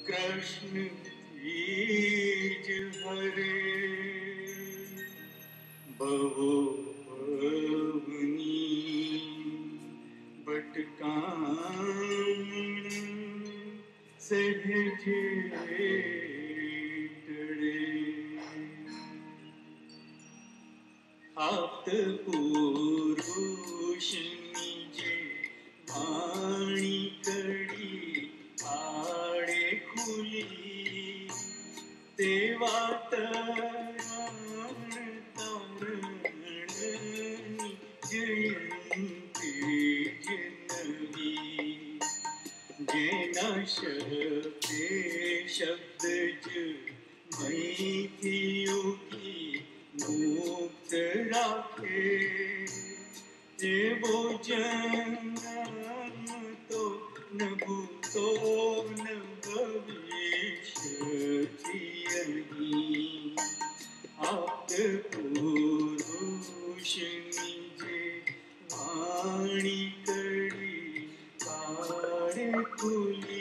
कृष्ण तीज हरे बहु पवनी बटकामण सहज टळे आप्त पुरुष निजे वाणी कडी आडे खुली तेव्हा तरण तारणनी जयंती जनवी जेना शब्दे शब्दज मैथी योगी मुक्त राखे ते भोजन तो न भूतो न भविष्यति आप्त पुरुष निजे वाणी कडी पाडे खुली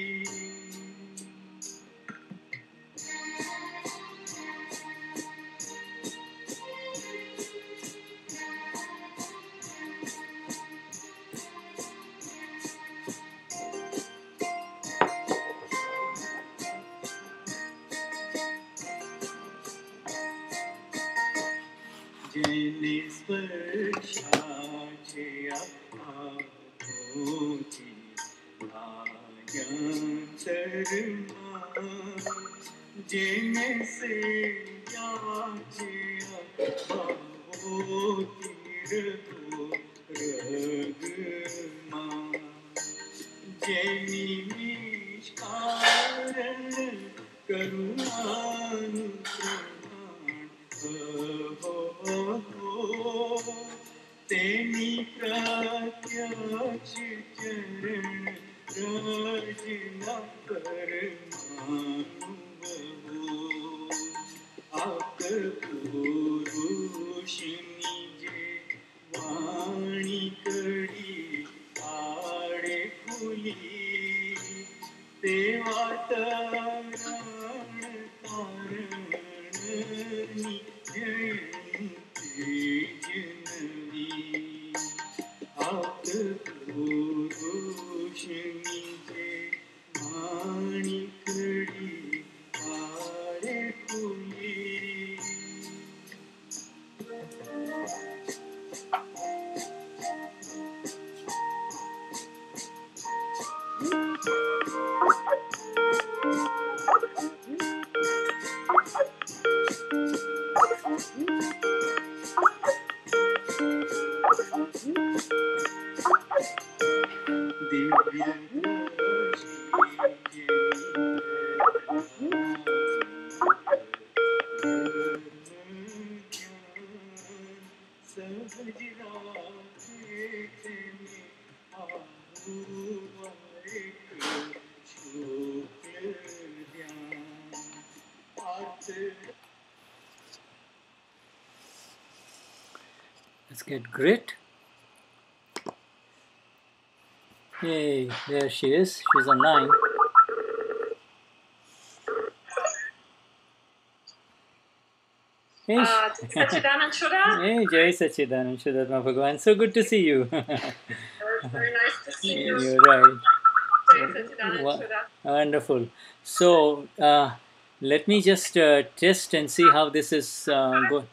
जेने स्पर्शाचे आपोती आयंतरमा जेने से याचे आपोती रघु रगमा जेनी निष्कारण करुणानुप्रमाण तेनी प्रत्यक्ष चरण रजना परमानुभव आप्त पुरुष निजे वाणी कडी आडे खुली तेव्हा तरण तारणनी जयंती जनवी आप्त पुरुष निजे वाणी कडी आडे खुली दिव्य सहज राखे तेने आहुवारेक शुक्ल ध्यान आर्त. Let's get grit. Yay, there she is. She's a 9. Hey, Sachidanand Shuddha. Hey, Jai Sachidanand Shuddha Bhagavan. So good to see you. Very nice to see you. You're right. Jai Sachidanand Shuddha. Wonderful. So, let me just test and see how this is going.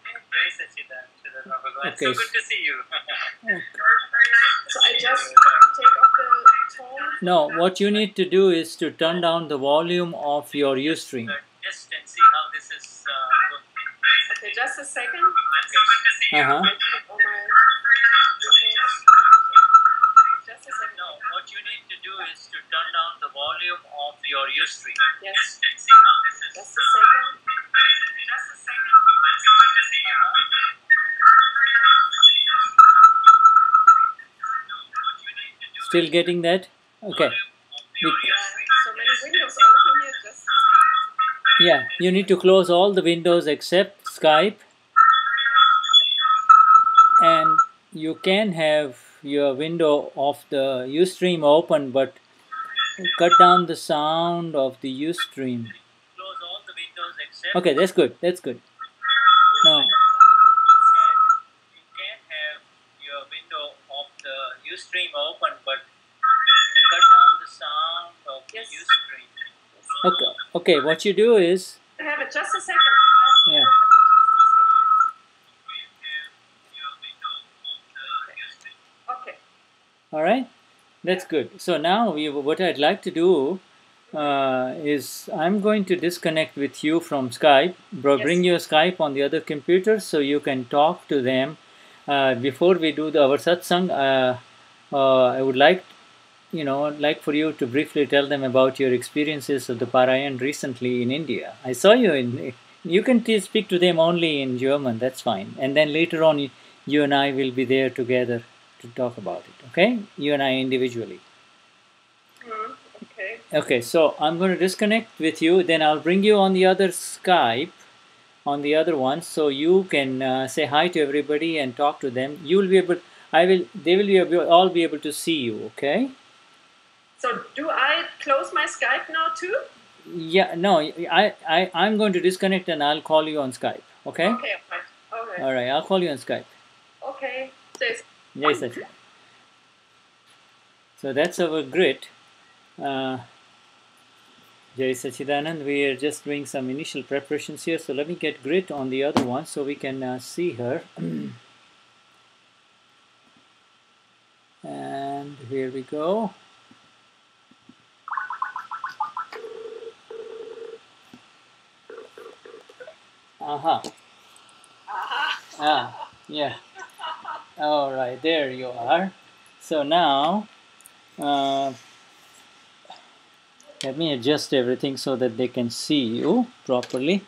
Okay. So good to see you. So I just take off the tone. No, what you need to do is to turn down the volume of your Ustream. Test and see how this is going. Okay, just a second. Uh-huh. Just a second. No, what you need to do is to turn down the volume of your Ustream. Yes. Just a second. Still getting that? Okay. So many windows open here. Just. Yeah, you need to close all the windows except Skype. And you can have your window of the Ustream open, but cut down the sound of the Ustream. Close all the windows except. Okay, that's good. That's good. Now, You can have your window of the Ustream open, but cut down the sound of the Ustream. okay, okay. What you do is, I have it. Just a second. yeah. Okay. All right, that's good. So now what I'd like to do is I'm going to disconnect with you from Skype. Bring your Skype on the other computer so you can talk to them. Before we do our satsang, I would like for you to briefly tell them about your experiences of the Parayan recently in India. I saw you in. You can speak to them only in German. That's fine. And then later on, you and I will be there together to talk about it. Okay, you and I individually. Okay. Okay, so I'm going to disconnect with you. Then I'll bring you on the other Skype, on the other one, so you can say hi to everybody and talk to them. You will be able. I will. They will be all be able to see you. Okay. So do I close my Skype now too? Yeah. No. I'm going to disconnect and I'll call you on Skype. Okay. Okay. Okay. All right. I'll call you on Skype. Okay. Yes, Sachi. So that's our grit. Jai Sachidanand, we are just doing some initial preparations here. So let me get grit on the other one so we can see her. And here we go. Aha. Ah, yeah. All right, there you are. So now, let me adjust everything so that they can see you properly.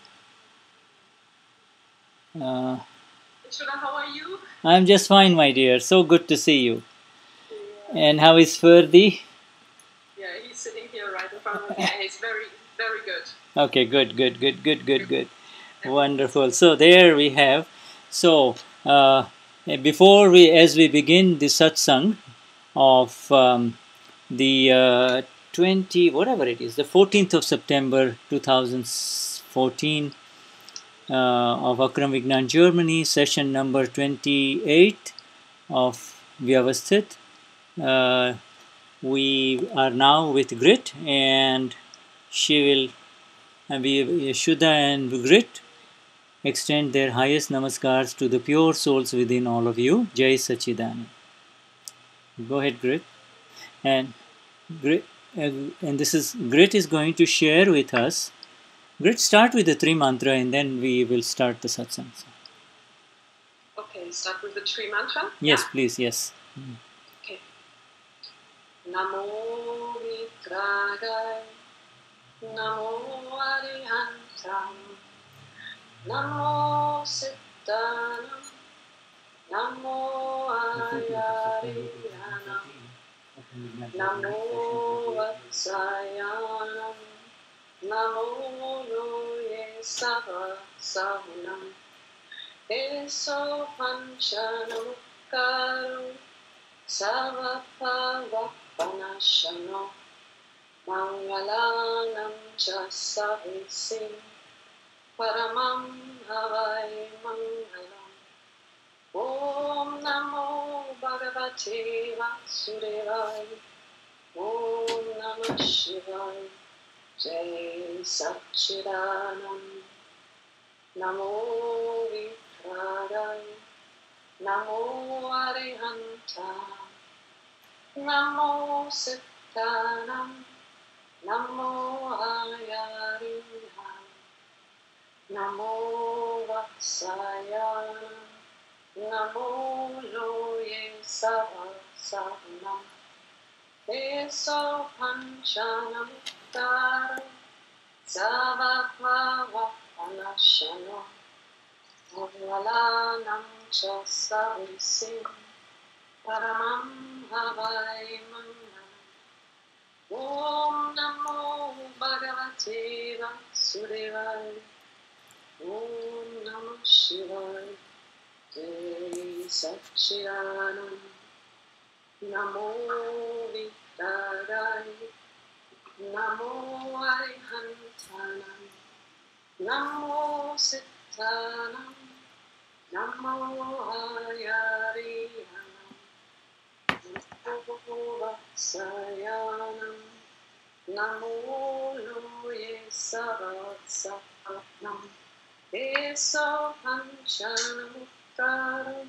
Shura, how are you? I'm just fine, my dear. So good to see you. Yeah. And how is Ferdi? Yeah, he's sitting here right in front of me. He's very, very good. Okay, good. Wonderful. So there we have. So before as we begin the satsang of the 14th of September 2014 of Akram Vignan Germany, session number 28 of Vyavasthit. We are now with Grit, and she will Shuddha and Grit extend their highest namaskars to the pure souls within all of you. Jai Sachidanand. Go ahead, Grit. And Grit, and this is Grit is going to share with us. Grit, start with the three mantra, and then we will start the satsang. Okay, start with the three mantra. Yes, please. Yes. Okay. Namo Vitragai, Namo Arihantam, Namo Siddhanam, Namo Ayarihanam, Namo Vatsayanam, Namo Loye Sava Savanam, Eso Panchanamukkaru, Savapavapanashano, Mangalanam cha Savisim, Paramam Havai Mangalam. Om Namo Bhagavate Vasudevaya, Om Namah Shivaya, Jai Sachidanand, Namo Vitragai, Namo Arihanta, Namo Siddhanam, Namo Ayarihanam, Namo Vatsayanam, Namo Loye Sava Savanam, Eso Panchanamukkaru, Savapavapanashano, Mangalanam cha Savisim, Paramam Havai Mangalam. Om Namo Bhagavate Vasudevaya, Om Namah Shivaya, Jai Sachidanand, Namo Vitragai, Namo Arihantanam, Namo Sittanam, Namo Ayarihanam, Namo Vatsayanam, Namo Loye Savatsanam, Eso Panchanamuktaram,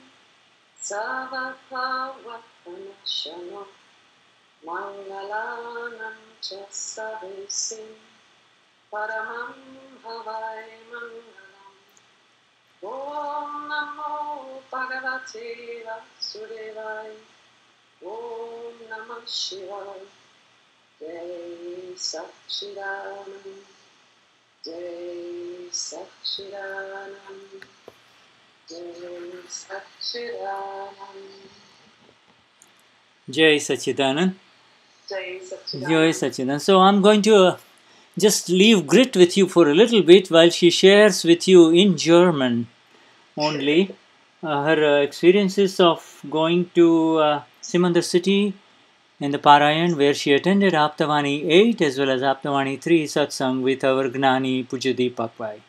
Savakavatanasanam, Mangalanam cha savesim, Paramam Havai Mangalam. Om Namo Bhagavate Vasudevaya. Om Namah Shivaya. Jai Satchidanand. Jai Satchidanand. Jai Satchidanand. Jai Sachidanand. Jai Satchidanand. Jai Sachidanand. So I'm going to just leave Grit with you for a little bit while she shares with you in German only her experiences of going to Simandar city in the Parayan where she attended Aptavani 8 as well as Aptavani 3 satsang with our Gnani Pujadi Pakpai.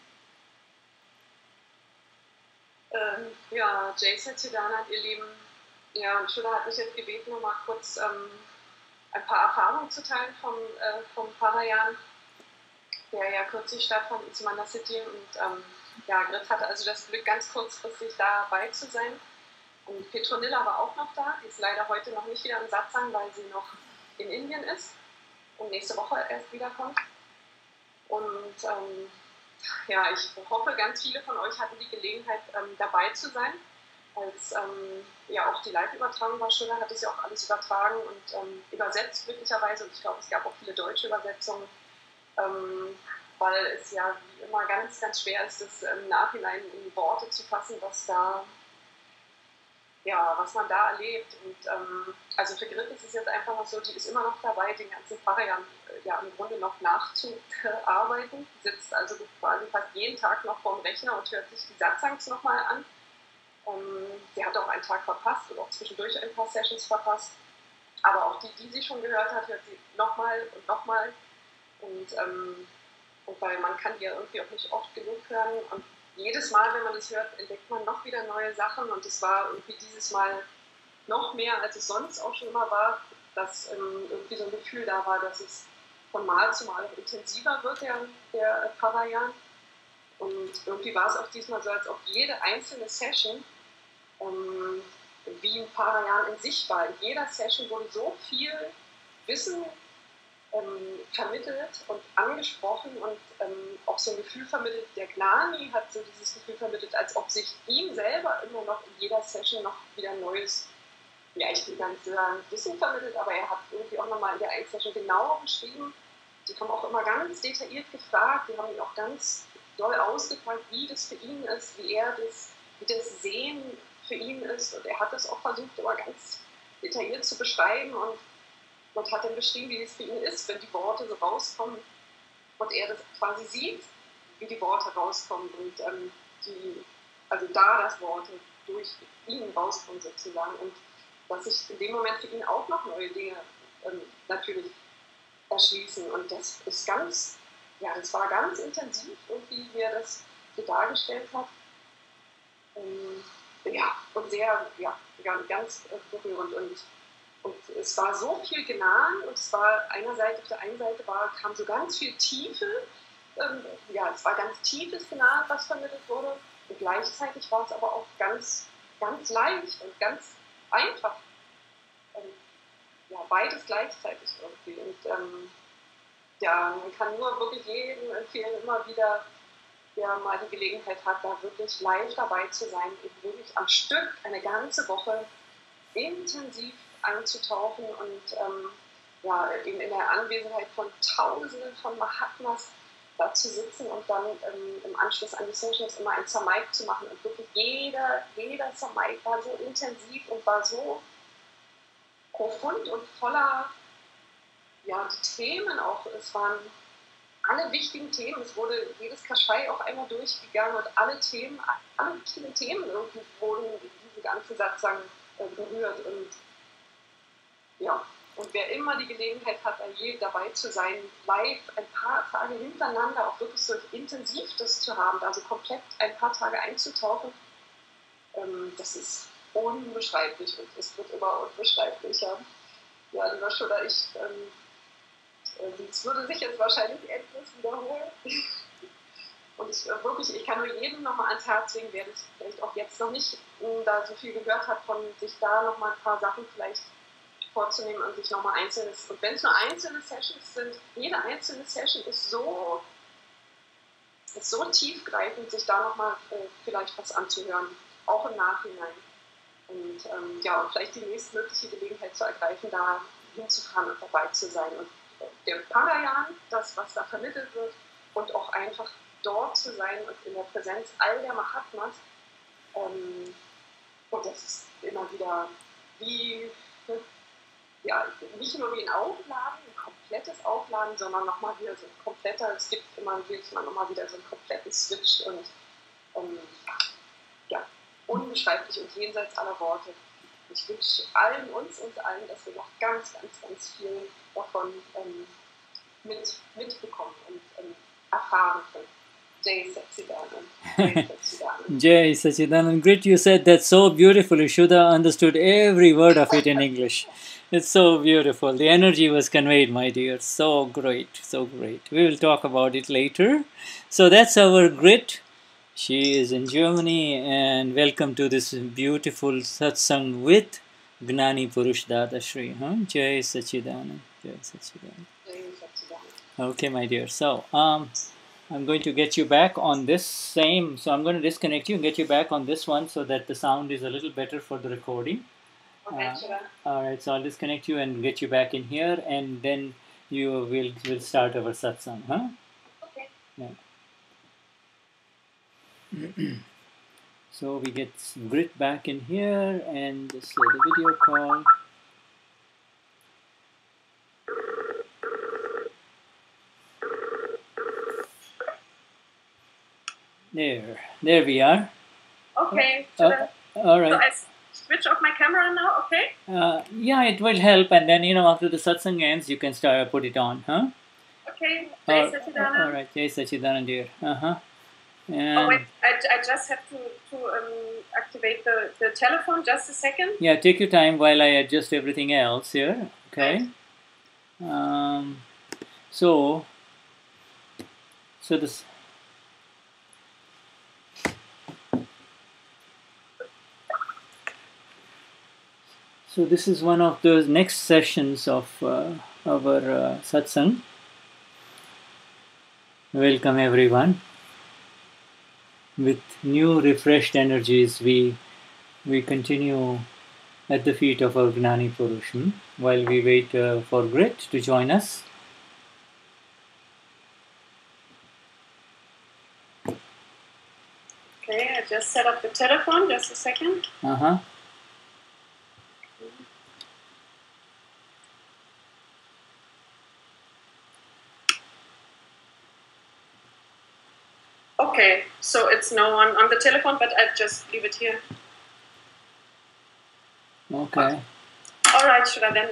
Ja, Jai Satchidanand, ihr Lieben. Ja, Schuller hat mich jetzt gebeten, noch mal kurz ein paar Erfahrungen zu teilen vom Parayan, der ja kürzlich stattfand in Simandar City. Und ja, Grit hatte also das Glück, ganz kurzfristig dabei zu sein. Und Petronilla war auch noch da. Die ist leider heute noch nicht wieder im Satsang, weil sie noch in Indien ist und nächste Woche erst wiederkommt. Und ja, ich hoffe, ganz viele von euch hatten die Gelegenheit, dabei zu sein. Als ja auch die Live-Übertragung war, Schiller hat es ja auch alles übertragen und übersetzt glücklicherweise. Und ich glaube, es gab auch viele deutsche Übersetzungen, weil es ja wie immer ganz, ganz schwer ist, das im Nachhinein in Worte zu fassen, was man da erlebt. Und also für Grit ist es jetzt einfach noch so, die ist immer noch dabei, den ganzen Parayan ja im Grunde noch nachzuarbeiten. Die sitzt also quasi fast jeden Tag noch vorm Rechner und hört sich die Satsangs nochmal an. Sie hat auch einen Tag verpasst und auch zwischendurch ein paar Sessions verpasst. Aber auch die sie schon gehört hat, hört sie nochmal und nochmal. Und weil man kann die ja irgendwie auch nicht oft genug hören. Und jedes Mal, wenn man das hört, entdeckt man noch wieder neue Sachen. Und es war irgendwie dieses Mal noch mehr, als es sonst auch schon immer war, dass irgendwie so ein Gefühl da war, dass es von Mal zu Mal intensiver wird, der Parayan. Und irgendwie war es auch diesmal so, als ob jede einzelne Session wie ein Parayan in sich war. In jeder Session wurde so viel Wissen vermittelt und angesprochen und auch so ein Gefühl vermittelt. Der Gnani hat so dieses Gefühl vermittelt, als ob sich ihm selber immer noch in jeder Session noch wieder neues, ja, ich will gar nicht sagen Wissen vermittelt, aber er hat irgendwie auch nochmal in der einen Session genau beschrieben. Die haben auch immer ganz detailliert gefragt, die haben ihn auch ganz doll ausgefragt, wie das für ihn ist, wie das Sehen für ihn ist. Und er hat das auch versucht, immer ganz detailliert zu beschreiben und hat dann beschrieben, wie es für ihn ist, wenn die Worte so rauskommen und er das quasi sieht, wie die Worte rauskommen und also da das Worte durch ihn rauskommen sozusagen und dass sich in dem Moment für ihn auch noch neue Dinge natürlich erschließen und das ist das war ganz intensiv, irgendwie, wie er das so dargestellt hat. Und sehr, ganz berührend und es war so viel Gnaden und es war auf der einen Seite kam so ganz viel Tiefe, es war ganz tiefes Gnaden, was vermittelt wurde und gleichzeitig war es aber auch ganz, ganz leicht und ganz einfach. Beides gleichzeitig irgendwie und man kann nur wirklich jedem empfehlen, immer wieder, der mal die Gelegenheit hat, da wirklich live dabei zu sein, eben wirklich am Stück eine ganze Woche intensiv einzutauchen und eben in der Anwesenheit von Tausenden von Mahatmas da zu sitzen und dann im Anschluss an die Sessions immer ein Samaik zu machen. Und wirklich jeder Samaik war so intensiv und war so profund und voller, die Themen auch, es waren alle wichtigen Themen, es wurde jedes Kaschai auch einmal durchgegangen und alle wichtigen Themen irgendwie wurden in diesem ganzen Satzang berührt und Und wer immer die Gelegenheit hat, je dabei zu sein, live ein paar Tage hintereinander auch wirklich so intensiv das zu haben, also komplett ein paar Tage einzutauchen, das ist unbeschreiblich und es wird immer unbeschreiblicher. Ja, lieber Schuller, es würde sich jetzt wahrscheinlich endlos wiederholen. Und ich kann nur jedem nochmal ans Herz legen, wer das vielleicht auch jetzt noch nicht da so viel gehört hat, von sich da nochmal ein paar Sachen vielleicht vorzunehmen und sich nochmal einzelnes, und wenn es nur einzelne Sessions sind, jede einzelne Session ist so tiefgreifend, sich da nochmal vielleicht was anzuhören, auch im Nachhinein. Und und vielleicht die nächstmögliche Gelegenheit zu ergreifen, da hinzufahren und dabei zu sein. Und der Parayan, das, was da vermittelt wird, und auch einfach dort zu sein und in der Präsenz all der Mahatmas, und das ist immer wieder wie, ja, nicht nur wie ein Aufladen, ein komplettes Aufladen, sondern nochmal wieder so ein kompletter, es gibt immer nochmal wieder so einen kompletten Switch und unbeschreiblich und jenseits aller Worte. Ich wünsche uns allen, dass wir noch ganz, ganz, ganz viel davon mitbekommen und erfahren können. Jai Satchidanand. Jai Satchidanand. Great, you said that so beautifully. Shuddha understood every word of it in English. It's so beautiful. The energy was conveyed, my dear. So great, so great. We will talk about it later. So that's our grit. She is in Germany, and welcome to this beautiful satsang with Gnani Purush Dadashri. Jai Satchidanand. Jai Satchidanand. Okay, my dear. So, I'm going to get you back on this same. So I'm going to disconnect you and get you back on this one so that the sound is a little better for the recording. Okay, all right. So I'll disconnect you and get you back in here, and then you will start our satsang. Okay. Yeah. So we get Grit back in here, and this the video call. There we are. Okay. All right. So I switch off my camera now, okay? Yeah, it will help, and then after the satsang ends, you can put it on, huh? Okay. Jai Satchidanand. All right, Jai Satchidanand, dear. Oh wait, I just have to activate the telephone. Just a second. Yeah, take your time while I adjust everything else here. Okay. So this. So this is one of those next sessions of our satsang. Welcome everyone. With new refreshed energies, we continue at the feet of our Gnani Purush while we wait for Grit to join us. Okay, I just set up the telephone. Just a second. Okay, so it's no one on the telephone, but I just leave it here. Okay. All right, should I then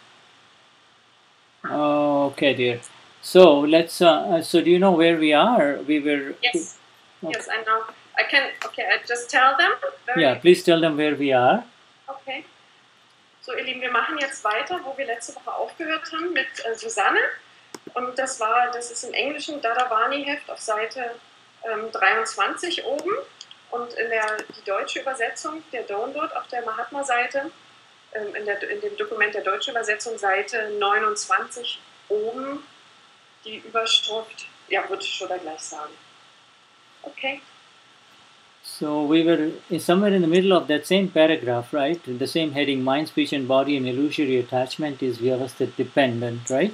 Okay, dear. So let's. So do you know where we are? We were. Yes. Okay. Yes, I know. I can. Okay, I just tell them. Yeah, please tell them where we are. Okay. So, ihr Lieben, wir machen jetzt weiter, wo wir letzte Woche aufgehört haben mit Susanne. Und das ist im Englischen Dadavani-Heft auf Seite 23 oben und die deutsche Übersetzung, der Download auf der Mahatma-Seite, in dem Dokument der deutschen Übersetzung Seite 29 oben, die Überschrift, ja, würde ich schon da gleich sagen. Okay. So we were somewhere in the middle of that same paragraph, right? The same heading, mind, speech and body and illusory attachment is vyavastha dependent, right?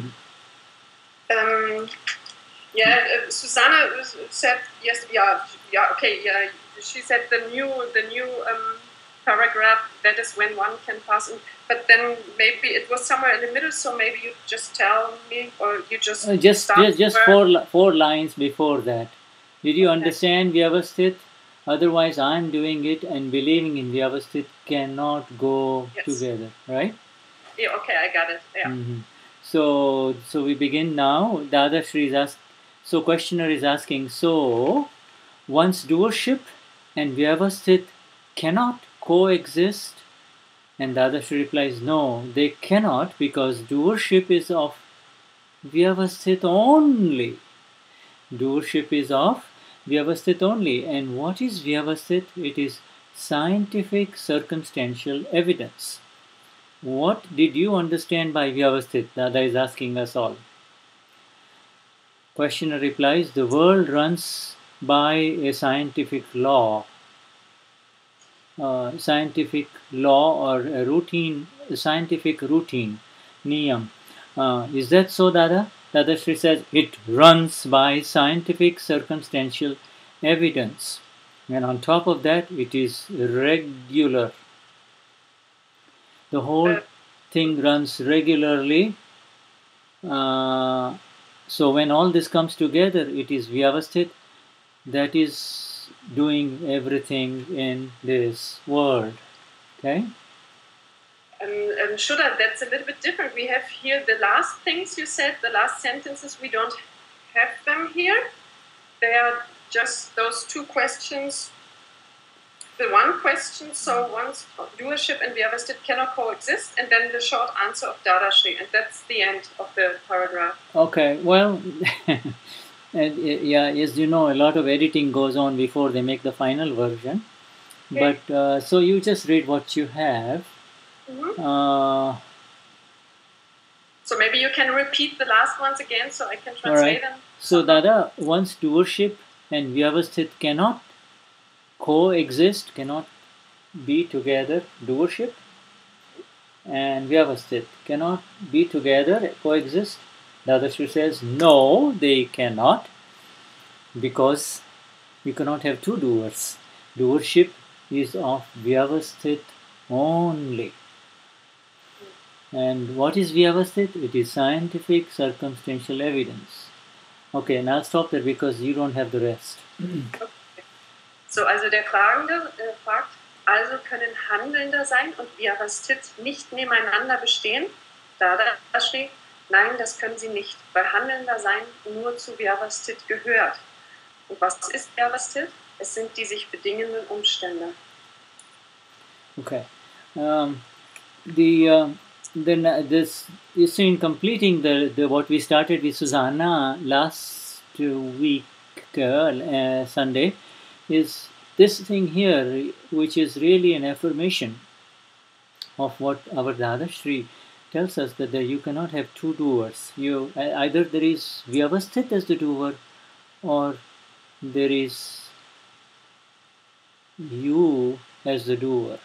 Yeah, Susanna said yes. Yeah. Okay. Yeah, she said the new paragraph. That is when one can pass in. But then maybe it was somewhere in the middle. So maybe you just tell me, or you just just four lines before that. Did you understand Vyavasthit? Otherwise, I'm doing it, and believing in Vyavasthit cannot go together, right? Yeah, okay, I got it. Yeah. So we begin now. Dadashri is asked. So questioner is asking. So once doership and vyavasthit cannot coexist, and Dadashri replies, no, they cannot, because doership is of vyavasthit only. Doership is of vyavasthit only. And what is vyavasthit? It is scientific circumstantial evidence. What did you understand by vyavasthit? Dada is asking us all. Questioner replies, the world runs by a scientific law or a routine, a scientific routine, niyam. Is that so, Dada? Dadashri says it runs by scientific circumstantial evidence. And on top of that, it is regular. The whole thing runs regularly. So when all this comes together, it is vyavasthit that is doing everything in this world. Okay? Shuddha, that's a little bit different. We have here the last things you said, the last sentences, we don't have them here. They are just those two questions. The one question, so once doership and vyavasthit cannot coexist, and then the short answer of Dadashri, and that's the end of the paragraph. Okay, well, and yeah, as you know, a lot of editing goes on before they make the final version. Okay. But so you just read what you have. So maybe you can repeat the last ones again so I can translate them. So Dada, once doership and vyavasthit cannot coexist, cannot be together, doership and vyavasthit cannot be together, coexist. Dadashri says, no, they cannot, because you cannot have two doers. Doership is of vyavasthit only. And what is vyavasthit? It is scientific circumstantial evidence. Okay, and I'll stop there because you don't have the rest. Okay. So, also der Fragende fragt, also können Handelnder sein und Vyavasthit nicht nebeneinander bestehen? Dadashri, nein, das können sie nicht, weil Handelnder sein nur zu Vyavasthit gehört. Und was ist Vyavasthit? Es sind die sich bedingenden Umstände. Okay. Then this, you see, in completing the what we started with Susanna last week, Sunday, is this thing here, which is really an affirmation of what our Dadashri tells us, that you cannot have two doers. You either there is vyavasthit as the doer, or there is you as the doer.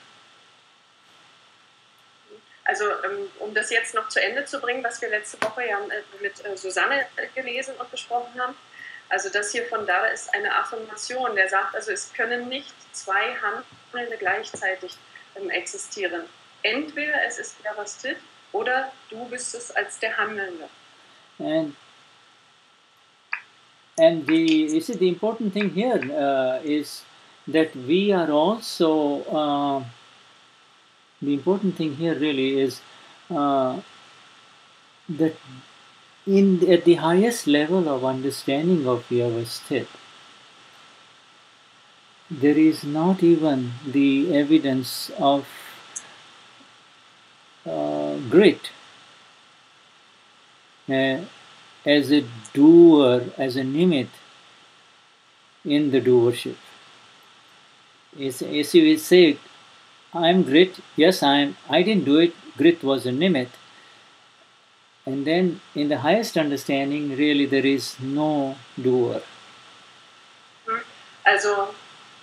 Also, das jetzt noch zu Ende zu bringen, was wir letzte Woche ja mit Susanne gelesen und besprochen haben. Also das hier von Dada ist eine Affirmation, der sagt, also es können nicht zwei Handelnde gleichzeitig existieren. Entweder es ist Vyavasthit oder du bist es als der Handelnde. And you see, the important thing here is that we are also, the important thing here really is that at the highest level of understanding of vyavasthit, there is not even the evidence of grit as a doer, as a nimit in the doership. As we say, I'm grit, yes, I didn't do it, grit was a nimit. And then in the highest understanding, really there is no doer. Also,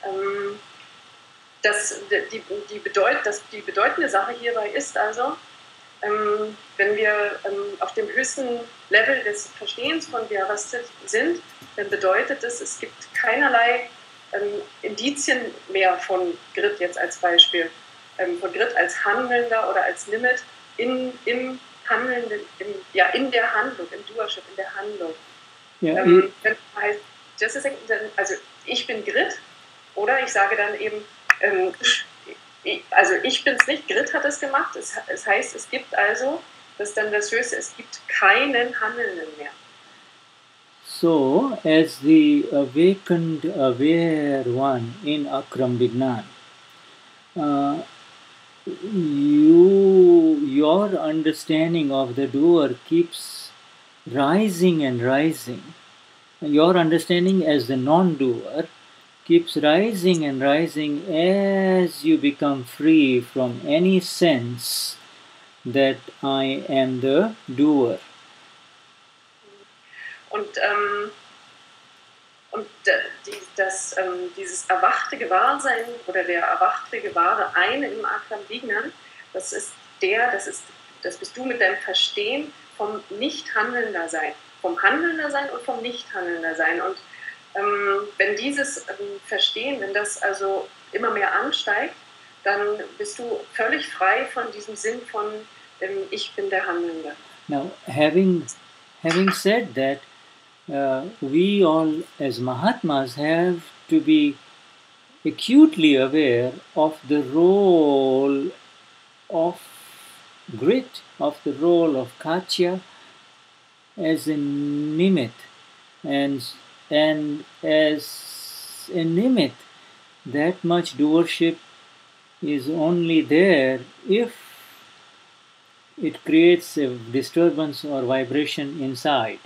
die bedeutende Sache hierbei ist also, wenn wir auf dem höchsten Level des Verstehens von Vyavasthit sind, dann bedeutet es, es gibt keinerlei Indizien mehr von Grit jetzt als Beispiel, von Grit als Handelnder oder als Limit im Handelnden, in der Handlung, im Doership, in der Handlung. Ja, heißt, also ich bin Grit, oder ich sage dann eben, Also ich bin es nicht, Grit hat es gemacht. Es heißt, es gibt also, das ist dann das Höchste, es gibt keinen Handelnden mehr. So, as the awakened, aware one in Akram Vignan, your understanding of the doer keeps rising and rising. Your understanding as the non-doer keeps rising and rising as you become free from any sense that I am the doer. Dieses erwachte Gewahrsein oder der erwachte gewahre Eine im Akram Vignan, das bist du mit deinem Verstehen vom Nicht-Handelnder-Sein, vom Handelnder-Sein und vom Nicht-Handelnder-Sein. Und wenn dieses Verstehen, wenn das also immer mehr ansteigt, dann bist du völlig frei von diesem Sinn von ich bin der Handelnde. Now, having said that, we all as Mahatmas have to be acutely aware of the role of Grit, of the role of Katya as a nimit, and as a nimit, that much doership is only there if it creates a disturbance or vibration inside.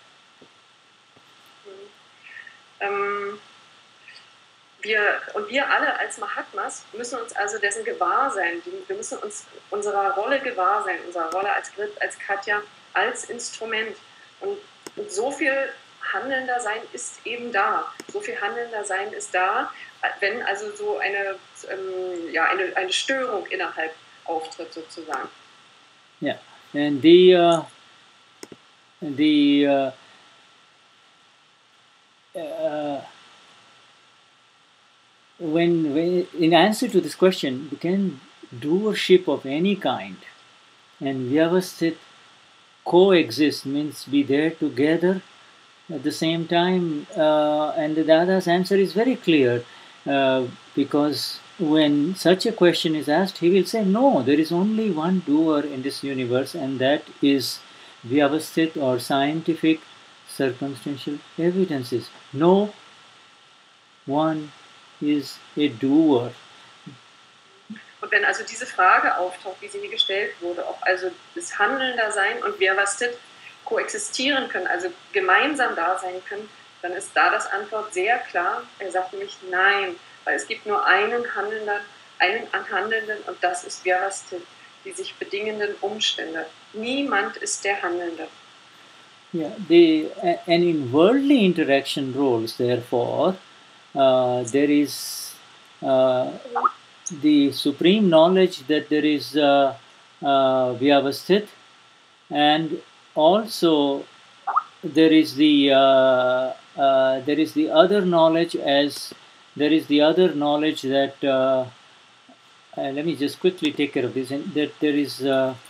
Wir alle als Mahatmas müssen uns also dessen gewahr sein. Wir müssen uns unserer Rolle gewahr sein, unserer Rolle als Grit, als Katya, als Instrument. Und so viel handelnder Sein ist eben da. So viel handelnder Sein ist da, wenn also so eine Störung innerhalb auftritt sozusagen. Yeah, and when in answer to this question, can doership of any kind and vyavasthit coexist, means be there together at the same time? And the Dada's answer is very clear, because when such a question is asked, he will say, no, there is only one doer in this universe, and that is vyavasthit or scientific circumstantial evidences. No one is a doer. Und wenn also diese Frage auftaucht, wie sie mir gestellt wurde, ob also das handelnder Sein und Vyavasthit koexistieren können, also gemeinsam da sein können, dann ist da das Antwort sehr klar. Er sagt nämlich nein, weil es gibt nur einen Handelnden und das ist Vyavasthit, die sich bedingenden Umstände. Niemand ist der Handelnde. Yeah, and in worldly interaction roles, therefore, there is the supreme knowledge that there is Vyavasthit, and also there is the other knowledge that let me just quickly take care of this, and that there is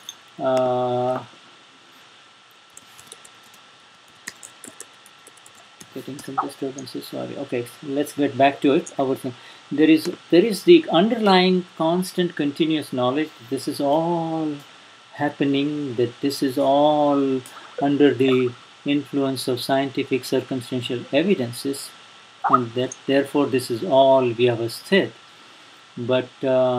getting some disturbances. Sorry. Okay, let's get back to it. Our thing. There is the underlying constant continuous knowledge. This is all happening. That this is all under the influence of scientific circumstantial evidences, and that therefore this is all Vyavasthit. But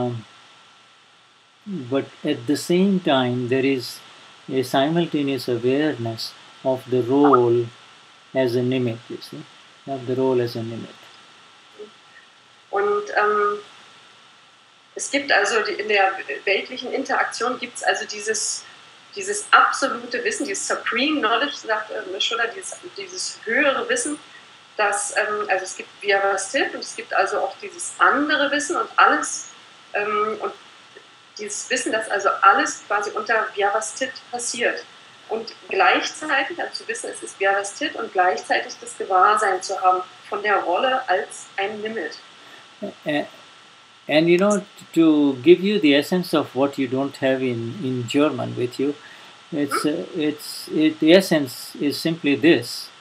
at the same time, there is a simultaneous awareness of the role as a nimit, you see, of the role as a nimit. Und es gibt also in der weltlichen Interaktion gibt es also dieses absolute Wissen, dieses Supreme Knowledge, sagt Schuller, dieses höhere Wissen, dass also es gibt Vyavasthit und es gibt also auch dieses andere Wissen und alles und dieses Wissen, dass also alles quasi unter Vyavasthit passiert. Und gleichzeitig, also zu wissen, es ist Vyavasthit und gleichzeitig das Gewahrsein zu haben von der Rolle als ein Nimit. And you know, to give you the essence of what you don't have in German with you, the essence is simply this.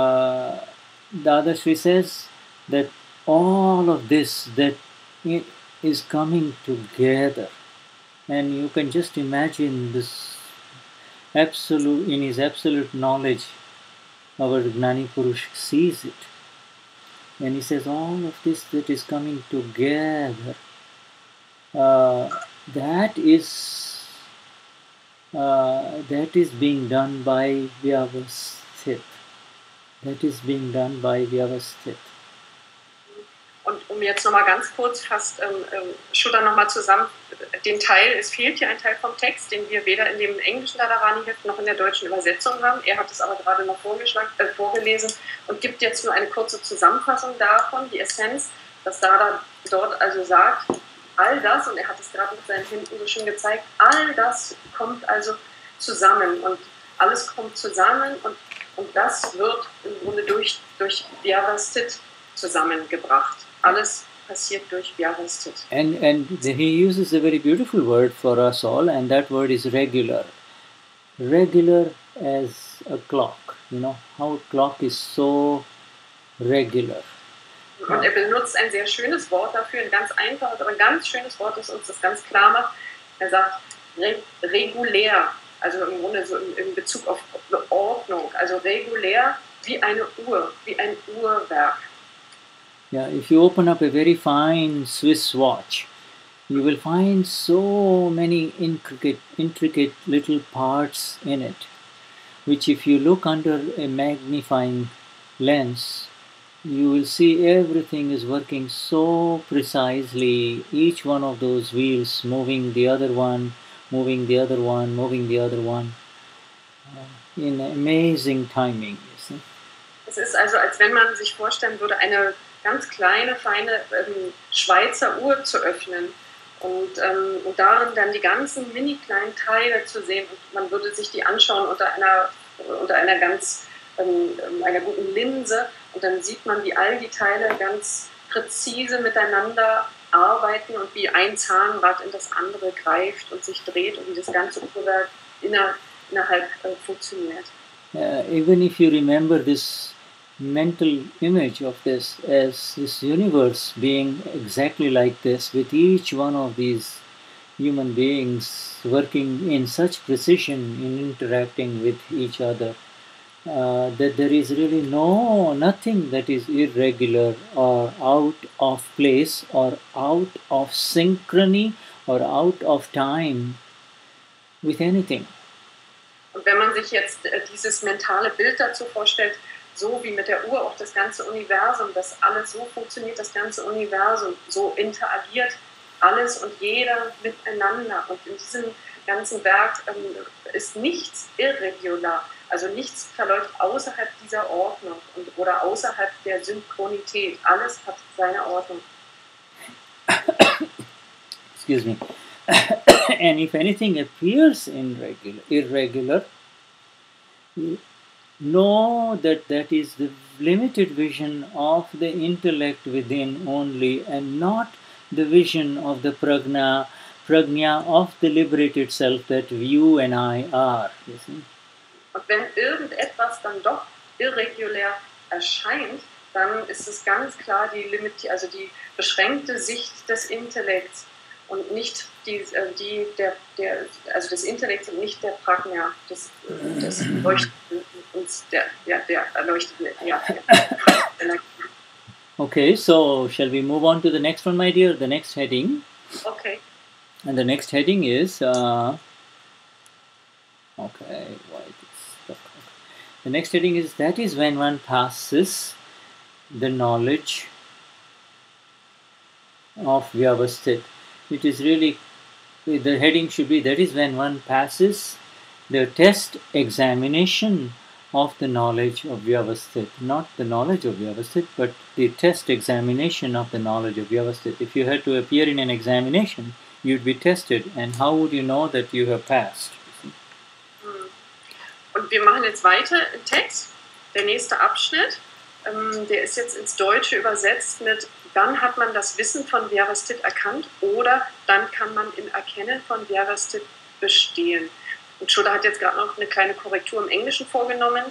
Dada Sri says that all of this, that is coming together. And you can just imagine this absolute, in his absolute knowledge, our Gnani Purush sees it. And he says, all of this that is coming together, uh, that is being done by Vyavasthit. That is being done by Vyavasthit. Und um jetzt nochmal ganz kurz fast Shuddha nochmal zusammen, den Teil, es fehlt hier ein Teil vom Text, den wir weder in dem englischen Radharani-Heft noch in der deutschen Übersetzung haben. Er hat es aber gerade noch vorgelesen und gibt jetzt nur eine kurze Zusammenfassung davon, die Essenz, dass Dada dort also sagt, all das, und er hat es gerade mit seinen Händen so schön gezeigt, all das kommt also zusammen und alles kommt zusammen und das wird im Grunde durch Vyavasthit zusammengebracht. Alles passiert durch Vyavasthit. And he uses a very beautiful word for us all, and that word is regular. Regular as a clock. You know, how a clock is so regular. Und er benutzt ein sehr schönes Wort dafür, ein ganz einfaches, aber ein ganz schönes Wort, das uns das ganz klar macht. Er sagt regulär, also im Grunde so in Bezug auf Ordnung, also regulär wie eine Uhr, wie ein Uhrwerk. Yeah, if you open up a very fine Swiss watch, you will find so many intricate little parts in it, which if you look under a magnifying lens, you will see everything is working so precisely, each one of those wheels moving the other one, moving the other one, moving the other one, in amazing timing, you see. Es ist also, als wenn man sich vorstellen würde, eine ganz kleine, feine Schweizer Uhr zu öffnen und darin dann die ganzen mini kleinen Teile zu sehen und man würde sich die anschauen unter einer ganz einer guten Linse und dann sieht man, wie all die Teile ganz präzise miteinander arbeiten und wie ein Zahnrad in das andere greift und sich dreht und wie das ganze Uhrwerk innerhalb funktioniert. Even if you remember this mental image of this as this universe being exactly like this, with each one of these human beings working in such precision in interacting with each other, that there is really nothing that is irregular or out of place or out of synchrony or out of time with anything. Und wenn man sich jetzt dieses mentale Bild dazu vorstellt, so wie mit der Uhr auch das ganze Universum, dass alles so funktioniert, das ganze Universum, so interagiert alles und jeder miteinander. Und in diesem ganzen Werk ist nichts irregular, also nichts verläuft außerhalb dieser Ordnung oder außerhalb der Synchronität. Alles hat seine Ordnung. Excuse me. And if anything appears irregular, know that is the limited vision of the intellect within only, and not the vision of the prajna of the liberated self that you and I are. You see? Und wenn irgendetwas dann doch irregulär erscheint, dann ist es ganz klar die beschränkte Sicht des Intellekts und nicht also des Intellekts und nicht der Prajna, des Leuchtenden, der Erleuchteten. Ja. Okay, so shall we move on to the next one, my dear? The next heading. Okay. And the next heading is the next heading is, that is when one passes the knowledge of Vyavasthit. It is really, the heading should be, that is when one passes the test examination of the knowledge of Vyavasthit. Not the knowledge of Vyavasthit, but the test examination of the knowledge of Vyavasthit. If you had to appear in an examination, you'd be tested, and how would you know that you have passed? Und wir machen jetzt weiter im Text. Der nächste Abschnitt, der ist jetzt ins Deutsche übersetzt mit: Dann hat man das Wissen von Vyavasthit erkannt oder dann kann man im Erkennen von Vyavasthit bestehen. Und Shuddha hat jetzt gerade noch eine kleine Korrektur im Englischen vorgenommen.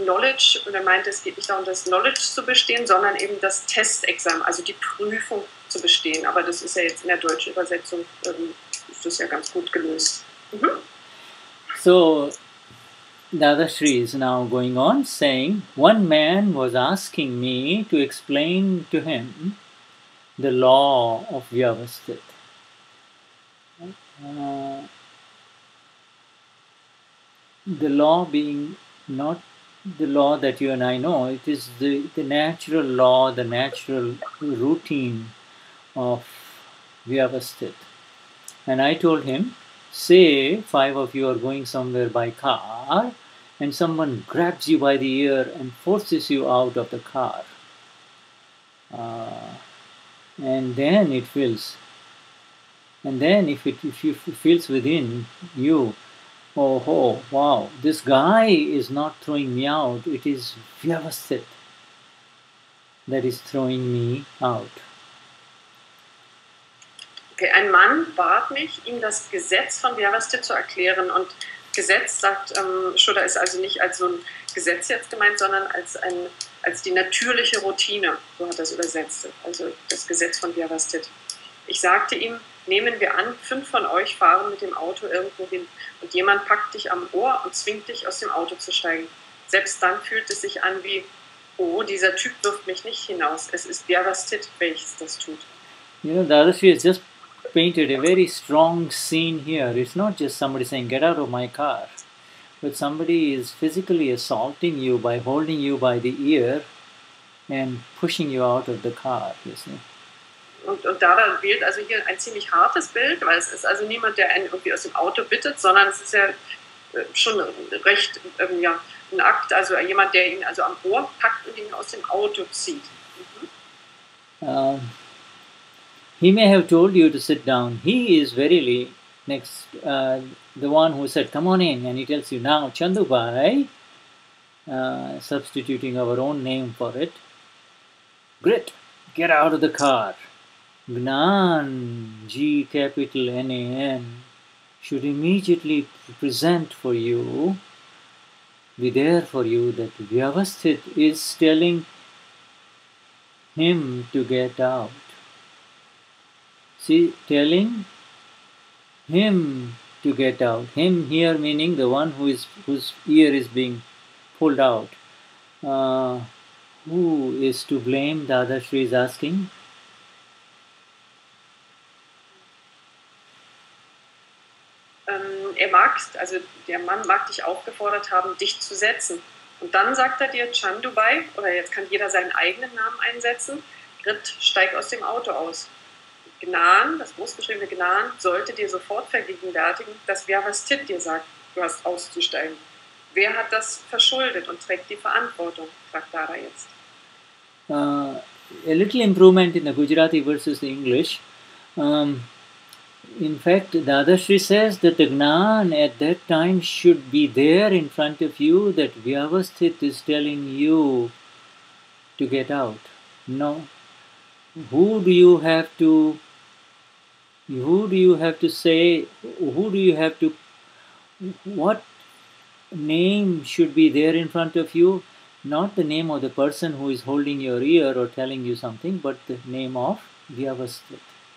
Knowledge, und er meint, es geht nicht darum, das Knowledge zu bestehen, sondern eben das Testexamen, also die Prüfung zu bestehen. Aber das ist ja jetzt in der deutschen Übersetzung, ist das ja ganz gut gelöst. So, Dadashri is now going on saying, one man was asking me to explain to him the law of Vyavasthit. The law being not the law that you and I know, it is the natural law, the natural routine of Vyavasthit. And I told him, say 5 of you are going somewhere by car and someone grabs you by the ear and forces you out of the car. And then it feels, and then if it feels within you, oh, wow, this guy is not throwing me out, it is Vyavasthit that is throwing me out. Okay, ein Mann bat mich, ihm das Gesetz von Vyavasthit zu erklären. Und Gesetz, sagt Shuddha, ist also nicht als so ein Gesetz jetzt gemeint, sondern als die natürliche Routine, so hat er es übersetzt, also das Gesetz von Vyavasthit. Ich sagte ihm, nehmen wir an, 5 von euch fahren mit dem Auto irgendwo hin und jemand packt dich am Ohr und zwingt dich, aus dem Auto zu steigen. Selbst dann fühlt es sich an wie, oh, dieser Typ wirft mich nicht hinaus. Es ist Vyavasthit, welches das tut. You know, Dadashri has just painted a very strong scene here. It's not just somebody saying, get out of my car, but somebody is physically assaulting you by holding you by the ear and pushing you out of the car, you see. Und Dada wählt also hier ein ziemlich hartes Bild, weil es ist also niemand, der einen irgendwie aus dem Auto bittet, sondern es ist ja schon recht ein Akt, also jemand, der ihn also am Ohr packt und ihn aus dem Auto zieht. He may have told you to sit down. He is verily next, the one who said, come on in, and he tells you now, Chandubai, substituting our own name for it, Grit, get out of the car. Gnan, G capital N-A-N, should immediately present for you, be there for you, that Vyavasthit is telling him to get out. See, telling him to get out. Him here meaning the one whose ear is being pulled out. Who is to blame? Dadashri is asking. Also der Mann mag dich aufgefordert haben, dich zu setzen. Und dann sagt er dir, Chandubai, oder jetzt kann jeder seinen eigenen Namen einsetzen, Grit, steig aus dem Auto aus. Gnan, das großgeschriebene Gnan, sollte dir sofort vergegenwärtigen, dass Vyavasthit dir sagt, du hast auszusteigen. Wer hat das verschuldet und trägt die Verantwortung, fragt Dada jetzt. A little improvement in the Gujarati versus the English. In fact, Dadashri says that the Gnan at that time should be there in front of you, that Vyavasthit is telling you to get out. No. Who do you have to say, what name should be there in front of you? Not the name of the person who is holding your ear or telling you something, but the name of Vyavasthit.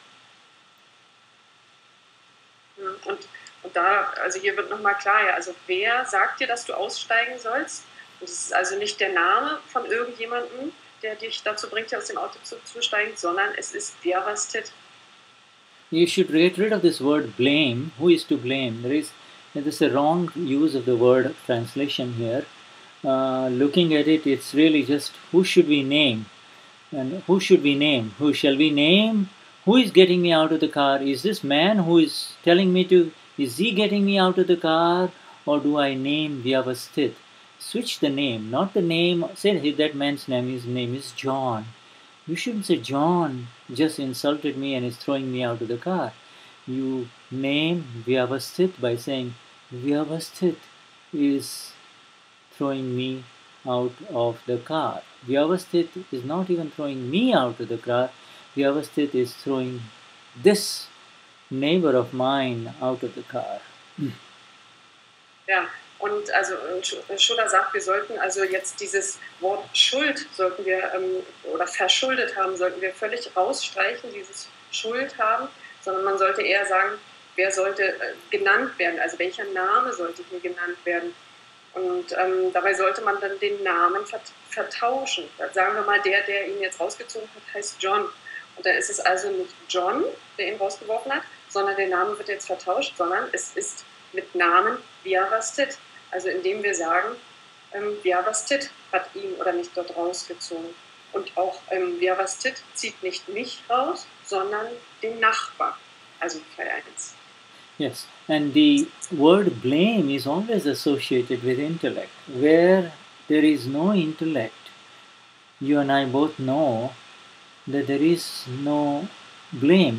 Und da, also hier wird nochmal klar, ja, also wer sagt dir, dass du aussteigen sollst? Und es ist also nicht der Name von irgendjemandem, der dich dazu bringt, aus dem Auto zu steigen, sondern es ist Vyavasthit. You should get rid of this word blame. Who is to blame? There is a wrong use of the word translation here. Looking at it, it's really just who should we name? And who should we name? Who shall we name? Who is getting me out of the car? Is this man who is telling me to, is he getting me out of the car? Or do I name Vyavasthit? Switch the name, not the name. Say that man's name, his name is John. You shouldn't say John just insulted me and is throwing me out of the car. You name Vyavasthit by saying Vyavasthit is throwing me out of the car. Vyavasthit is not even throwing me out of the car. Vyavasthit is throwing this neighbor of mine out of the car. Ja, Und also Schuller sagt, wir sollten also jetzt dieses Wort Schuld sollten wir oder verschuldet haben, sollten wir völlig rausstreichen, dieses Schuld haben, sondern man sollte eher sagen, wer sollte genannt werden, also welcher Name sollte hier genannt werden. Und dabei sollte man dann den Namen vertauschen. Sagen wir mal, der ihn jetzt rausgezogen hat, heißt John. Und da ist es also nicht John, der ihn rausgeworfen hat, sondern der Name wird jetzt vertauscht, sondern es ist mit Namen Vyavasthit. Also indem wir sagen, Vyavasthit hat ihn oder mich dort rausgezogen. Und auch Vyavasthit zieht nicht mich raus, sondern den Nachbar, also Teil 1. Yes, and the word blame is always associated with intellect. Where there is no intellect, you and I both know that there is no blame.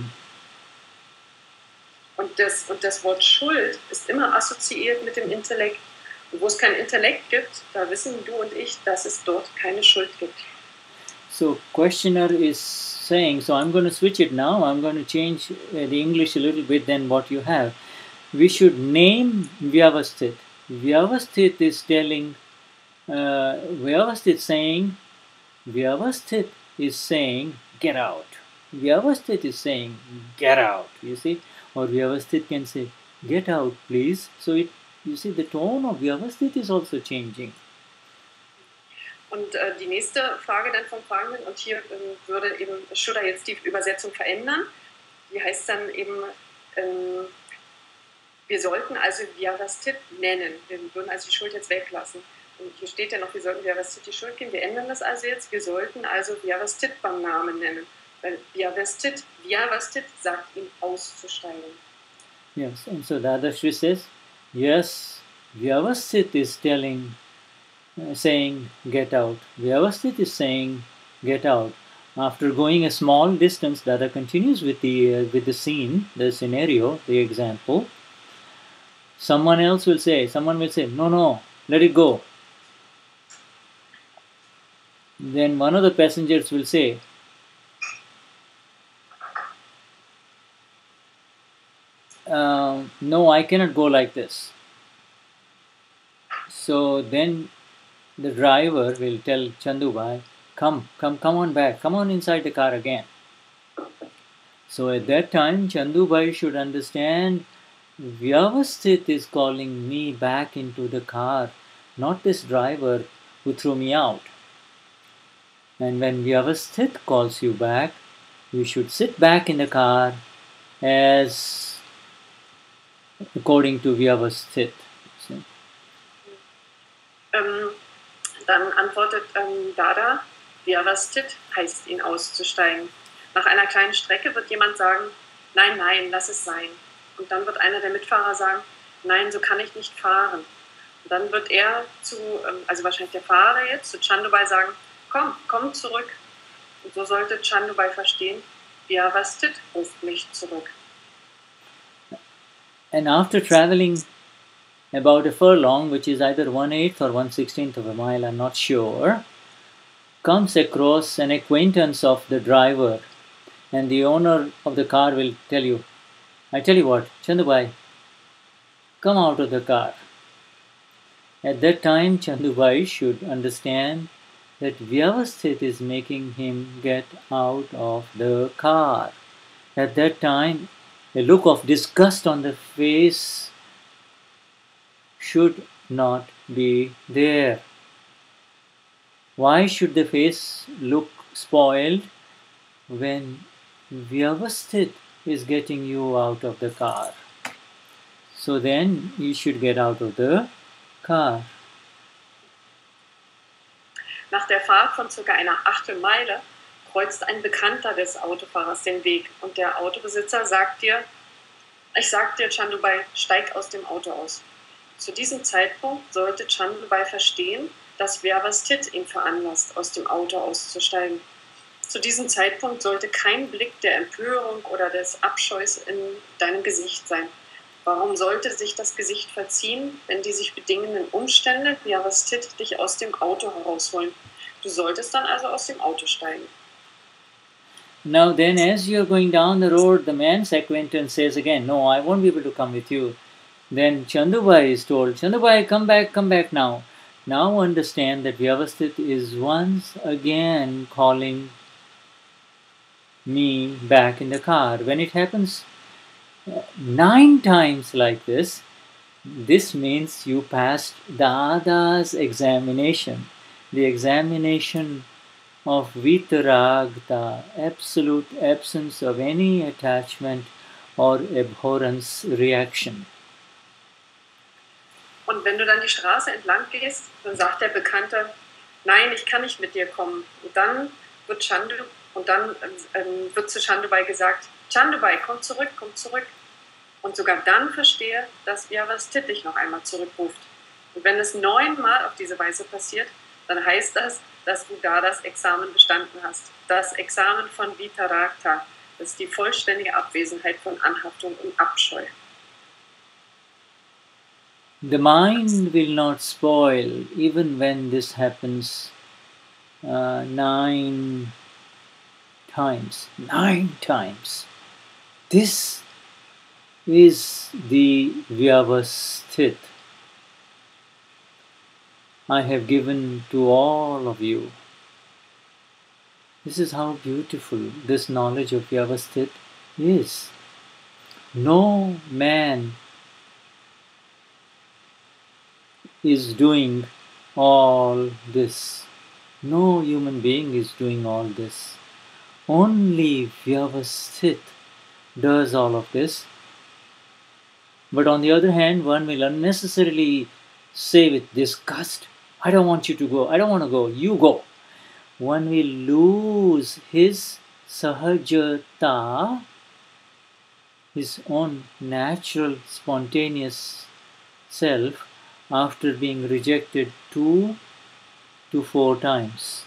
Und das Wort Schuld ist immer assoziiert mit dem Intellekt. Und wo es kein Intellekt gibt, da wissen du und ich, dass es dort keine Schuld gibt. So questioner is saying, so I'm going to switch it now, I'm going to change the English a little bit than what you have. We should name Vyavasthit. Vyavasthit is telling, Vyavasthit is saying, get out. Vyavasthit is saying, get out, you see. Or Vyavasthit can say, get out please. So you see the tone of Vyavasthit is also changing. Und die nächste Frage dann vom Fragenden, und hier würde eben Schuller jetzt die Übersetzung verändern, die heißt dann eben, wir sollten also Vyavasthit nennen, wir würden also die Schuld jetzt weglassen. Und hier steht ja noch, wir sollten Vyavasthit die Schuld geben, wir ändern das also jetzt, wir sollten also Vyavasthit beim Namen nennen, weil Vyavasthit sagt ihm auszusteigen. Yes, and so the other Shri says, yes, Vyavasthit is saying get out. Vyavasthit is saying get out. After going a small distance, Dada continues with the scene, the scenario, the example. Someone will say, no, let it go. Then one of the passengers will say, no, I cannot go like this. So then the driver will tell Chandubai, come on back, come on inside the car again. So at that time, Chandubai should understand Vyavasthit is calling me back into the car, not this driver who threw me out. And when Vyavasthit calls you back, you should sit back in the car as according to Vyavasthit. Dann antwortet Dada, Vyavasthit heißt ihn auszusteigen. Nach einer kleinen Strecke wird jemand sagen, nein, lass es sein. Und dann wird einer der Mitfahrer sagen, nein, so kann ich nicht fahren. Und dann wird er also wahrscheinlich der Fahrer jetzt, zu Chandubai sagen, komm zurück. Und so sollte Chandubai verstehen, Vyavasthit ruft mich zurück. And after traveling about a furlong, which is either 1/8 or 1/16 of a mile, I'm not sure, comes across an acquaintance of the driver, and the owner of the car will tell you, I tell you what, Chandubai, come out of the car. At that time, Chandubai should understand that Vyavasthit is making him get out of the car. At that time, a look of disgust on the face should not be there. Why should the face look spoiled when Vyavasthit is getting you out of the car? So then you should get out of the car. Nach der Fahrt von ca. einer Achtelmeile kreuzt ein Bekannter des Autofahrers den Weg und der Autobesitzer sagt dir, ich sag dir, Chandubai, steig aus dem Auto aus. Zu diesem Zeitpunkt sollte Chandubai verstehen, dass Vyavasthit ihn veranlasst, aus dem Auto auszusteigen. Zu diesem Zeitpunkt sollte kein Blick der Empörung oder des Abscheus in deinem Gesicht sein. Warum sollte sich das Gesicht verziehen, wenn die sich bedingenden Umstände Vyavasthit dich aus dem Auto herausholen? Du solltest dann also aus dem Auto steigen. Now then, as you're going down the road, the man's acquaintance says again, no, I won't be able to come with you. Then Chandubai is told, Chandubai, come back now. Now understand that Vyavasthit is once again calling me back in the car. When it happens 9 times like this means you passed Dada's examination. The examination of Vitarag, the absolute absence of any attachment or abhorrence reaction. Und wenn du dann die Straße entlang gehst, dann sagt der Bekannte, nein, ich kann nicht mit dir kommen. Und dann wird wird zu Chandubai gesagt, Chandubai, komm zurück. Und sogar dann verstehe, dass Vyavasthit dich noch einmal zurückruft. Und wenn es 9 Mal auf diese Weise passiert, dann heißt das, dass du da das Examen bestanden hast. Das Examen von Vitaragta, das ist die vollständige Abwesenheit von Anhaftung und Abscheu. The mind will not spoil even when this happens 9 times. 9 times. This is the Vyavasthit I have given to all of you. This is how beautiful this knowledge of Vyavasthit is. No man is doing all this. No human being is doing all this. Only Vyavasthit does all of this. But on the other hand, one will unnecessarily say with disgust, I don't want you to go, I don't want to go, you go. One will lose his sahajata, his own natural, spontaneous self, after being rejected 2 to 4 times.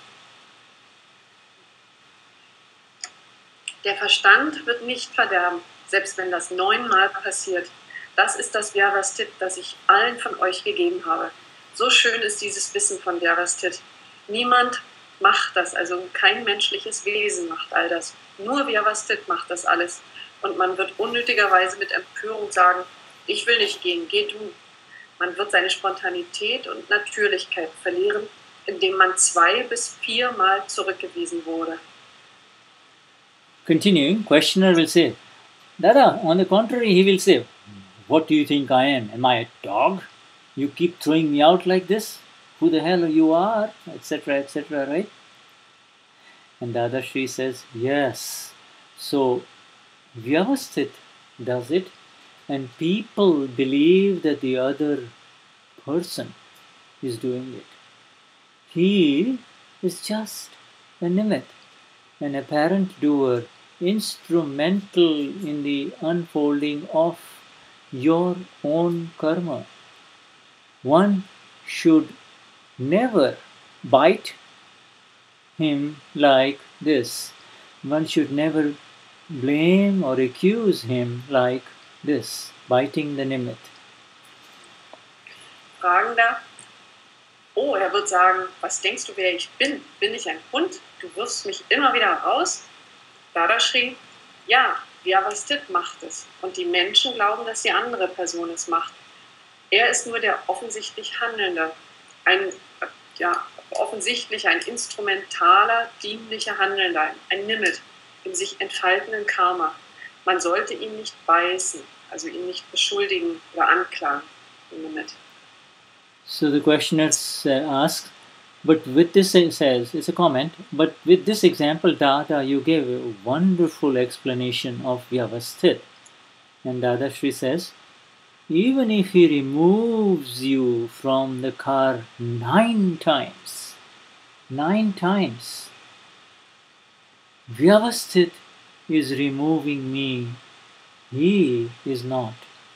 Der Verstand wird nicht verderben, selbst wenn das 9 Mal passiert. Das ist das Vyavasthit, das ich allen von euch gegeben habe. So schön ist dieses Wissen von Vyavasthit. Niemand macht das, also kein menschliches Wesen macht all das. Nur Vyavasthit macht das alles. Und man wird unnötigerweise mit Empörung sagen, ich will nicht gehen, geh du. Man wird seine Spontanität und Natürlichkeit verlieren, indem man 2 bis 4 Mal zurückgewiesen wurde. Continuing, questioner will say, Dada, on the contrary, he will say, what do you think I am? Am I a dog? You keep throwing me out like this? Who the hell you are? Etc., right? And Dada Shri says, yes. So, Vyavasthit does it, and people believe that the other person is doing it. He is just a nimit, an apparent doer, instrumental in the unfolding of your own karma. One should never bite him like this. One should never blame or accuse him like this, biting the nimit. Fragender, oh, er wird sagen, was denkst du, wer ich bin? Bin ich ein Hund? Du wirfst mich immer wieder raus? Dada schrie, ja, Vyavasthit macht es. Und die Menschen glauben, dass die andere Person es macht. Er ist nur der offensichtlich Handelnde. Offensichtlich ein instrumentaler, dienlicher Handelnder, ein Nimit im sich entfaltenden Karma. Man sollte ihn nicht beißen, also ihn nicht beschuldigen oder anklagen. Nimit. So the questioner asks, but with this, says, it's a comment, but with this example, Dada, you gave a wonderful explanation of Vyavasthit. And Dada Shri says, even if he removes you from the car 9 times, Vyavasthit is removing me. He is not.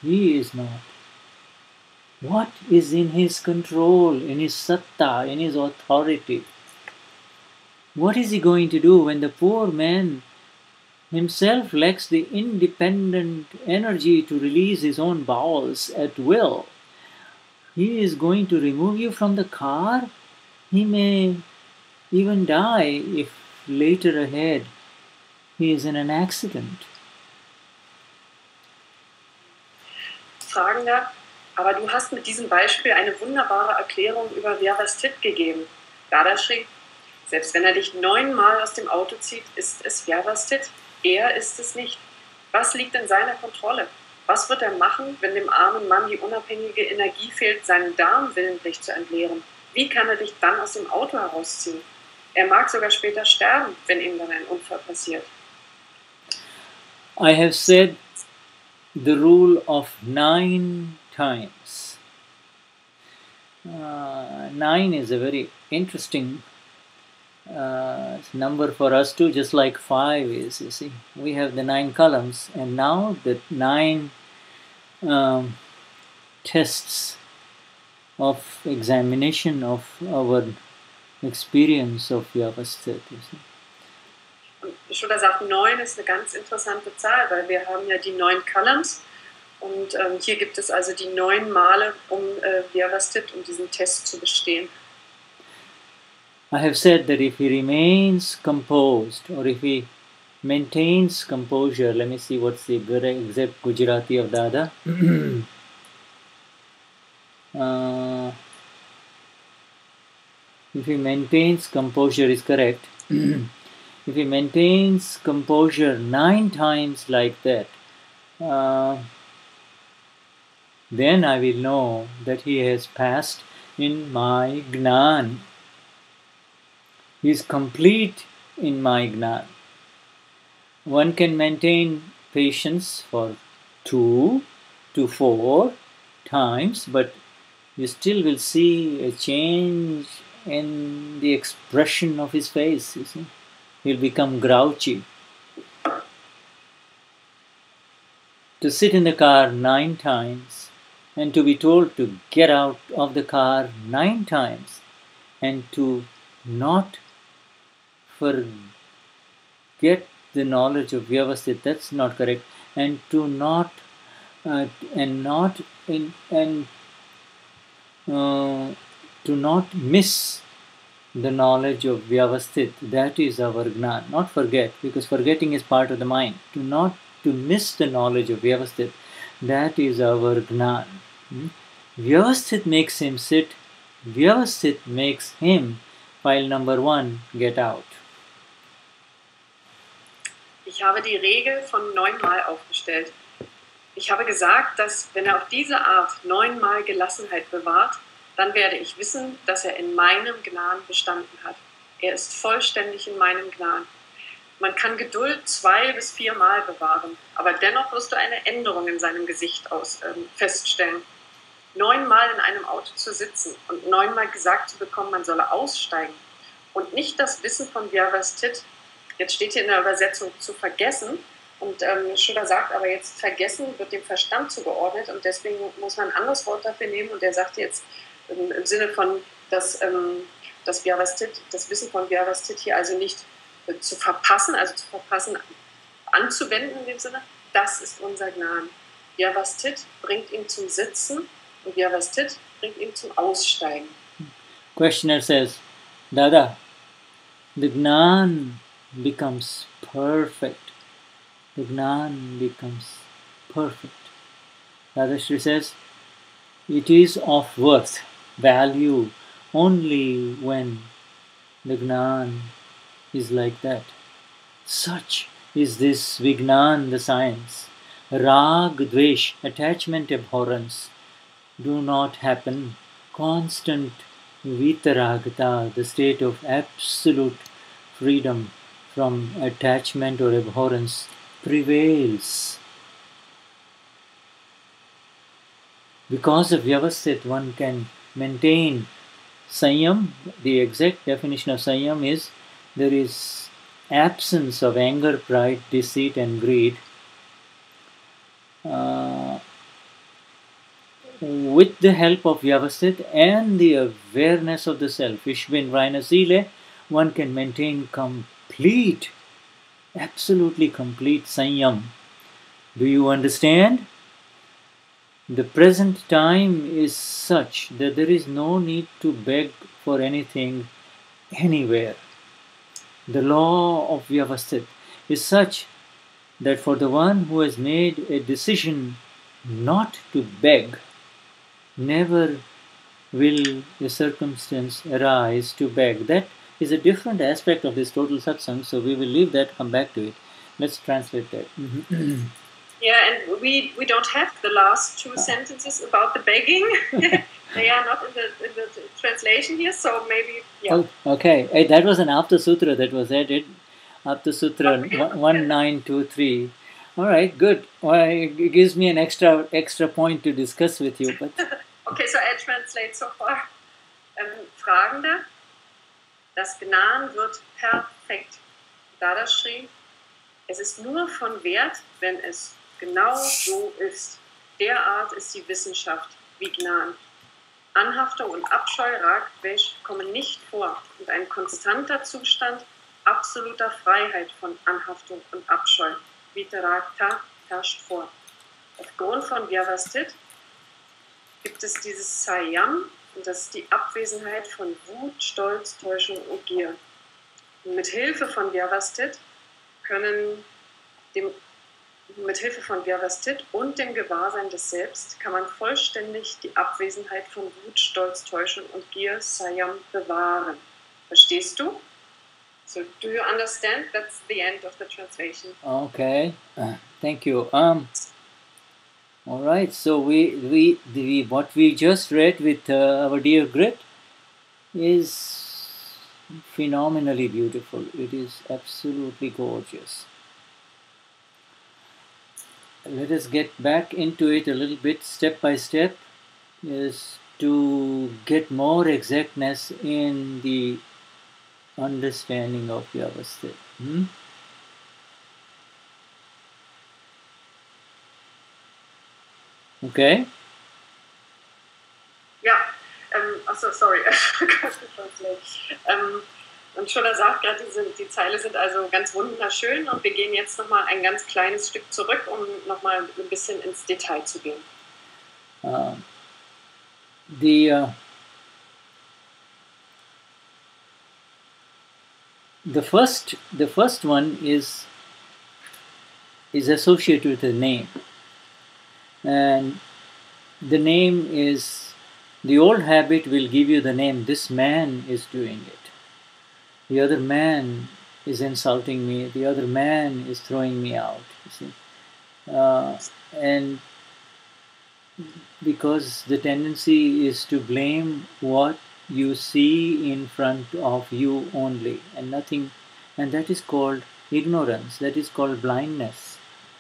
What is in his control, in his satta, in his authority? What is he going to do when the poor man himself lacks the independent energy to release his own bowels at will? He is going to remove you from the car. He may even die if later ahead he is in an accident. Fragender, aber du hast mit diesem Beispiel eine wunderbare Erklärung über Vyavasthit gegeben. Dada schrieb, selbst wenn er dich 9-mal aus dem Auto zieht, ist es Vyavasthit. Er ist es nicht. Was liegt in seiner Kontrolle? Was wird er machen, wenn dem armen Mann die unabhängige Energie fehlt, seinen Darm willentlich zu entleeren? Wie kann er dich dann aus dem Auto herausziehen? Er mag sogar später sterben, wenn ihm dann ein Unfall passiert. I have said the rule of 9 times. 9 is a very interesting number for us too, just like 5 is, you see. We have the 9 columns, and now the 9 tests of examination of our experience of Vyavasthit. You see. Schuller sagt, 9 ist eine ganz interessante Zahl, weil wir haben ja die 9 Columns und hier gibt es also die 9 Male, um Vyavasthit, um diesen Test zu bestehen. I have said that if he remains composed, or if he maintains composure, let me see what's the exact Gujarati of Dada. If he maintains composure is correct. If he maintains composure 9 times like that, then I will know that he has passed in my Gnan. He is complete in my Gnan. One can maintain patience for 2 to 4 times, but you still will see a change in the expression of his face, you see. He'll become grouchy. To sit in the car 9 times and to be told to get out of the car 9 times and to not forget the knowledge of Vyavasthit, that's not correct, and to not to not miss the knowledge of Vyavasthit, that is our Gnan. Not forget, because forgetting is part of the mind. To miss the knowledge of Vyavasthit, that is our Gnan. Vyavasthit makes him sit, Vyavasthit makes him, file number 1, get out. Ich habe die Regel von 9-mal aufgestellt. Ich habe gesagt, dass wenn er auf diese Art 9-mal Gelassenheit bewahrt, dann werde ich wissen, dass er in meinem Gnan bestanden hat. Er ist vollständig in meinem Gnan. Man kann Geduld 2 bis 4 Mal bewahren, aber dennoch wirst du eine Änderung in seinem Gesicht feststellen. 9-mal in einem Auto zu sitzen und 9-mal gesagt zu bekommen, man solle aussteigen und nicht das Wissen von Vyavasthit, jetzt steht hier in der Übersetzung, zu vergessen. Und Schuller sagt aber jetzt, vergessen wird dem Verstand zugeordnet und deswegen muss man ein anderes Wort dafür nehmen. Und er sagt jetzt im Sinne von, dass das Wissen von Vyavasthit hier also nicht zu verpassen, anzuwenden in dem Sinne, das ist unser Gnan. Vyavasthit bringt ihn zum Sitzen und Vyavasthit bringt ihn zum Aussteigen. Questioner says, Dada, the Gnan becomes perfect. The Gnan becomes perfect. Radhashri says, it is of worth, value, only when the Gnan is like that. Such is this Vignan, the science. Rag, Dvesh, attachment, abhorrence do not happen. Constant Vitaragata, the state of absolute freedom from attachment or abhorrence, prevails. Because of Vyavasthit, one can maintain Sanyam. The exact definition of Sanyam is there is absence of anger, pride, deceit and greed. With the help of Vyavasthit and the awareness of the self, Ishvin Vainasile, one can maintain complete, absolutely complete Sanyam. Do you understand? The present time is such that there is no need to beg for anything anywhere. The law of Vyavasthit is such that for the one who has made a decision not to beg. Never will a circumstance arise to beg. That is a different aspect of this total satsang, so we will leave that, come back to it. Let's translate that. Yeah, and we don't have the last two sentences about the begging. They are not in the translation here, so maybe, yeah. Oh, okay. Hey, that was an Apta Sutra that was added. Apta Sutra Okay. 1923. All right, good. Well, it gives me an extra point to discuss with you. But Okay, so I translate so far. Fragender, das Gnaden wird perfekt. Dada schrie, es ist nur von Wert, wenn es genau so ist. Derart ist die Wissenschaft wie Gnaden. Anhaftung und Abscheu, Ragdwesch kommen nicht vor und ein konstanter Zustand absoluter Freiheit von Anhaftung und Abscheu, Vitaragta, herrscht vor. Aufgrund von Vyavasthit gibt es dieses Sayam, und das ist die Abwesenheit von Wut, Stolz, Täuschung und Gier. Und mit Hilfe von Vyavasthit und dem Gewahrsein des Selbst kann man vollständig die Abwesenheit von Wut, Stolz, Täuschung und Gier, Sayam, bewahren. Verstehst du? So, do you understand? That's the end of the translation. okay, thank you. All right. So we what we just read with our dear Grit is phenomenally beautiful. It is absolutely gorgeous. Let us get back into it a little bit, step by step, is to get more exactness in the understanding of Vyavasthit. Okay? Ja, achso, sorry, I forgot to translate. Und Shuddha sagt gerade, die Zeile sind also ganz wunderschön und wir gehen jetzt nochmal ein ganz kleines Stück zurück, um nochmal ein bisschen ins Detail zu gehen. The first one is associated with a name, and the name is, the old habit will give you the name, this man is doing it, the other man is insulting me, the other man is throwing me out, you see. And because the tendency is to blame what you see in front of you only and nothing, and that is called ignorance, that is called blindness.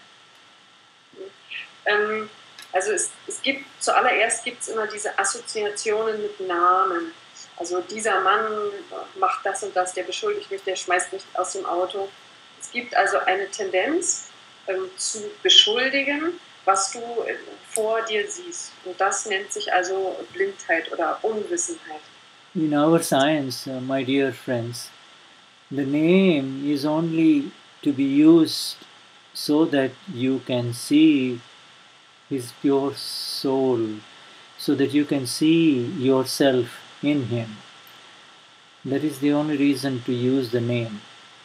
Also es gibt, zuallererst gibt es immer diese Assoziationen mit Namen. Also dieser Mann macht das und das, der beschuldigt mich, der schmeißt mich aus dem Auto. Es gibt also eine Tendenz zu beschuldigen, was du vor dir siehst. Und das nennt sich also Blindheit oder Unwissenheit. In our science, my dear friends, the name is only to be used so that you can see his pure soul, so that you can see yourself in him. That is the only reason to use the name.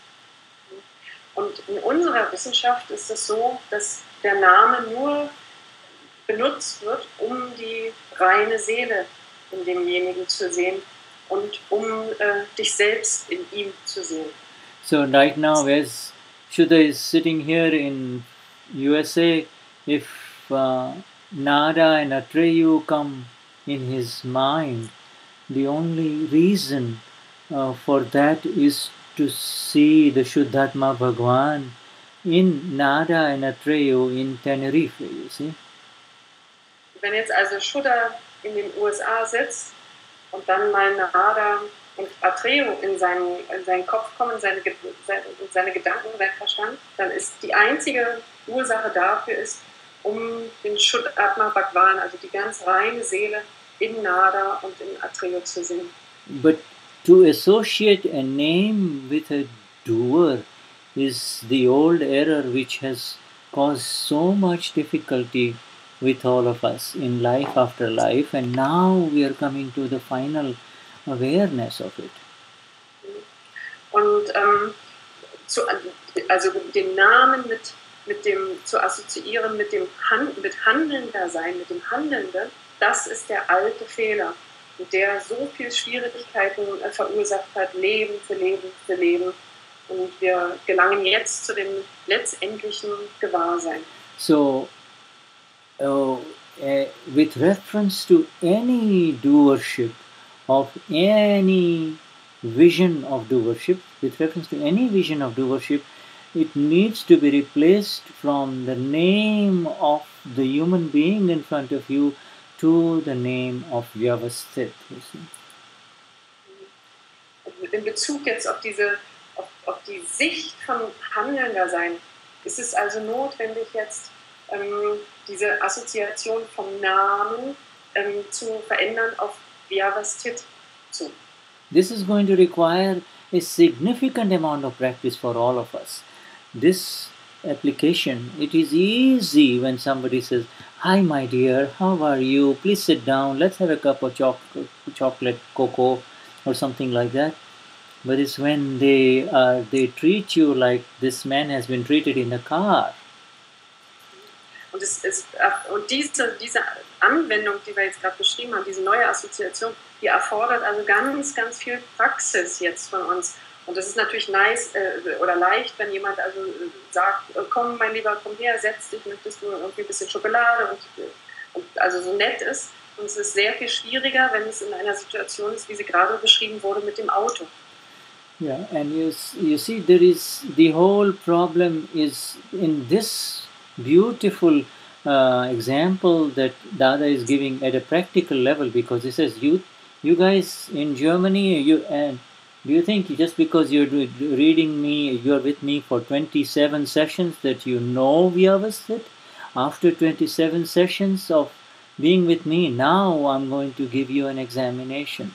Und in unserer Wissenschaft ist es so, dass der Name nur benutzt wird, um die reine Seele in demjenigen zu sehen und dich selbst in ihm zu sehen. So right now, as Shuddha is sitting here in USA, if Nada and Atreyu come in his mind, the only reason for that is to see the Shuddhatma Bhagwan in Nada and Atreyu in Tenerife, you see. Wenn jetzt also Shuddha in den USA sitzt und dann mal Nada und Atreyu in seinen Kopf kommen, seine Gedanken, sein Verstand, dann ist die einzige Ursache dafür ist, den Shuddhatma Bhagwan, also die ganz reine Seele in Nada und in Atreyu zu sehen. But to associate a name with a doer is the old error which has caused so much difficulty with all of us in life after life, and now we are coming to the final awareness of it. Und also den Namen mit dem zu assoziieren, mit handelnder sein, mit dem Handelnden, das ist der alte Fehler, der so viel Schwierigkeiten verursacht hat, Leben für Leben für Leben. Und wir gelangen jetzt zu dem letztendlichen Gewahrsein. So, with reference to any doership of any vision of doership, with reference to any vision of doership, it needs to be replaced from the name of the human being in front of you to the name of Vyavasthit. You see. In Bezug jetzt auf die Sicht von handelnder Sein, ist es also notwendig, jetzt diese Assoziation vom Namen zu verändern auf Vyavasthit zu. This is going to require a significant amount of practice for all of us. This application, it is easy when somebody says, "Hi my dear, how are you? Please sit down, let's have a cup of chocolate, cocoa or something like that." But it's when they treat you like this man has been treated in a car. Und diese Anwendung, die wir jetzt gerade beschrieben haben, diese neue Assoziation, die erfordert also ganz, ganz viel Praxis jetzt von uns. Und das ist natürlich nice oder leicht, wenn jemand also sagt, komm mein Lieber, komm her, setz dich, möchtest du irgendwie ein bisschen Schokolade und also so nett ist. Und es ist sehr viel schwieriger, wenn es in einer Situation ist, wie sie gerade beschrieben wurde, mit dem Auto. Yeah, and you see, there is the whole problem is in this beautiful example that Dada is giving at a practical level, because he says, you guys in Germany, do you think just because you're reading me, you're with me for 27 sessions that you know Vyavasthit? After 27 sessions of being with me, now I'm going to give you an examination.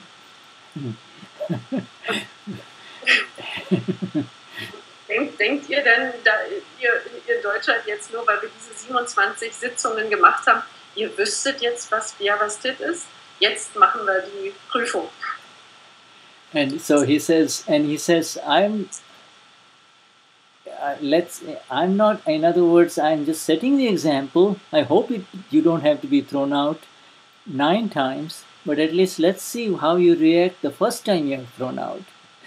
Denkt ihr denn, ihr in Deutschland jetzt nur, weil wir diese 27 Sitzungen gemacht haben, ihr wüsstet jetzt, was Vyavasthit ist? Jetzt machen wir die Prüfung. And so he says, I'm not, in other words, I'm just setting the example. I hope you don't have to be thrown out 9 times, but at least let's see how you react the first time you're thrown out.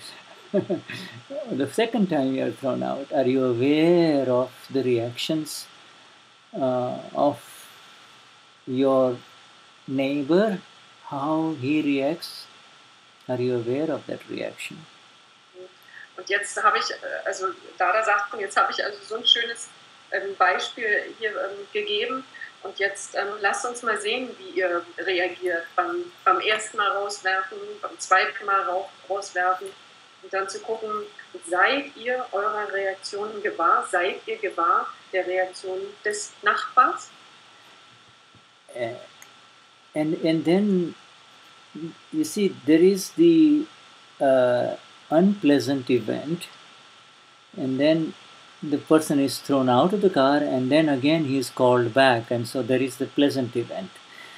The second time you're thrown out. Are you aware of the reactions of your neighbor? How he reacts? Are you aware of that reaction? Und jetzt habe ich, also Dada sagt, jetzt habe ich also so ein schönes Beispiel hier gegeben. Und jetzt lasst uns mal sehen, wie ihr reagiert beim ersten Mal rauswerfen, beim zweiten Mal rauswerfen. Und dann zu gucken, seid ihr eurer Reaktionen gewahr? Seid ihr gewahr der Reaktion des Nachbars? And then, you see, there is the unpleasant event, and then the person is thrown out of the car, and then again he is called back, and so there is the pleasant event.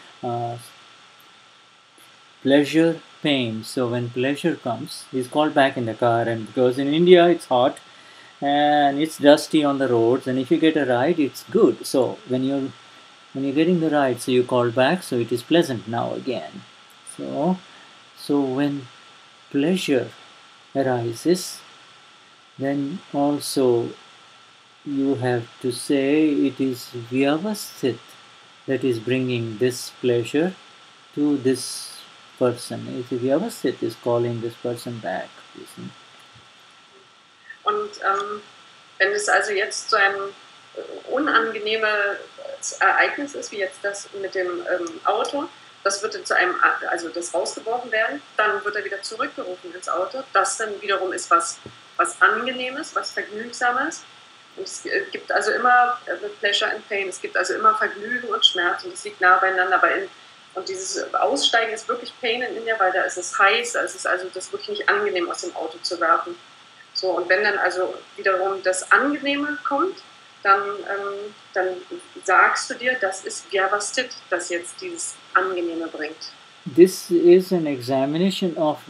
Pleasure, pain. So when pleasure comes, he's called back in the car, and because in India it's hot and it's dusty on the roads, and if you get a ride, it's good. So when you're getting the ride, so you call back, so it is pleasant now again. So when pleasure arises, then also you have to say it is Vyavasthit that is bringing this pleasure to this person. It is Vyavasthit is calling this person back. You see. Und wenn es also jetzt so ein unangenehmes Ereignis ist, wie jetzt das mit dem Auto, das wird zu einem, also das rausgeworfen werden, dann wird er wieder zurückgerufen ins Auto. Das dann wiederum ist was Angenehmes, was Vergnügsames. Und es gibt also immer Pleasure and Pain, es gibt also immer Vergnügen und Schmerz, und es liegt nah beieinander. Und dieses Aussteigen ist wirklich Pain in India, weil da ist es heiß, da ist es also das wirklich nicht angenehm, aus dem Auto zu werfen. So, und wenn dann also wiederum das Angenehme kommt, dann sagst du dir, das ist Vyavasthit, das jetzt dieses Angenehme bringt. This is an examination of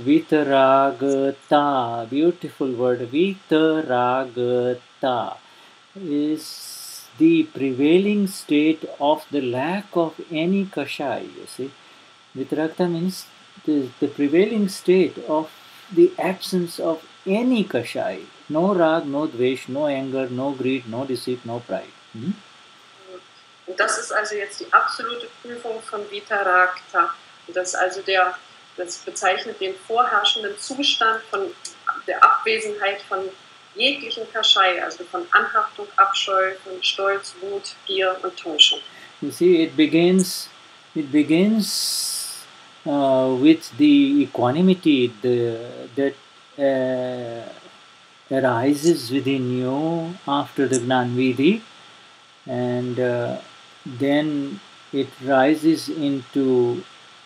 Vitaragata. Beautiful word, Vitaragata. Is the prevailing state of the lack of any kashai, you see. Vitarakta means the prevailing state of the absence of any kashai. No rag, no dvesh, no anger, no greed, no deceit, no pride. Und das ist also jetzt die absolute Prüfung von Vitaragta. Und das ist also das bezeichnet den vorherrschenden Zustand von der Abwesenheit von jeglichen Kashai, also von Anhaftung, Abscheu, von Stolz, Wut, Gier und Täuschung. You see, it begins with the equanimity that arises within you after the Gnanvidhi, and then it rises into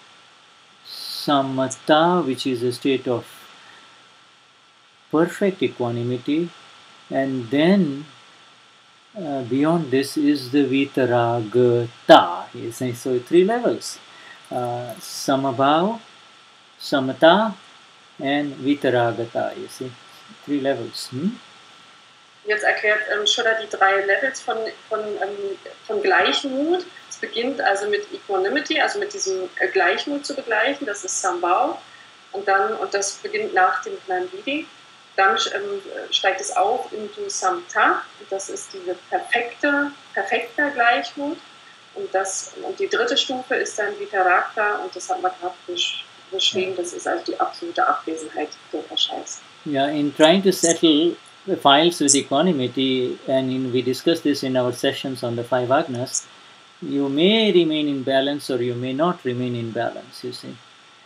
samatha, which is a state of perfect equanimity, and then beyond this is the vitaragata. So 3 levels: samabhav, samatha, and vitaragata. You see, 3 levels. Jetzt erklärt Schuller die 3 Levels von Gleichmut. Es beginnt also mit Equanimity, also mit diesem Gleichmut zu begleichen, das ist Sambhav, und das beginnt nach dem Gnanvidhi. Dann steigt es auf into Samatha, das ist diese perfekter Gleichmut, und die 3. Stufe ist dann Vitaragta, und das haben wir gerade beschrieben, das ist also die absolute Abwesenheit der Kashais. Yeah, in trying to settle the files with equanimity, and we discussed this in our sessions on the 5 agnas, you may remain in balance or you may not remain in balance, you see.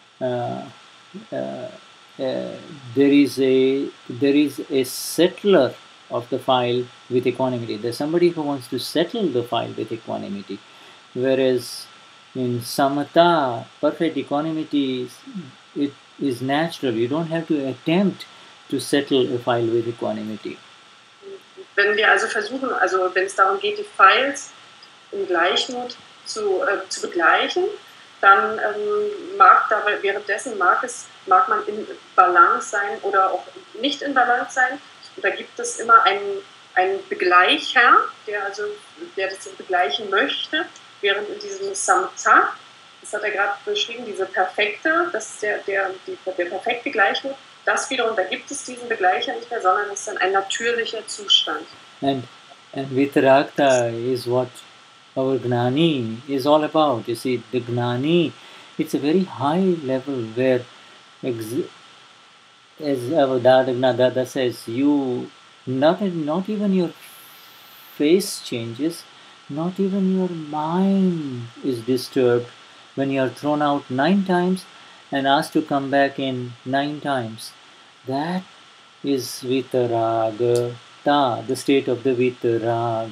There is a settler of the file with equanimity. There's somebody who wants to settle the file with equanimity, whereas in samatha, perfect equanimity is natural. You don't have to attempt to settle a file with equanimity. Wenn wir also versuchen, also wenn es darum geht, die Files im Gleichmut zu begleichen, dann mag man in Balance sein oder auch nicht in Balance sein. Und da gibt es immer einen Begleicher, der das begleichen möchte, während in diesem Samatha, das hat er gerade beschrieben, diese perfekte, das ist der perfekte Gleichmut, das wiederum, da gibt es diesen Begleicher nicht mehr, sondern es ist dann ein natürlicher Zustand. And vitaragta is what our gnani is all about. You see, the gnani, it's a very high level where, as our Dada says, you not even your face changes, not even your mind is disturbed when you are thrown out 9 times and asked to come back in 9 times. That is vitaragata, the state of the vitarag.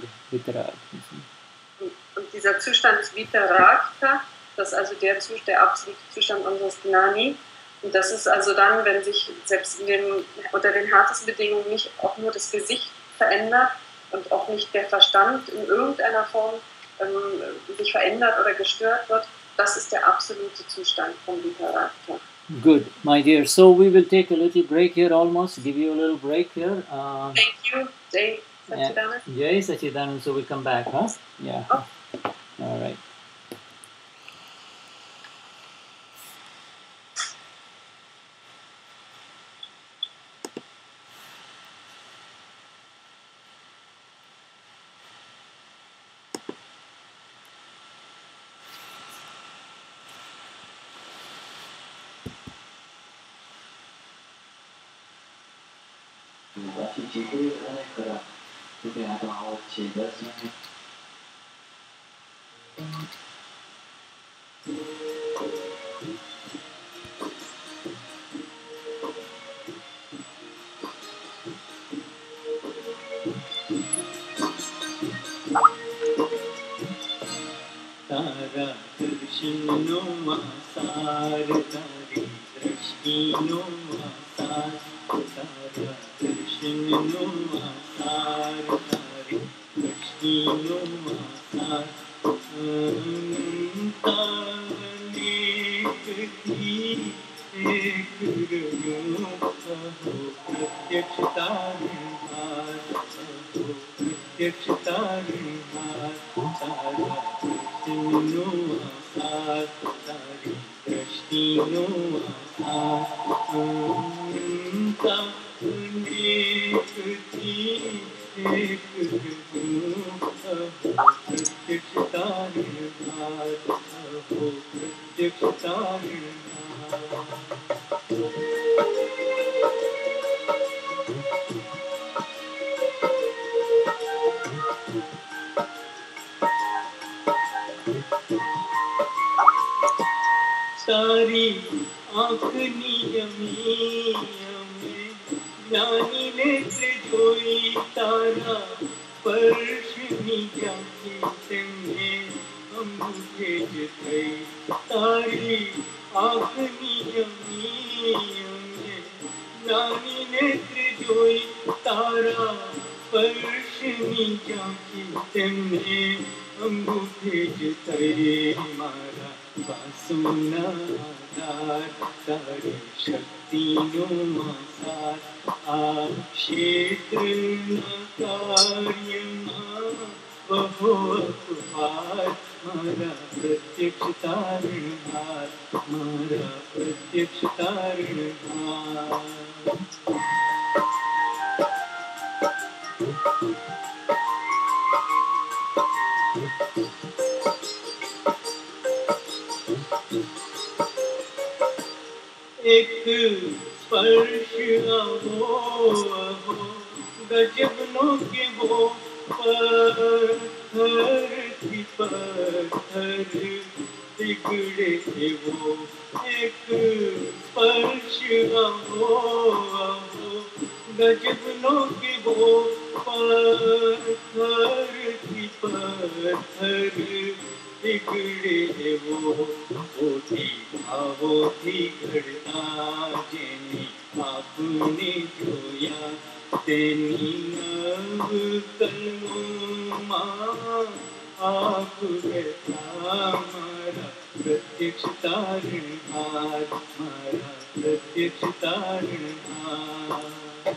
Und dieser Zustand ist Vitaragta, das ist also der absolute Zustand unseres Gnani. Und das ist also dann, wenn sich selbst unter den härtesten Bedingungen nicht auch nur das Gesicht verändert und auch nicht der Verstand in irgendeiner Form sich verändert oder gestört wird, das ist der absolute Zustand von Vitaragta. Good, my dear. So we will take a little break here, almost give you a little break here. Thank you, Jay Sachidanand. Jay Sachidanand, so we come back, huh? Yeah. Oh. All right. प्रत्यक्ष तारणहार तारा दर्शनो आसार तारी दृष्टिनो आसार अनंता अनेक थी एक तू अहो प्रत्यक्ष तारणहार अहो प्रत्यक्ष तारणहार तारी आँख नियमी में ज्ञानी नेत्र जोई तारा स्पर्श निजाती तेने अंगूठे जतई तारी आँख नियमी में ज्ञानी नेत्र जोई तारा स्पर्श निजाती तेने अंगूठे जतई मारा वासुना आधार तारी शक्तिनो आसार आ क्षेत्र न कार्यमा बहो अपहार मारा प्रत्यक्ष तारणहार मारा प्रत्यक्ष तारणहार एक स्पर्श अहो अहो गजबनों के वो पत्थर की पत्थर बिगड़े थे वो एक स्पर्श अहो अहो गजबनों के वो पत्थर की पत्थर बिगड़े वो थी भावो थी घड़ना जेनी आपने जोया तेनी नव कलमो माँ आप बैठा मारा प्रत्यक्ष तारणहार मारा प्रत्यक्ष तारणहार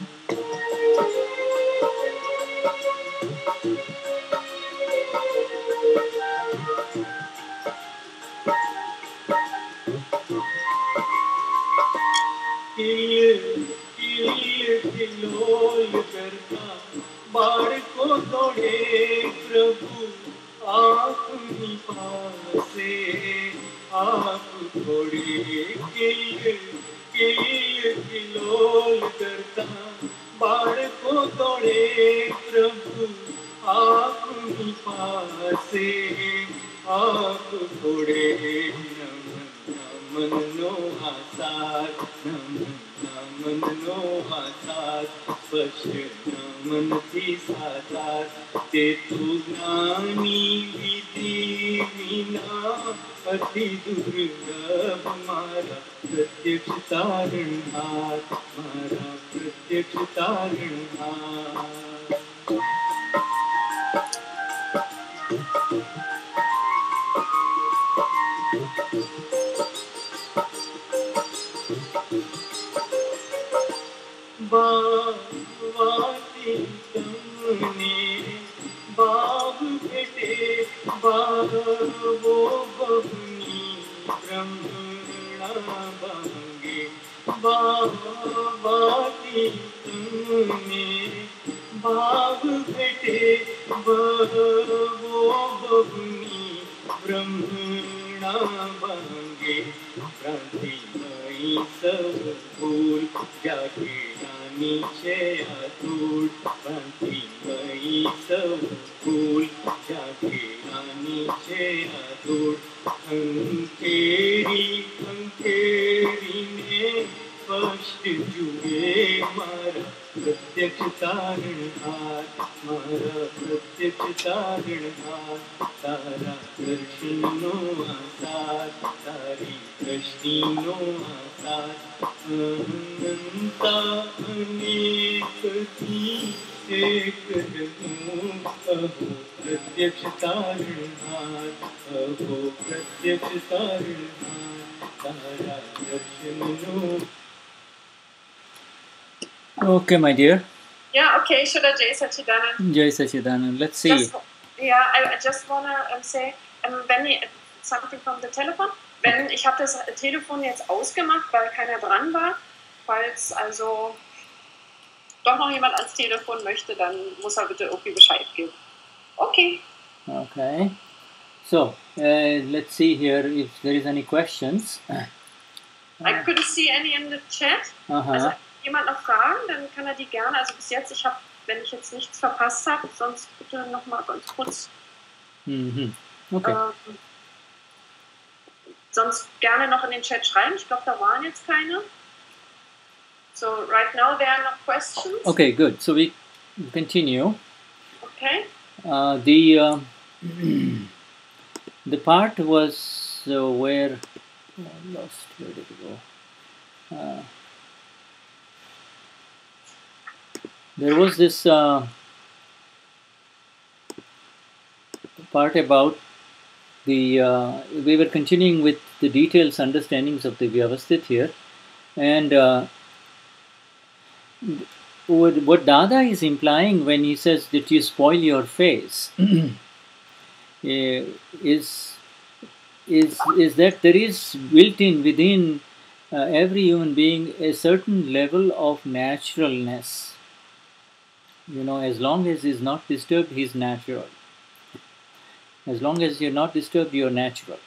किलोल करता बाढ़ को तोड़े प्रभु आप निपासे आप थोड़े किलोल करता बाढ़ को तोड़े प्रभु आप निपासे आप थोड़े नमन नो आसार नमन नो आसार स्पष्ट नमन थी साकार ते तू ज्ञानी विधि विना अति दुर्लभ मारा प्रत्यक्ष तारणहार मारा प्रत्यक्ष तारणहार बावाती तमने बाब भेटे बाबो बबनी ब्रह्मणा बहंगे बावाती तमने बाब भेटे बाबो बबनी ब्रह्मणा बहंगे क्रांति मई सब भूल जाके नीचे अतूल क्रांति मई सब भूल जाके नीचे अतूल अंधेरी ने स्पष्ट जुए मारा प्रत्यक्ष तारणहार मारा प्रत्यक्ष तारणहार तारा दर्शनो आसार तारी दृष्टिनो आसार अनंता अनेक थी एक हूँ अहो प्रत्यक्ष तारणहार अहो प्रत्यक्ष तारणहार तारा दर्शनो. Okay, my dear. Yeah, okay, Shuddha Jai Sachidanand. Jai Sachidanand. Let's see. I just want to say, something from the telephone. Ich habe das Telefon jetzt ausgemacht, weil keiner dran war. Falls also doch noch jemand ans Telefon möchte, dann muss er bitte irgendwie Bescheid geben. Okay. Okay. So, let's see here if there is any questions. I couldn't see any in the chat. Also, jemand noch Fragen, dann kann er die gerne. Also bis jetzt, wenn ich jetzt nichts verpasst habe, sonst bitte noch mal ganz kurz. Okay. Sonst gerne noch in den Chat schreiben. Ich glaube, da waren jetzt keine. So right now there are no questions. Okay, good. So we continue. Okay. The part was where I lost. Where did it go? There was this part about we were continuing with the details understandings of the Vyavasthit here, and what Dada is implying when he says that you spoil your face is that there is built in within every human being a certain level of naturalness. You know, as long as he's not disturbed, he's natural. As long as you're not disturbed, you're natural.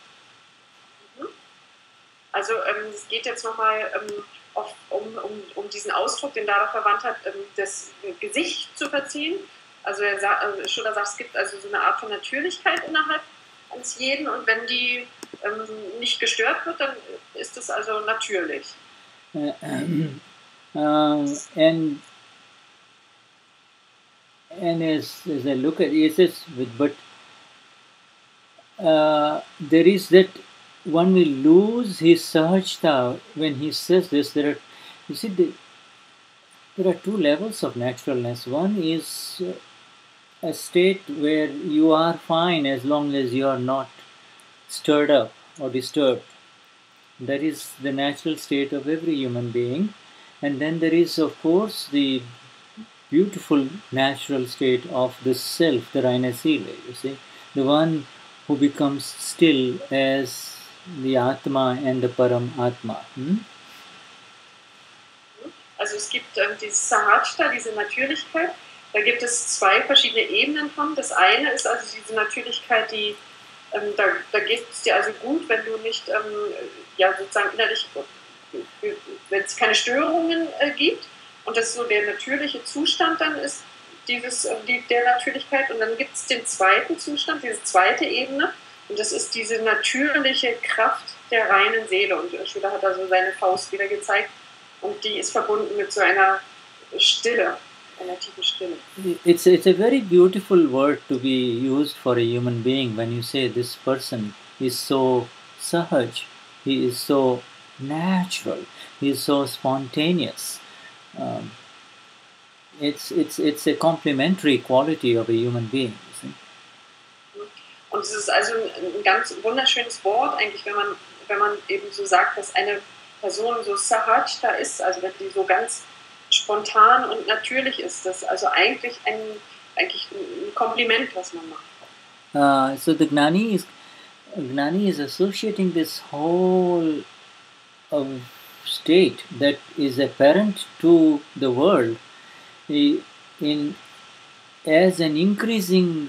Also es geht jetzt nochmal um diesen Ausdruck, den Dada verwandt hat, das Gesicht zu verziehen. Also Shuddha sagt, es gibt also so eine Art von Natürlichkeit innerhalb eines jeden, und wenn die nicht gestört wird, dann ist es also natürlich. And as I look at it, says, but there is that one will lose his sahajta when he says this. There are two levels of naturalness. One is a state where you are fine as long as you are not stirred up or disturbed. That is the natural state of every human being. And then there is, of course, the beautiful natural state of the self, the Raina Sila, you see, the one who becomes still as the Atma and the Param Atma. Also es gibt dieses Sahajta, diese Natürlichkeit, da gibt es zwei verschiedene Ebenen von. Das eine ist also diese Natürlichkeit, die da geht es dir also gut, wenn du nicht sozusagen innerlich, wenn es keine Störungen gibt, und das so der natürliche Zustand dann ist, der Natürlichkeit. Und dann gibt es den zweiten Zustand, diese zweite Ebene, und das ist diese natürliche Kraft der reinen Seele. Und Shuddha hat da so seine Faust wieder gezeigt, und die ist verbunden mit so einer Stille, einer tiefen Stille. It's a very beautiful word to be used for a human being when you say this person is so sahaj, he is so natural, he is so spontaneous. It's a complementary quality of a human being. You see? Und es ist also ein ganz wunderschönes Wort eigentlich, wenn man eben so sagt, dass eine Person so sahajta ist, also wenn die so ganz spontan und natürlich ist, das also eigentlich ein Kompliment, was man macht. So the Gnani is associating this whole state that is apparent to the world as an increasing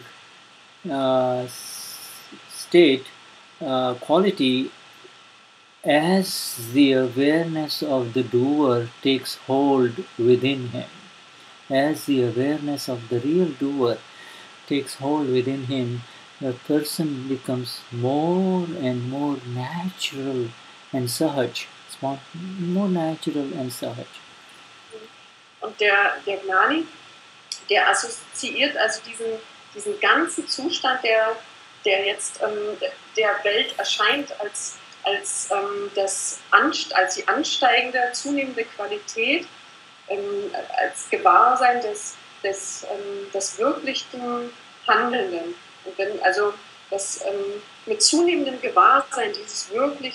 state quality as the awareness of the doer takes hold within him. As the awareness of the real doer takes hold within him, the person becomes more and more natural and sahaj. More natural and sahaj. Und der Gnani, der assoziiert also diesen ganzen Zustand, der jetzt der Welt erscheint als die ansteigende, zunehmende Qualität, als Gewahrsein des wirklichen Handelnden. Und wenn also das mit zunehmendem Gewahrsein dieses wirklich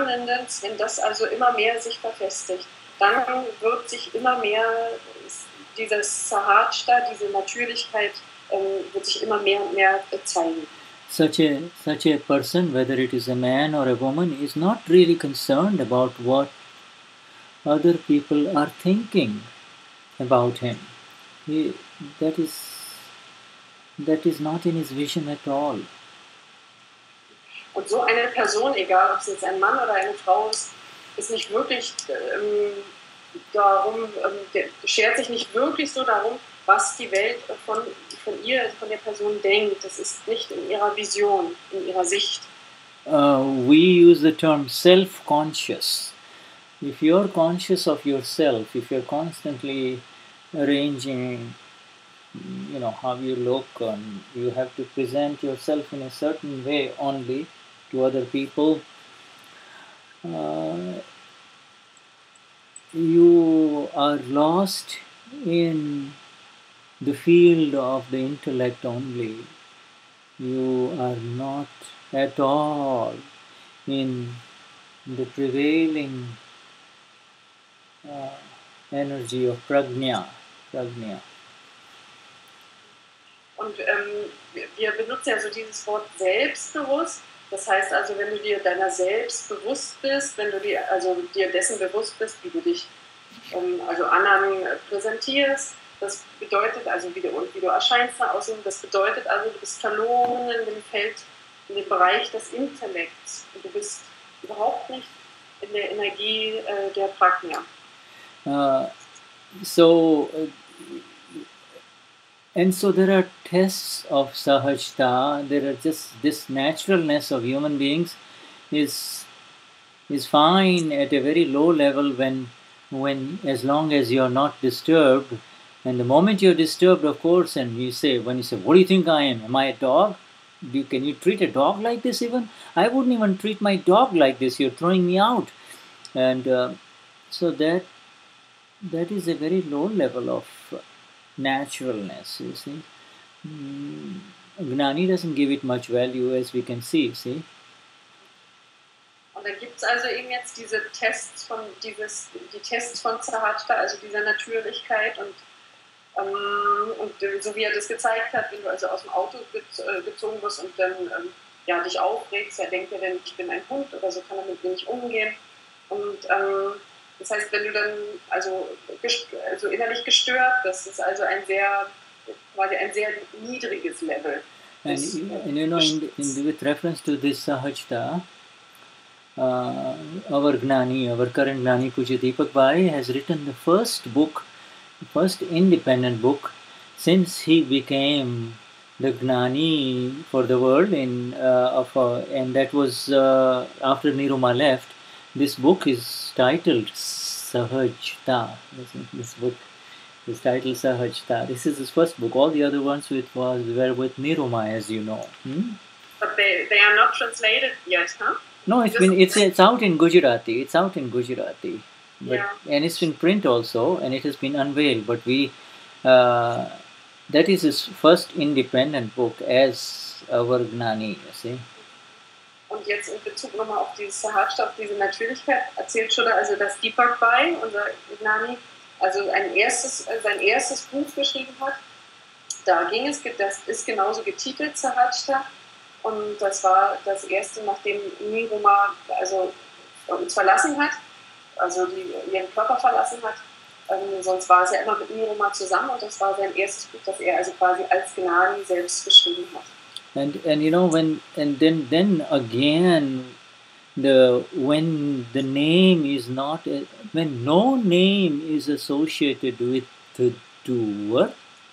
wenn das also immer mehr sich verfestigt, dann wird sich immer mehr dieses Sahajta, diese Natürlichkeit wird sich immer mehr und mehr zeigen. Such a person, whether it is a man or a woman, is not really concerned about what other people are thinking about him. He, that is not in his vision at all. Und so eine Person, egal ob es jetzt ein Mann oder eine Frau ist nicht wirklich darum, schert sich nicht wirklich so darum, was die Welt von der Person denkt. Das ist nicht in ihrer Vision, in ihrer Sicht. We use the term self-conscious. If you're conscious of yourself, if you're constantly arranging, how you look, and you have to present yourself in a certain way only to other people, you are lost in the field of the intellect only. You are not at all in the prevailing energy of prajna. Und wir benutzen ja so dieses Wort selbstbewusst. Das heißt also, wenn du dir deiner selbst bewusst bist, wenn du dir dessen bewusst bist, wie du dich also anderen präsentierst, das bedeutet also, wie du erscheinst nach außen, das bedeutet also, du bist verloren in dem Feld, in dem Bereich des Intellekts. Und du bist überhaupt nicht in der Energie der Prajna. So there are tests of sahajta. There are just this naturalness of human beings is fine at a very low level when as long as you are not disturbed. And the moment you're disturbed, of course, and when you say, what do you think I am? Am I a dog? Can you treat a dog like this even? I wouldn't even treat my dog like this. You're throwing me out. And so that is a very low level of naturalness, you see. Gnani doesn't give it much value, as we can see. Und dann gibt es also eben jetzt die Tests von Sahajta, also dieser Natürlichkeit und so wie er das gezeigt hat, wenn du also aus dem Auto gezogen wirst und dann dich aufregst, denkt er denn, ich bin ein Hund oder so, kann er mit mir nicht umgehen. Und das heißt, wenn du dann also innerlich gestört, das ist also ein sehr niedriges Level. And with reference to this Sahajta, our current Gnani Pujya Deepak Bhai has written the first independent book since he became the Gnani for the world, and that was after Niruma left. This book is titled Sahajta. This book is titled Sahajta. This is his first book. All the other ones were with Niruma, as you know. But they are not translated yet, huh? No, it's out in Gujarati. It's out in Gujarati. But, yeah. And it's in print also, and it has been unveiled. But that is his first independent book as our Gnani, you see. Und jetzt in Bezug nochmal auf dieses Sahajta, auf diese Natürlichkeit, erzählt Shuddha also, dass Deepak Bhai, unser Gnani, also sein erstes Buch geschrieben hat. Das ist genauso getitelt, Sahajta. Und das war das erste, nachdem Niruma uns verlassen hat, also ihren Körper verlassen hat. Sonst war es ja immer mit Niruma zusammen und das war sein erstes Buch, das er also quasi als Gnani selbst geschrieben hat. And then again, when no name is associated with the doer,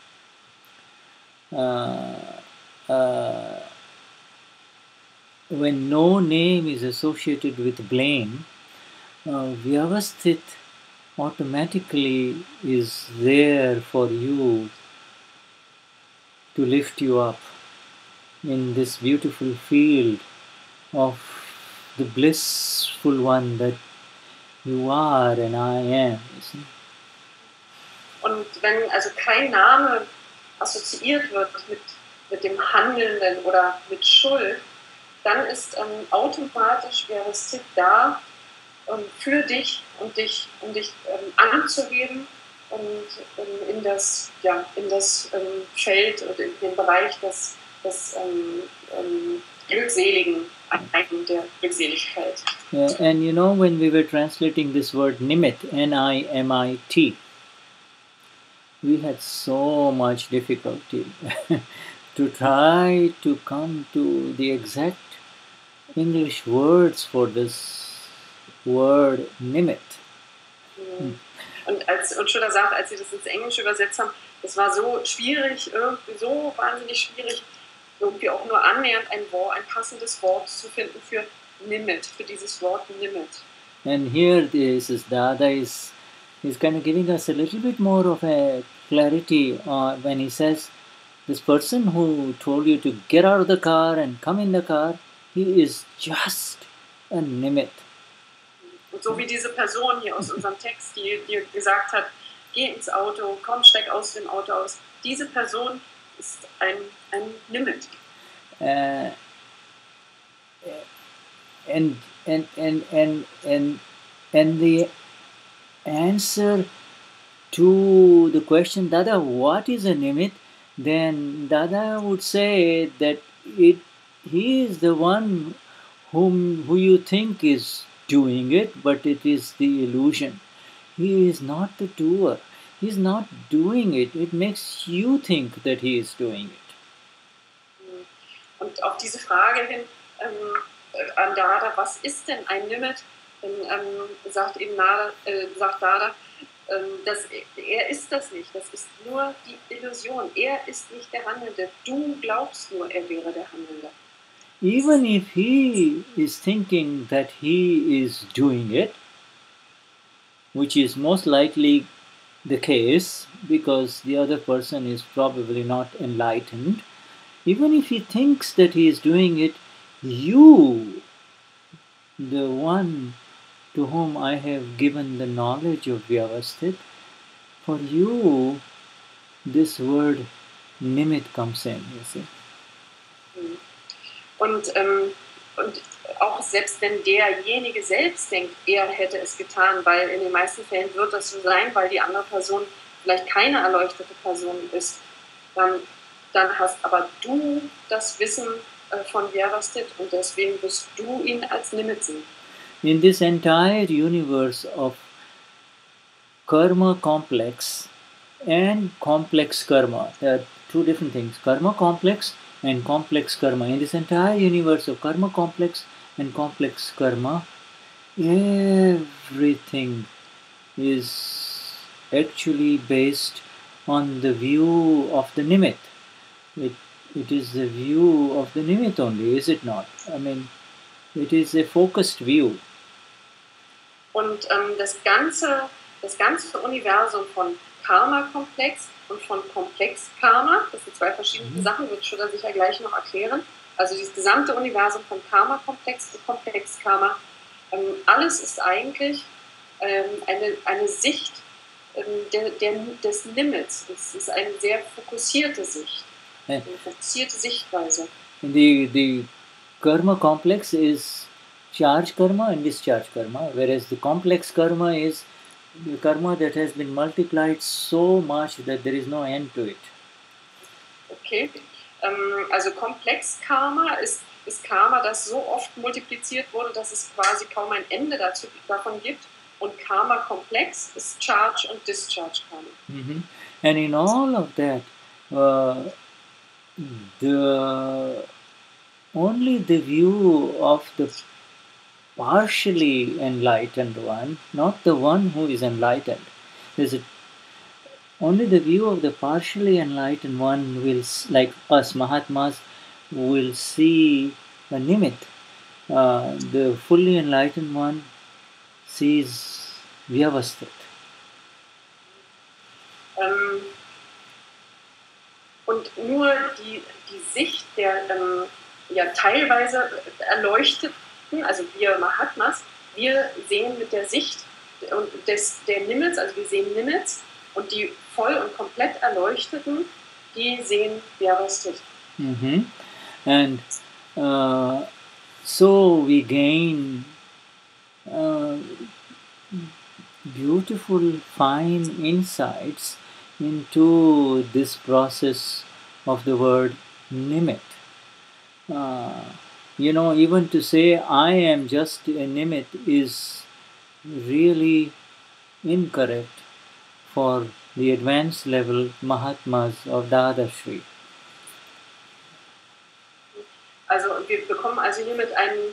when no name is associated with blame, Vyavasthit automatically is there for you to lift you up in this beautiful field of the blissful one that you are and I am. Und wenn also kein Name assoziiert wird mit dem Handelnden oder mit Schuld, dann ist automatisch Vyavasthit da für dich, um dich anzugeben in das Feld oder in den Bereich des Glückseligen, der Glückseligkeit. Yeah, and you know, when we were translating this word nimit, N-I-M-I-T, we had so much difficulty to try to come to the exact English words for this word nimit. Und als Ursula sagt, als sie das ins Englische übersetzt haben, das war so schwierig, irgendwie so wahnsinnig schwierig, irgendwie auch nur annähernd ein passendes Wort zu finden für Nimit, für dieses Wort Nimit. And here this is Dada is kind of giving us a little bit more of a clarity when he says, this person who told you to get out of the car and come in the car, he is just a nimit. Und so wie diese Person hier aus unserem Text, die gesagt hat, geh ins Auto, komm, steig aus dem Auto aus. Diese Person ist ein Nimit. And the answer to the question, Dada, what is a nimit? Then Dada would say that he is the one who you think is doing it, but it is the illusion. He is not the doer. He is not doing it. It makes you think that he is doing it. Und auf diese Frage hin an Dada, was ist denn ein Nimit? Sagt Dada, dass er ist das nicht. Das ist nur die Illusion. Er ist nicht der Handelnde. Du glaubst nur, er wäre der Handelnde. Even if he is thinking that he is doing it, which is most likely the case because the other person is probably not enlightened, even if he thinks that he is doing it, you, the one to whom I have given the knowledge of Vyavasthit, for you, this word nimit comes in, you see. Und auch selbst wenn derjenige selbst denkt, er hätte es getan, weil in den meisten Fällen wird das so sein, weil die andere Person vielleicht keine erleuchtete Person ist, dann hast aber du das Wissen von Vyavasthit und deswegen wirst du ihn als Nimit sehen. In this entire universe of karma complex and complex karma, there are two different things, karma complex and complex karma. In this entire universe of karma complex and complex karma, everything is actually based on the view of the nimit. It is the view of the nimit only, is it not? I mean, it is a focused view. Und das ganze Universum von Karma-Komplex und von Komplex-Karma, das sind zwei verschiedene Sachen, wird Shuddha sicher gleich noch erklären. Also dieses gesamte Universum von Karma-Komplex und Komplex-Karma, alles ist eigentlich eine Sicht des Limits. Es ist eine sehr fokussierte Sicht, eine fokussierte Sichtweise. The karma complex is charge karma and discharge karma, whereas the complex karma is the karma that has been multiplied so much that there is no end to it. Okay, also Komplex-Karma ist Karma, das so oft multipliziert wurde, dass es quasi kaum ein Ende davon gibt. Und Karma-Komplex ist Charge und Discharge Karma. Mm-hmm. And in all of that, only the view of the partially enlightened one, not the one who is enlightened. Only the view of the partially enlightened one will, like us Mahatmas, will see a nimit. The fully enlightened one sees Vyavasthit. Und nur die Sicht der teilweise Erleuchteten, also wir Mahatmas, wir sehen mit der Sicht der Nimits, also wir sehen Nimits, und die voll und komplett Erleuchteten, die sehen Vyavasthit. Mm-hmm. And so we gain beautiful, fine insights into this process of the word nimit. Even to say I am just a nimit is really incorrect for the advanced level Mahatmas of Dadashri. Also wir bekommen also hiermit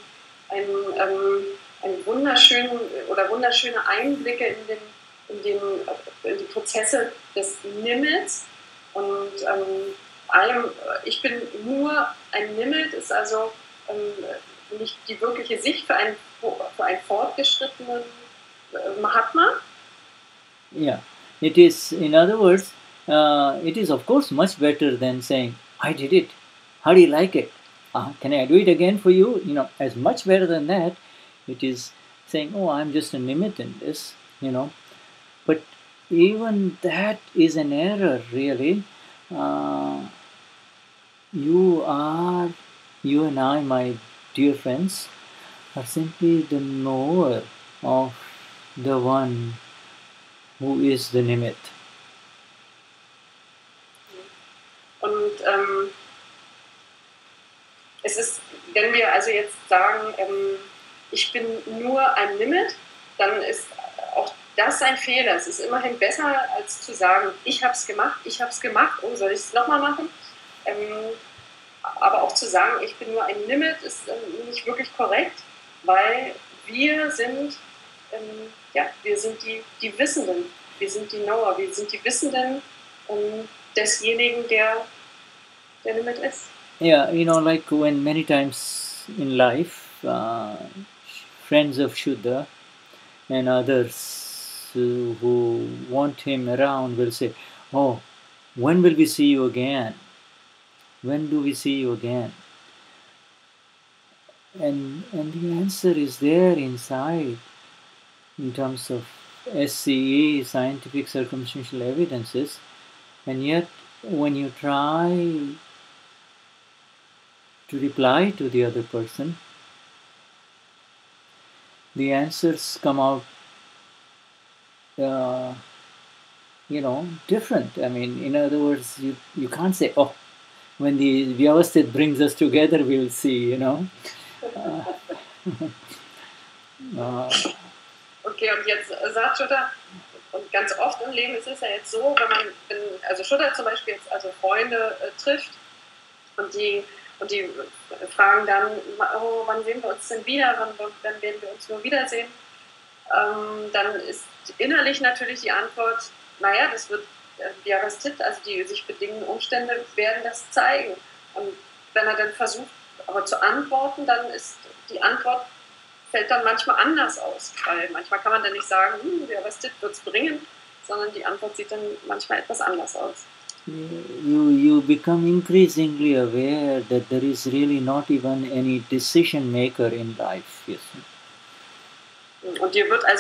einen wunderschönen oder wunderschöne Einblicke in die Prozesse des Nimits. Und ich bin nur ein Nimit, ist also nicht die wirkliche Sicht für einen fortgeschrittenen Mahatma. Yeah, it is, in other words, it is of course much better than saying, I did it. How do you like it? Can I do it again for you? As much better than that, it is saying, oh, I'm just a nimit in this, But even that is an error, really. You and I, my dear friends, are simply the knower of the one who is the nimit. Und es ist, wenn wir also jetzt sagen, ich bin nur ein Nimit, dann ist auch das ein Fehler. Es ist immerhin besser, als zu sagen, ich habe es gemacht, oh, soll ich es nochmal machen? Aber auch zu sagen, ich bin nur ein Nimit, ist nicht wirklich korrekt, weil wir sind die Wissenden, wir sind die Knower, wir sind die Wissenden desjenigen, der Nimit ist. Yeah, like when many times in life, friends of Shuddha and others who want him around will say, oh, when will we see you again? When do we see you again? And the answer is there inside in terms of SCE, scientific circumstantial evidences, and yet when you try to reply to the other person, the answers come out different. I mean, in other words, you can't say, oh, when the Vyavasthit brings us together, we'll see, Okay, und jetzt sagt Shuddha, und ganz oft im Leben ist es ja jetzt so, wenn Shuddha zum Beispiel jetzt also Freunde trifft und die fragen dann, oh, wann sehen wir uns denn wieder, wann werden wir uns nur wiedersehen, dann ist innerlich natürlich die Antwort, naja, das wird Vyavasthit, also die sich bedingenden Umstände werden das zeigen. Und wenn er dann versucht, aber zu antworten, dann ist die Antwort fällt dann manchmal anders aus, weil manchmal kann man dann nicht sagen, Vyavasthit wird es bringen, sondern die Antwort sieht dann manchmal etwas anders aus. You become increasingly aware that there is really not even any decision maker in life. Yes. Und dir wird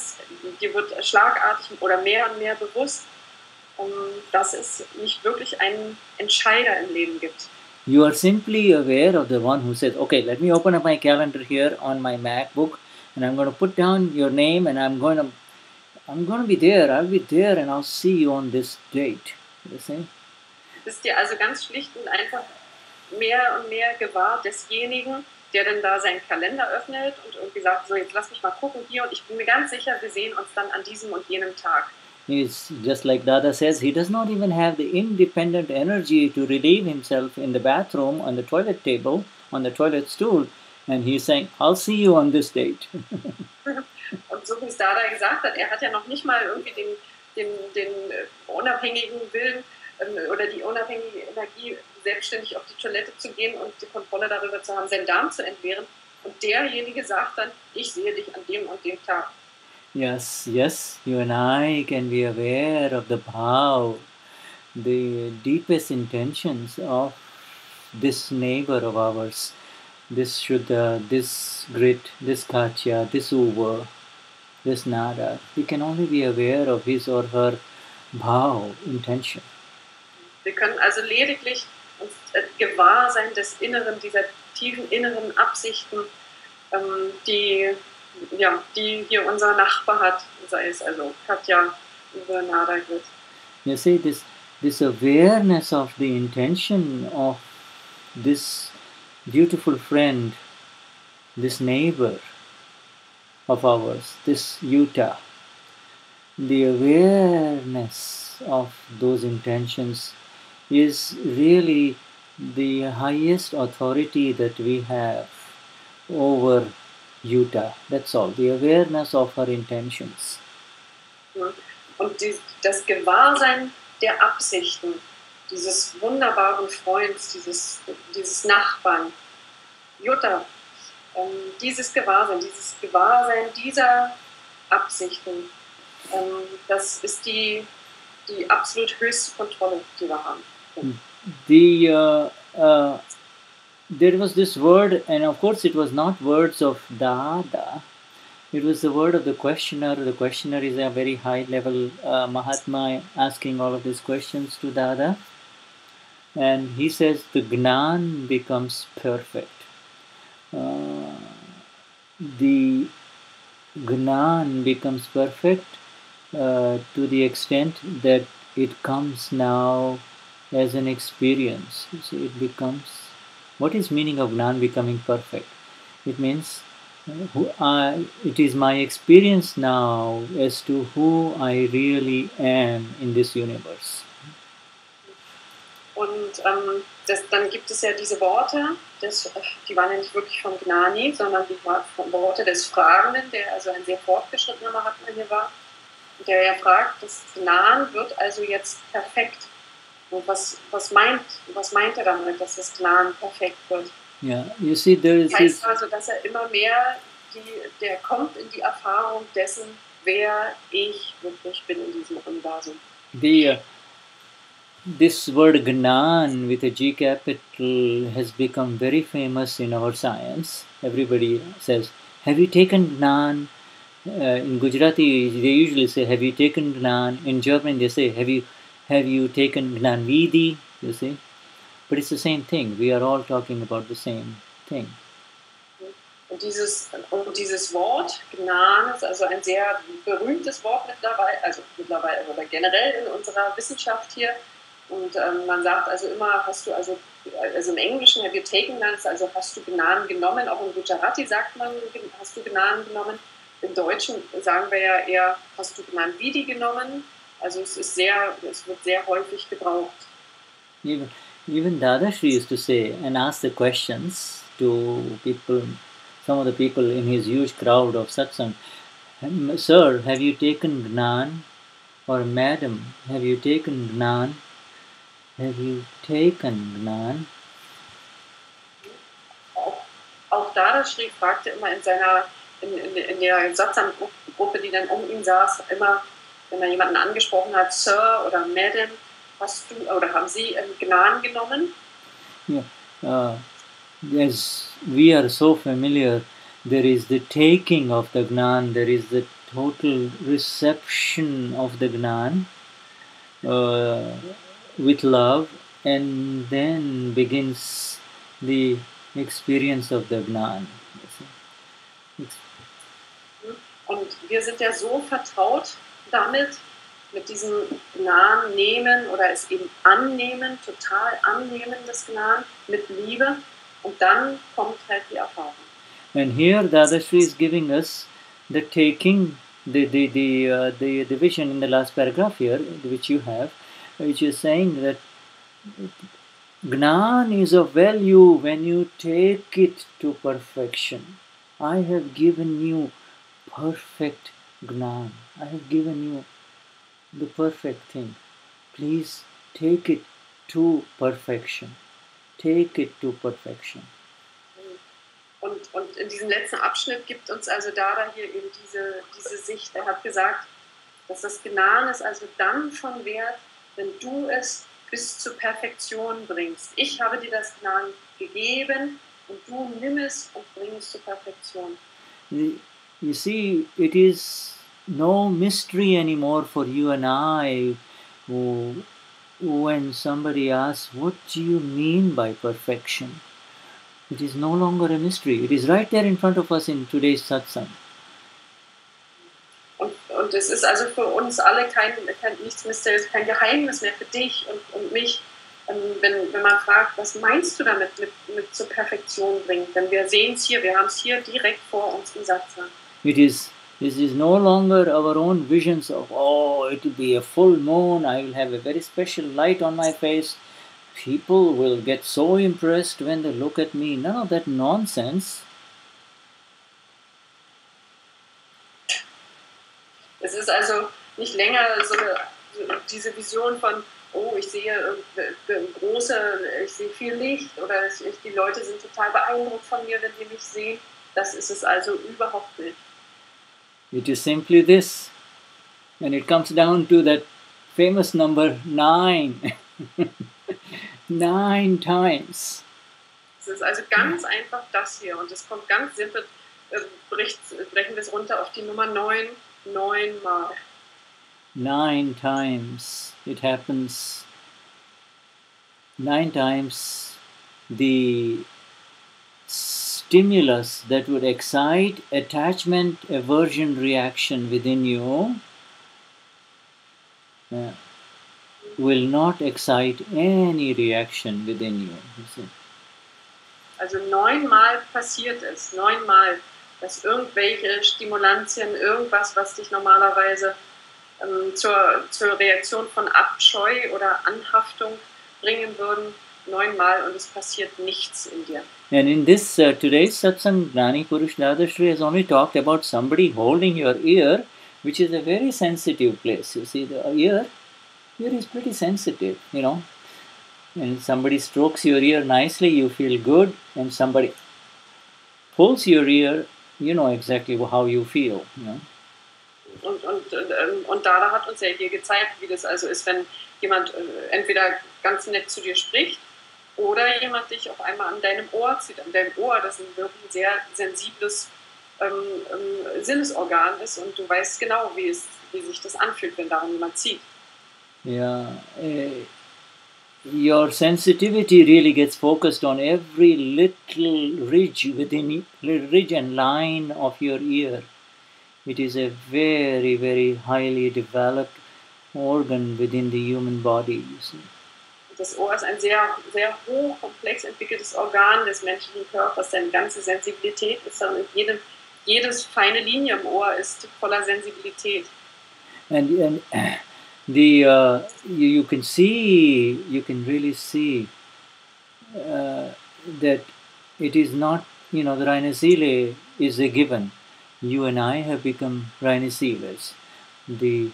schlagartig oder mehr und mehr bewusst, dass es nicht wirklich einen Entscheider im Leben gibt. You are simply aware of the one who says, okay, let me open up my calendar here on my MacBook and I'm going to put down your name and I'm going to be there. I'll be there and I'll see you on this date. You see? Bist dir also ganz schlicht und einfach mehr und mehr gewahr desjenigen, der dann da seinen Kalender öffnet und irgendwie sagt, so jetzt lass mich mal gucken hier und ich bin mir ganz sicher, wir sehen uns dann an diesem und jenem Tag. He's just like Dada says, he does not even have the independent energy to relieve himself in the bathroom, on the toilet table, on the toilet stool, and he's saying, I'll see you on this date. Und so wie es Dada gesagt hat, er hat ja noch nicht mal irgendwie den unabhängigen Willen oder die unabhängige Energie, selbstständig auf die Toilette zu gehen und die Kontrolle darüber zu haben, seinen Darm zu entleeren. Und derjenige sagt dann, ich sehe dich an dem und dem Tag. Yes, you and I can be aware of the bhav, the deepest intentions of this neighbor of ours, this Shuddha, this Grit, this Kachya, this Uva, this Nada. We can only be aware of his or her bhav, intention. Wir können also lediglich uns gewahr sein des Inneren, dieser tiefen inneren Absichten, die ja, die hier unser Nachbar hat, sei es also Katja über Nada-Grid. You see, this awareness of the intention of this beautiful friend, this neighbor of ours, this Utah, the awareness of those intentions is really the highest authority that we have over Utah. That's all. The awareness of her intentions. Und das Gewahrsein der Absichten dieses wunderbaren Freunds, dieses Nachbarn, Jutta, dieses Gewahrsein dieser Absichten, das ist die absolut höchste Kontrolle, die wir haben. There was this word, and of course it was not words of Dada, it was the word of the questioner. The questioner is a very high level Mahatma asking all of these questions to Dada, and he says the Gnan becomes perfect. The Gnan becomes perfect to the extent that it comes now as an experience. So it becomes, what is meaning of Gnan becoming perfect? It means it is my experience now as to who I really am in this universe. Und dann gibt es ja diese Worte, die waren ja nicht wirklich von Gnani, sondern die Worte des Fragenden, der also ein sehr fortgeschrittener Mahatma hier war, der ja fragt, das Gnan wird also jetzt perfekt. Und was meint er damit, dass das Gnan perfekt wird? Yeah, you see, there is das heißt also, dass er immer mehr der kommt in die Erfahrung dessen, wer ich wirklich bin in diesem Universum. This word Gnan with a G capital has become very famous in our science. Everybody says, have you taken Gnan? In Gujarati, they usually say, have you taken Gnan? In German, they say, have you taken Gnan Vidhi? You see? But it's the same thing. We are all talking about the same thing. Und dieses Wort, Gnan, ist also ein sehr berühmtes Wort mittlerweile oder generell in unserer Wissenschaft hier. Und man sagt also immer, hast du also im Englischen, have you taken Gnan, also hast du Gnan genommen, auch in Gujarati sagt man, hast du Gnan genommen. Im Deutschen sagen wir ja eher, hast du Gnan Vidhi genommen. Also es wird sehr häufig gebraucht. Even Dadashi used to say and ask the questions to people, some of the people in his huge crowd of satsang. Sir, have you taken Gnan? Or Madam, have you taken Gnan? Have you taken Gnan? Auch Dadashi fragte immer in der Satsang-Gruppe, die dann um ihn saß, immer, wenn er jemanden angesprochen hat, Sir oder Madam, hast du oder haben Sie Gnan genommen? Yeah. As we are so familiar, there is the taking of the Gnan, there is the total reception of the Gnan with love, and then begins the experience of the Gnan. Und wir sind ja so vertraut damit, mit diesem Gnan nehmen oder es eben annehmen, total annehmen des Gnan mit Liebe, und dann kommt halt die Erfahrung. And here Dadashi is giving us the taking, the vision in the last paragraph here, which you have, which is saying that Gnan is of value when you take it to perfection. I have given you perfect Gnan. I have given you the perfect thing. Please take it to perfection. Take it to perfection. Und in diesem letzten Abschnitt gibt uns also Dada hier eben diese Sicht. Er hat gesagt, dass das Gnan ist also dann von Wert, wenn du es bis zur Perfektion bringst. Ich habe dir das Gnan gegeben und du nimm es und bring es zur Perfektion. You see, it is no mystery anymore for you and I when somebody asks, what do you mean by perfection? It is no longer a mystery. It is right there in front of us in today's satsang. Und es ist also für uns alle nichts Mysteriöses, kein Geheimnis mehr für dich und mich. Wenn man fragt, was meinst du damit mit zur Perfektion bringen? Denn wir sehen es hier, wir haben es hier direkt vor uns im Satz. This is no longer our own visions of, oh, it will be a full moon, I will have a very special light on my face. People will get so impressed when they look at me. None of that nonsense. Es ist also nicht länger diese Vision von, oh, ich sehe ich sehe viel Licht oder die Leute sind total beeindruckt von mir, wenn die mich sehen. Das ist es also überhaupt nicht. It is simply this. And it comes down to that famous number 9. 9 times. Es ist also ganz einfach das hier und es kommt ganz simpel, brechen wir es runter auf die Nummer 9, 9 Mal. 9 times. It happens 9 times. The stimulus that would excite attachment aversion reaction within you will not excite any reaction within you. See? Also 9 Mal passiert es, 9 Mal, dass irgendwelche Stimulantien, irgendwas, was dich normalerweise zur Reaktion von Abscheu oder Anhaftung bringen würden, 9 Mal und es passiert nichts in dir. And in this today's satsang, Gnani Purush Dadashri has only talked about somebody holding your ear, which is a very sensitive place. You see, the ear is pretty sensitive, you know. And somebody strokes your ear nicely, you feel good. And somebody pulls your ear, you know exactly how you feel. You know? Und Dada hat uns ja hier gezeigt, wie das also ist, wenn jemand entweder ganz nett zu dir spricht oder jemand dich auf einmal an deinem Ohr zieht. An deinem Ohr, das wirklich ein sehr sensibles Sinnesorgan ist und du weißt genau, wie sich das anfühlt, wenn daran jemand zieht. Yeah, your sensitivity really gets focused on every little ridge and line of your ear. It is a very, very highly developed organ within the human body, you see. Das Ohr ist ein sehr, sehr hochkomplex entwickeltes Organ des menschlichen Körpers. Seine ganze Sensibilität ist dann jedes feine Linie im Ohr ist voller Sensibilität. And you can really see that it is not, you know, the Rhinasile is a given. You and I have become Rhinasiles. The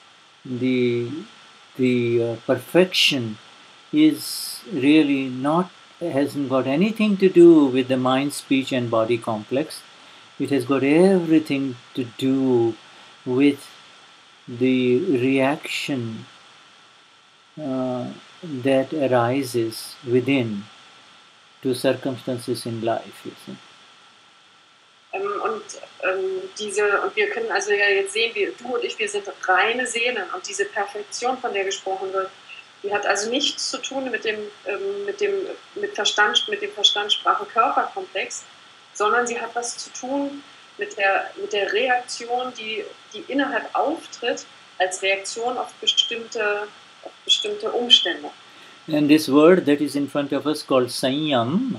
perfection is really hasn't got anything to do with the mind, speech and body complex. It has got everything to do with the reaction that arises within to circumstances in life, you see. Und wir können also ja jetzt sehen, du und ich, wir sind reine Seelen und diese Perfektion, von der gesprochen wird, die hat also nichts zu tun mit dem Verstand, Sprache-Körper-Komplex, sondern sie hat was zu tun mit der Reaktion, die innerhalb auftritt als Reaktion auf bestimmte Umstände. And this word that is in front of us called Sanyam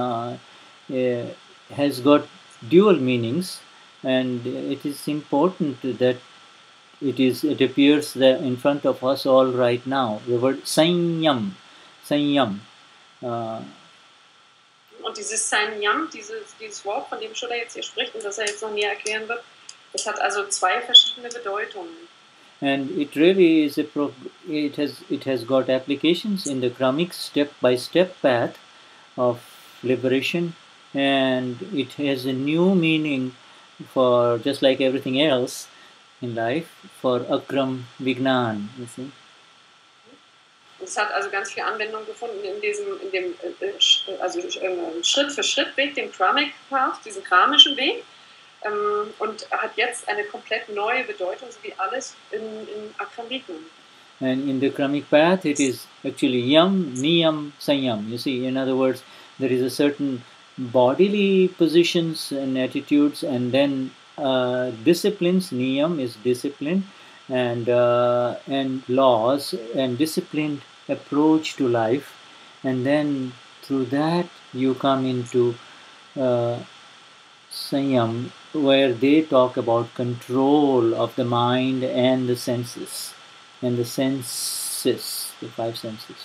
has got dual meanings, and it is important that it appears in front of us all right now. The word Sanyam. Und dieses Sanyam, dieses Wort, von dem Shuddha jetzt hier spricht und das er jetzt noch näher erklären wird, das hat also 2 verschiedene Bedeutungen. And it really is it has got applications in the Kramik step-by-step path of liberation, and it has a new meaning for, just like everything else in life, for Akram Vignan, you see. Es hat also ganz viel Anwendung gefunden in dem Schritt-für-Schritt-Weg, dem Kramik Path, diesem kramischen Weg, und hat jetzt eine komplett neue Bedeutung, so wie alles in Akram Vignan. And in the Kramik path, it is actually Yam, Niyam, Sanyam. You see, in other words, there is a certain bodily positions and attitudes, and then disciplines, niyam is discipline, and laws and disciplined approach to life, and then through that you come into uh, Sanyam, where they talk about control of the mind and the senses, the five senses.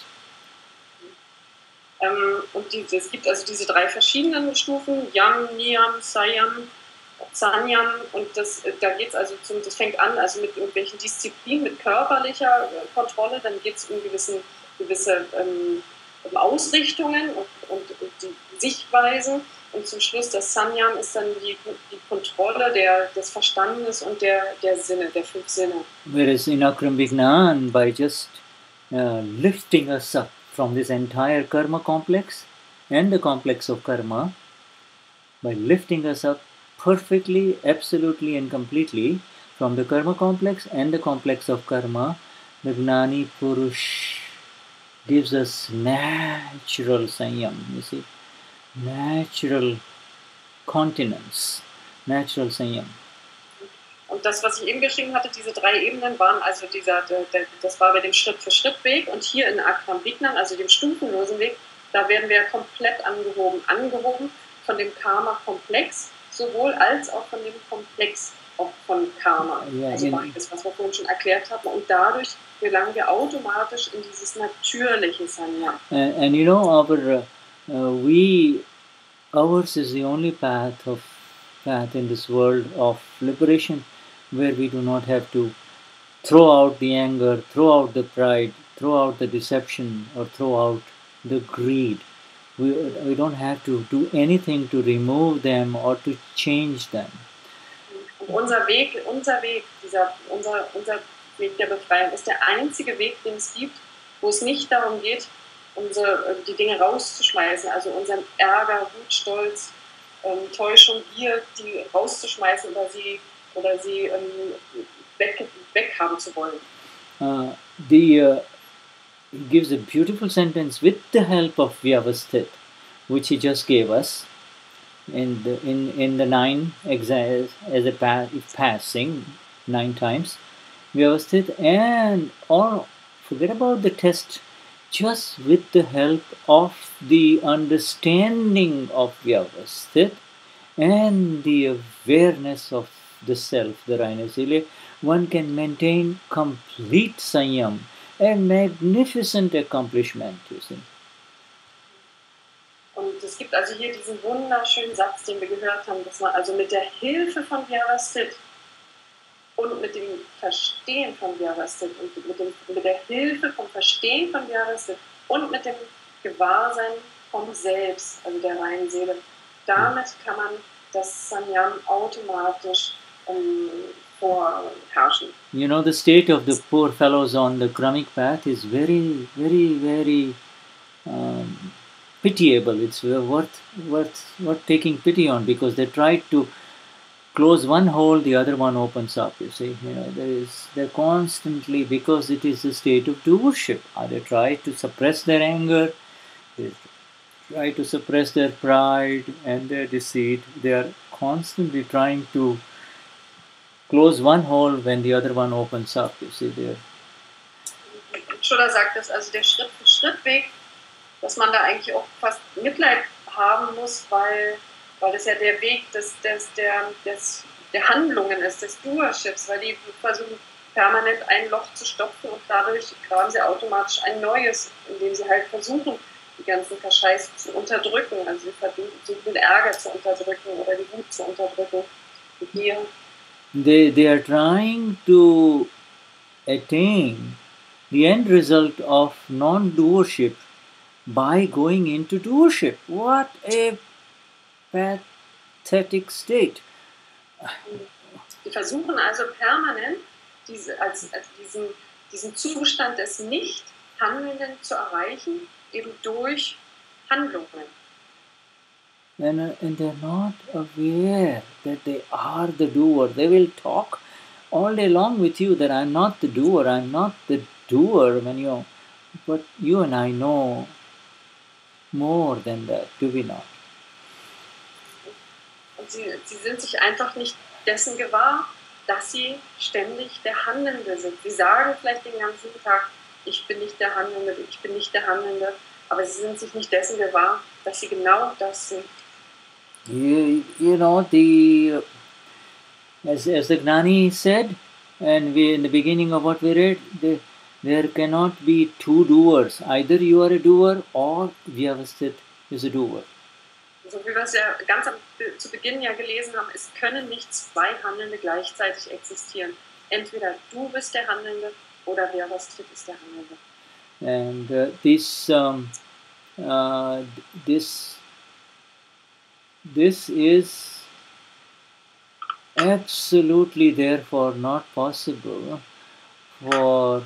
Und es gibt also diese drei verschiedenen Stufen, Yam, Niyam, Sayam, Sanyam, und da geht es also das fängt an also mit irgendwelchen Disziplinen, mit körperlicher Kontrolle, dann geht es um gewisse Ausrichtungen und die Sichtweisen, und zum Schluss das Sanyam ist dann die Kontrolle des Verstandes und der Sinne, der 5 Sinne. Whereas in Akram Vignan, by just lifting us up from this entire karma complex and the complex of karma, by lifting us up perfectly, absolutely and completely from the karma complex and the complex of karma, the Gnani Purush gives us natural sanyam, you see, natural continence, natural sanyam. Und das, was ich eben geschrieben hatte, diese 3 Ebenen waren also das war bei dem Schritt-für-Schritt-Weg, und hier in Akram Vignan, also dem stufenlosen Weg, da werden wir komplett angehoben von dem Karma-Komplex, sowohl als auch von dem Komplex von Karma, also beides, was wir vorhin schon erklärt haben, und dadurch gelangen wir automatisch in dieses natürliche Sanyam. And you know, ours is the only path in this world of liberation, where we do not have to throw out the anger, throw out the pride, throw out the deception, or throw out the greed. We don't have to do anything to remove them or to change them. Und unser Weg der Befreiung ist der einzige Weg, den es gibt, wo es nicht darum geht, die Dinge rauszuschmeißen, also unseren Ärger, Wut, Stolz, Täuschung, Gier, die rauszuschmeißen oder sie weghaben zu wollen. He gives a beautiful sentence with the help of Vyavasthit, which he just gave us in the 9 exams as a passing 9 times. Vyavasthit, and or forget about the test, just with the help of the understanding of Vyavasthit and the awareness of the self, the Rainesile, one can maintain complete Sanyam, a magnificent accomplishment, you see. Und es gibt also hier diesen wunderschönen Satz, den wir gehört haben, dass man also mit der Hilfe von Vyavasthit und mit dem Verstehen von Vyavasthit und mit der Hilfe vom Verstehen von Vyavasthit und mit dem Gewahrsein vom Selbst, also der reinen Seele, damit kann man das Sanyam automatisch vorherrschen. You know, the state of the poor fellows on the Kramic path is very, very, very pitiable. It's worth taking pity on, because they tried to close one hole, the other one opens up, you see. You know, they're constantly, because it is a state of doership. They try to suppress their anger, they try to suppress their pride and their deceit. They are constantly trying to close one hole when the other one opens up, you see there. Schuller sagt das, also der Schritt-für-Schritt-Weg, dass man da eigentlich auch fast Mitleid haben muss, weil das ja der Weg der Handlungen ist, des Doerships, weil die versuchen permanent ein Loch zu stopfen und dadurch graben sie automatisch ein neues, indem sie halt versuchen, die ganzen Kaschais zu unterdrücken, also sie versuchen den Ärger zu unterdrücken oder die Wut zu unterdrücken. Hier. They are trying to attain the end result of non-doership by going into doership. What a pathetic state. Die versuchen also permanent diesen Zustand des Nicht-Handelnden zu erreichen, eben durch Handlungen. And they're not aware that they are the doer. They will talk all day long with you that I'm not the doer, but you and I know more than that, do we not? Und sie sind sich einfach nicht dessen gewahr, dass sie ständig der Handelnde sind. Sie sagen vielleicht den ganzen Tag, ich bin nicht der Handelnde, ich bin nicht der Handelnde, aber sie sind sich nicht dessen gewahr, dass sie genau das sind. You know, as the Gnani said, and we in the beginning of what we read, there cannot be two doers. Either you are a doer or Vyavasthit is a doer. So wie wir es ja ganz zu Beginn ja gelesen haben, es können nicht zwei Handelnde gleichzeitig existieren. Entweder du bist der Handelnde oder Vyavasthit ist der Handelnde. And this is absolutely therefore not possible for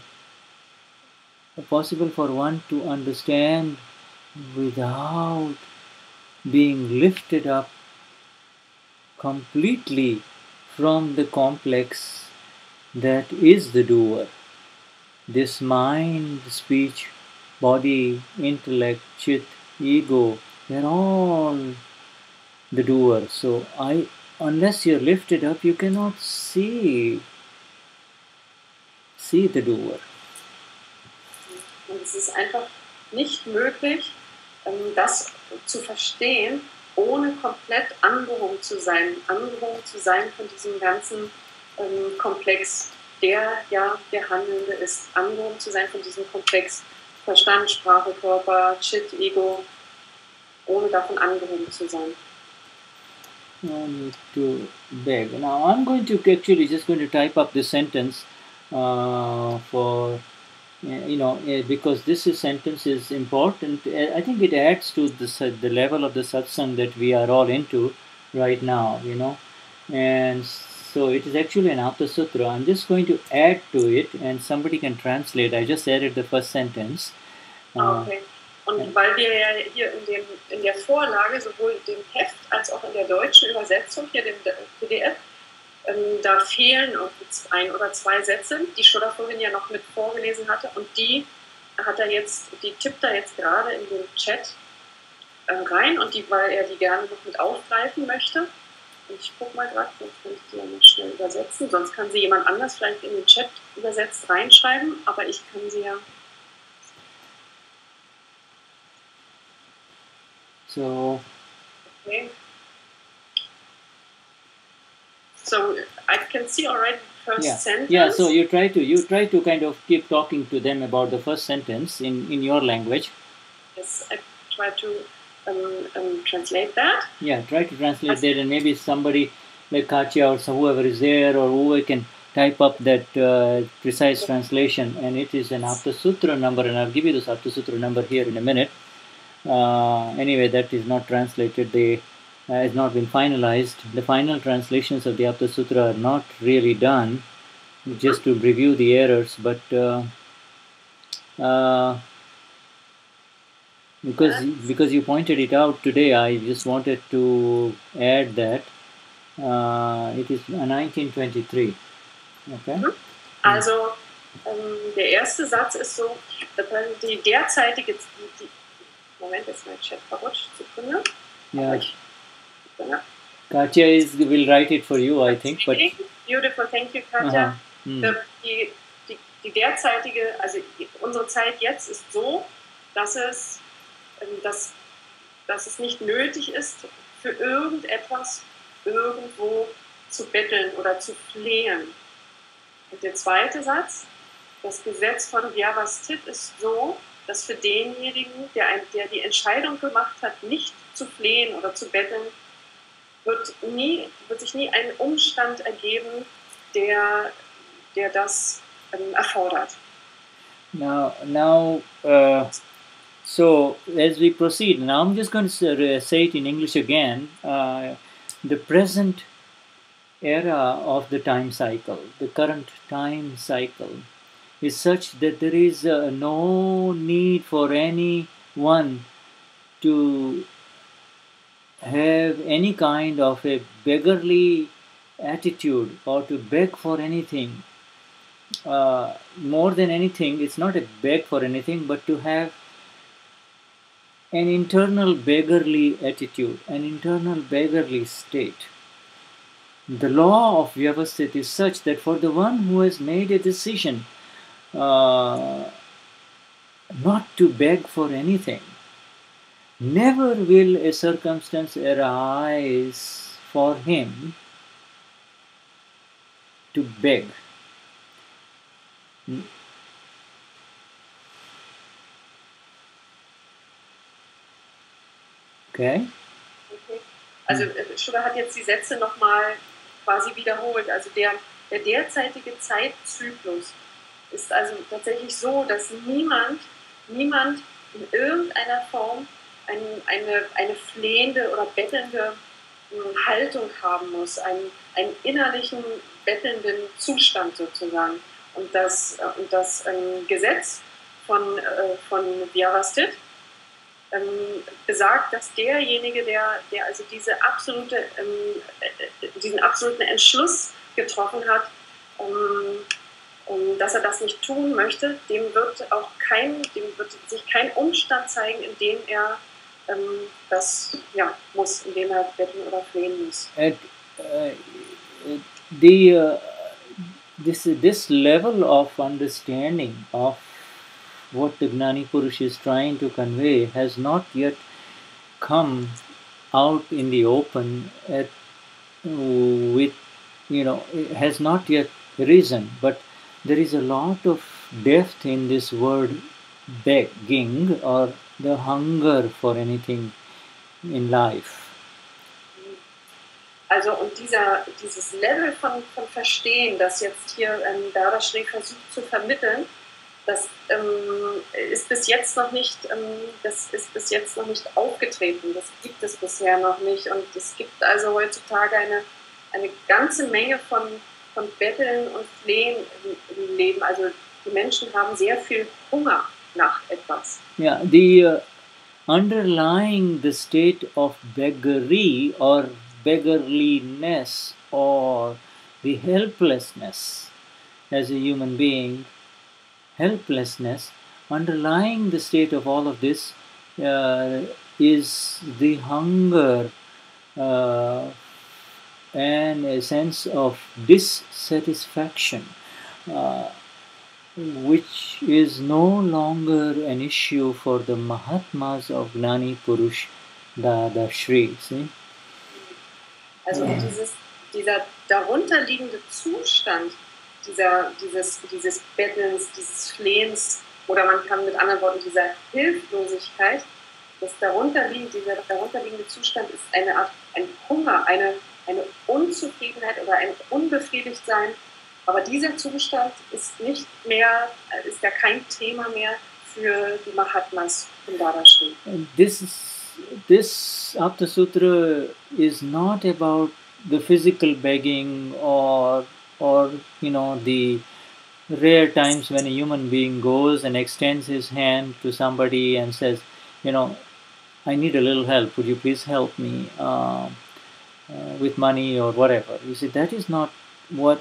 one to understand without being lifted up completely from the complex that is the doer. This mind, speech, body, intellect, chit, ego, they're all the doer. So unless you're lifted up, you cannot see the doer. Und es ist einfach nicht möglich, das zu verstehen, ohne komplett angehoben zu sein von diesem ganzen Komplex, der ja der Handelnde ist, angehoben zu sein von diesem Komplex Verstand, Sprache, Körper, Chit, Ego, ohne davon angehoben zu sein. No need to beg. Now I'm going to actually just going to type up this sentence for because this sentence is important. I think it adds to the level of the satsang that we are all into right now, and so it is actually an Apta Sutra. I'm just going to add to it and somebody can translate. I just added the first sentence. Okay. Und weil wir ja hier in der Vorlage, sowohl dem Heft als auch in der deutschen Übersetzung, hier dem PDF, da fehlen irgendwie ein oder zwei Sätze, die Shuddha vorhin ja noch mit vorgelesen hatte, und die tippt er jetzt gerade in den Chat rein, und weil er die gerne noch mit aufgreifen möchte. Und ich gucke mal gerade, sonst kann ich die ja noch schnell übersetzen, sonst kann sie jemand anders vielleicht in den Chat übersetzt reinschreiben, aber ich kann sie ja. So. Okay. So I can see already the first sentence. Yeah, so you try to kind of keep talking to them about the first sentence in your language. Yes, I try to translate that. Yeah, try to translate that, and maybe somebody like Katya or whoever is there or whoever can type up that precise translation, and it is an Apta Sutra number, and I'll give you this Apta Sutra number here in a minute. Anyway, that is not translated. They has not been finalized. The final translations of the Apta Sutra are not really done, just to review the errors, but because you pointed it out today, I just wanted to add that it is 1923. Okay. Also der erste Satz ist so, die derzeitige Moment, jetzt mein Chat verrutscht, Sekunde. Yeah. Katya will write it for you, I think. But beautiful, thank you, Katja. Die derzeitige, also unsere Zeit jetzt ist so, dass es nicht nötig ist, für irgendetwas irgendwo zu betteln oder zu flehen. Und der zweite Satz, das Gesetz von Vyavasthit ist so, dass für denjenigen, der die Entscheidung gemacht hat, nicht zu flehen oder zu betteln, wird sich nie ein Umstand ergeben, der das erfordert. Now, so as we proceed, now I'm just going to say it in English again. The present era of the time cycle, the current time cycle, is such that there is no need for anyone to have any kind of a beggarly attitude or to beg for anything. More than anything, it's not a beg for anything, but to have an internal beggarly attitude, an internal beggarly state. The law of Vyavasthit is such that for the one who has made a decision not to beg for anything, never will a circumstance arise for him to beg. Okay? Okay. Also Schuller hat jetzt die Sätze nochmal quasi wiederholt. Also der derzeitige Zeitzyklus ist also tatsächlich so, dass niemand in irgendeiner Form eine flehende oder bettelnde Haltung haben muss, einen innerlichen bettelnden Zustand sozusagen. Und das Gesetz von Vyavasthit besagt, dass derjenige, der also diesen absoluten Entschluss getroffen hat, dass er das nicht tun möchte, dem wird sich kein Umstand zeigen, in dem er das muss, in dem er betteln oder flehen muss. This level of understanding of what the Gnani Purush is trying to convey has not yet come out in the open it has not yet risen, but there is a lot of depth in this word begging, or the hunger for anything in life. Also und dieses Level von Verstehen, das jetzt hier Dada Shri versucht zu vermitteln, das ist bis jetzt noch nicht aufgetreten. Das gibt es bisher noch nicht. Und es gibt also heutzutage eine ganze Menge von Betteln und Flehen im Leben. Also die Menschen haben sehr viel Hunger nach etwas. Yeah, the underlying the state of beggary or beggarliness or the helplessness as a human being, helplessness, underlying the state of all of this is the hunger and a sense of dissatisfaction, which is no longer an issue for the Mahatmas of Gnani Purush Dada Shri. See? Also dieser darunterliegende Zustand dieses Bettelns, dieses Flehens, oder man kann mit anderen Worten dieser Hilflosigkeit, dieser darunterliegende Zustand ist eine Art ein Hunger, eine Unzufriedenheit oder ein Unbefriedigtsein. Aber dieser Zustand ist ja kein Thema mehr für die Mahatmas von Dada Shri. This Apta Sutra is not about the physical begging or the rare times when a human being goes and extends his hand to somebody and says, I need a little help, would you please help me with money or whatever. You see, that is not what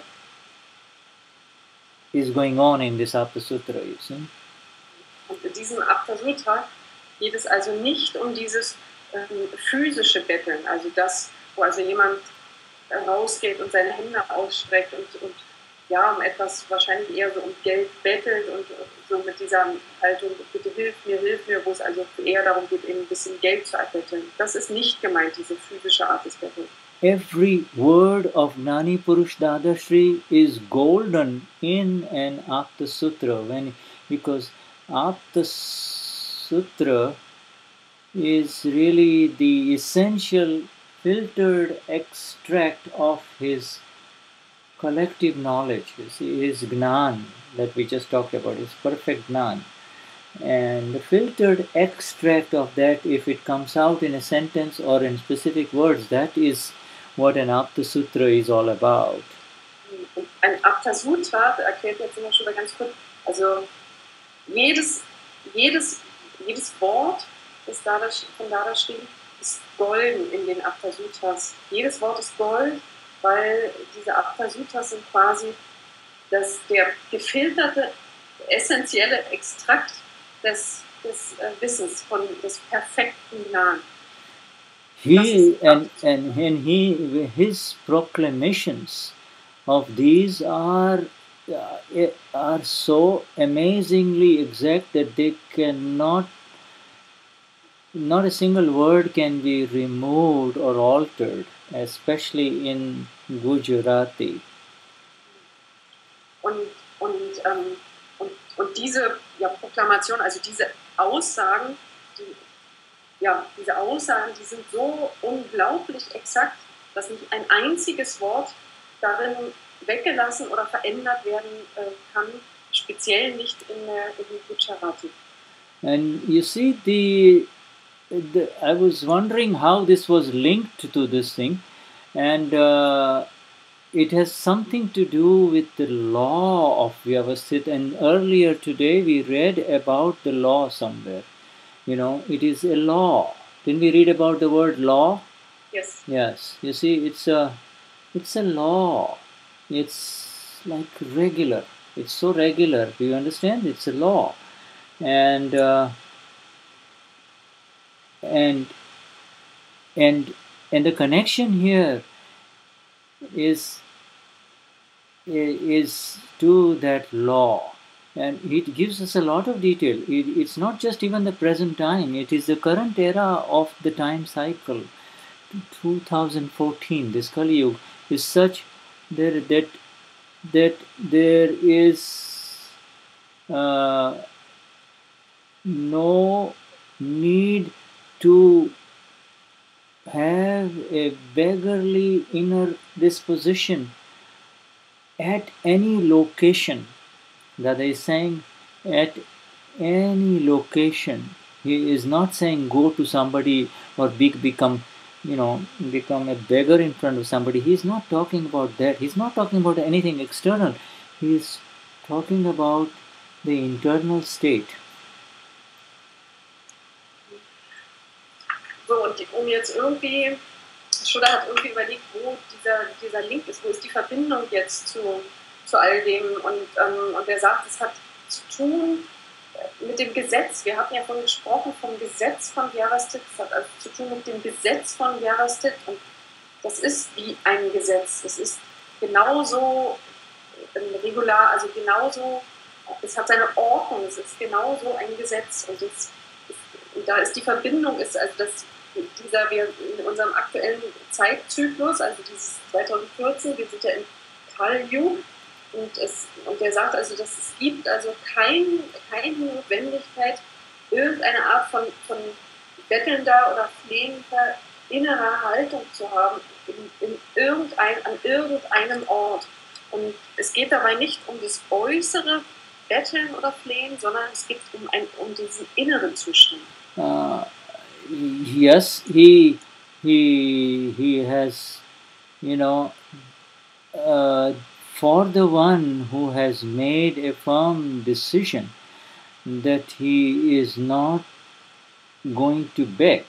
is going on in this Apta Sutra, you see. Und in diesem Apta Sutra geht es also nicht um dieses physische Betteln, also das, wo also jemand rausgeht und seine Hände ausstreckt und um etwas wahrscheinlich eher so um Geld bettelt und so mit dieser Haltung, bitte hilf mir, wo es also eher darum geht, eben ein bisschen Geld zu erbetteln. Das ist nicht gemeint, diese physische Art des Bettels. Every word of Gnani Purush Dada Shri is golden in an Apta Sutra, because Apta Sutra is really the essential filtered extract of his collective knowledge. You see, his Gnan that we just talked about, his perfect Gnan. And the filtered extract of that, if it comes out in a sentence or in specific words, that is what an Apta Sutra is all about. Ein Apta Sutra, erklärt jetzt immer schon mal ganz kurz, also jedes Wort von Dada Shri ist golden in den Apta Sutras. Jedes Wort ist Gold, weil diese Apta Sutras sind quasi der gefilterte, essentielle Extrakt des Wissens, des perfekten Gnan. His proclamations of these are so amazingly exact that they cannot, not a single word can be removed or altered, especially in Gujarati. Und diese Proklamation, also diese Aussagen, die sind so unglaublich exakt, dass nicht ein einziges Wort darin weggelassen oder verändert werden kann, speziell nicht in Gujarati. And you see, I was wondering how this was linked to this thing, and it has something to do with the law of Vyavasthit. And earlier today we read about the law somewhere. You know, it is a law. Didn't we read about the word law? Yes. Yes. You see, it's a law. It's like regular. It's so regular. Do you understand? It's a law, and the connection here is to that law, and it gives us a lot of detail. It's not just even the present time, it is the current era of the time cycle. 2014, this Kali Yuga is such that there is no need to have a beggarly inner disposition at any location. Dada is saying at any location. He is not saying go to somebody or become a beggar in front of somebody. He is not talking about that. He's not talking about anything external. He is talking about the internal state. So, und um jetzt irgendwie, Schuller hat irgendwie überlegt, wo dieser Link ist, wo ist die Verbindung jetzt zu all dem, und er sagt, es hat zu tun mit dem Gesetz. Wir hatten ja vorhin gesprochen vom Gesetz von Vyavasthit, es hat also zu tun mit dem Gesetz von Vyavasthit, und das ist wie ein Gesetz. Es ist genauso regular, also genauso, es hat seine Ordnung, es ist genauso ein Gesetz, und da ist die Verbindung, also dass wir in unserem aktuellen Zeitzyklus, also dieses 2014, wir sind ja im Kali Yuga, und er sagt also, dass es gibt also keine Notwendigkeit, irgendeine Art von bettelnder oder flehender innerer Haltung zu haben an irgendeinem Ort. Und es geht dabei nicht um das äußere Betteln oder Flehen, sondern es geht um diesen inneren Zustand. Yes, he has, for the one who has made a firm decision that he is not going to beg,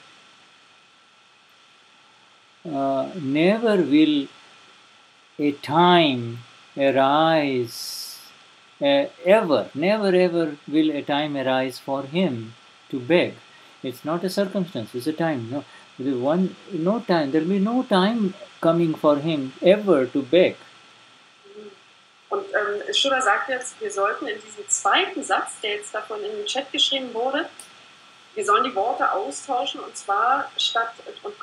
never will a time arise, never ever will a time arise for him to beg. It's not a circumstance, it's a time. There will be no time coming for him ever to beg. Und Schuller sagt jetzt, wir sollten in diesem zweiten Satz, der jetzt davon in den Chat geschrieben wurde, wir sollen die Worte austauschen, und zwar statt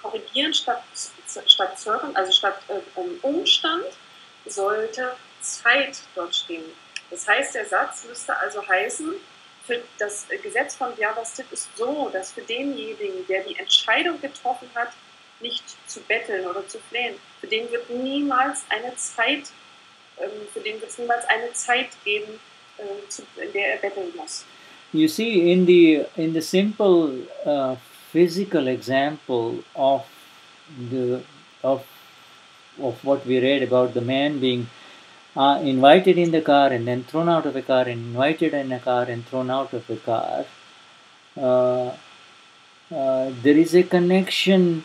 Zögern, also statt Umstand, sollte Zeit dort stehen. Das heißt, der Satz müsste also heißen, für das Gesetz von Vyavasthit ist so, dass für denjenigen, der die Entscheidung getroffen hat, nicht zu betteln oder zu flehen, für den wird es niemals eine Zeit geben, in der er betteln muss. You see, in the simple physical example of what we read about the man being invited in the car and then thrown out of a car, and invited in a car and thrown out of a car, there is a connection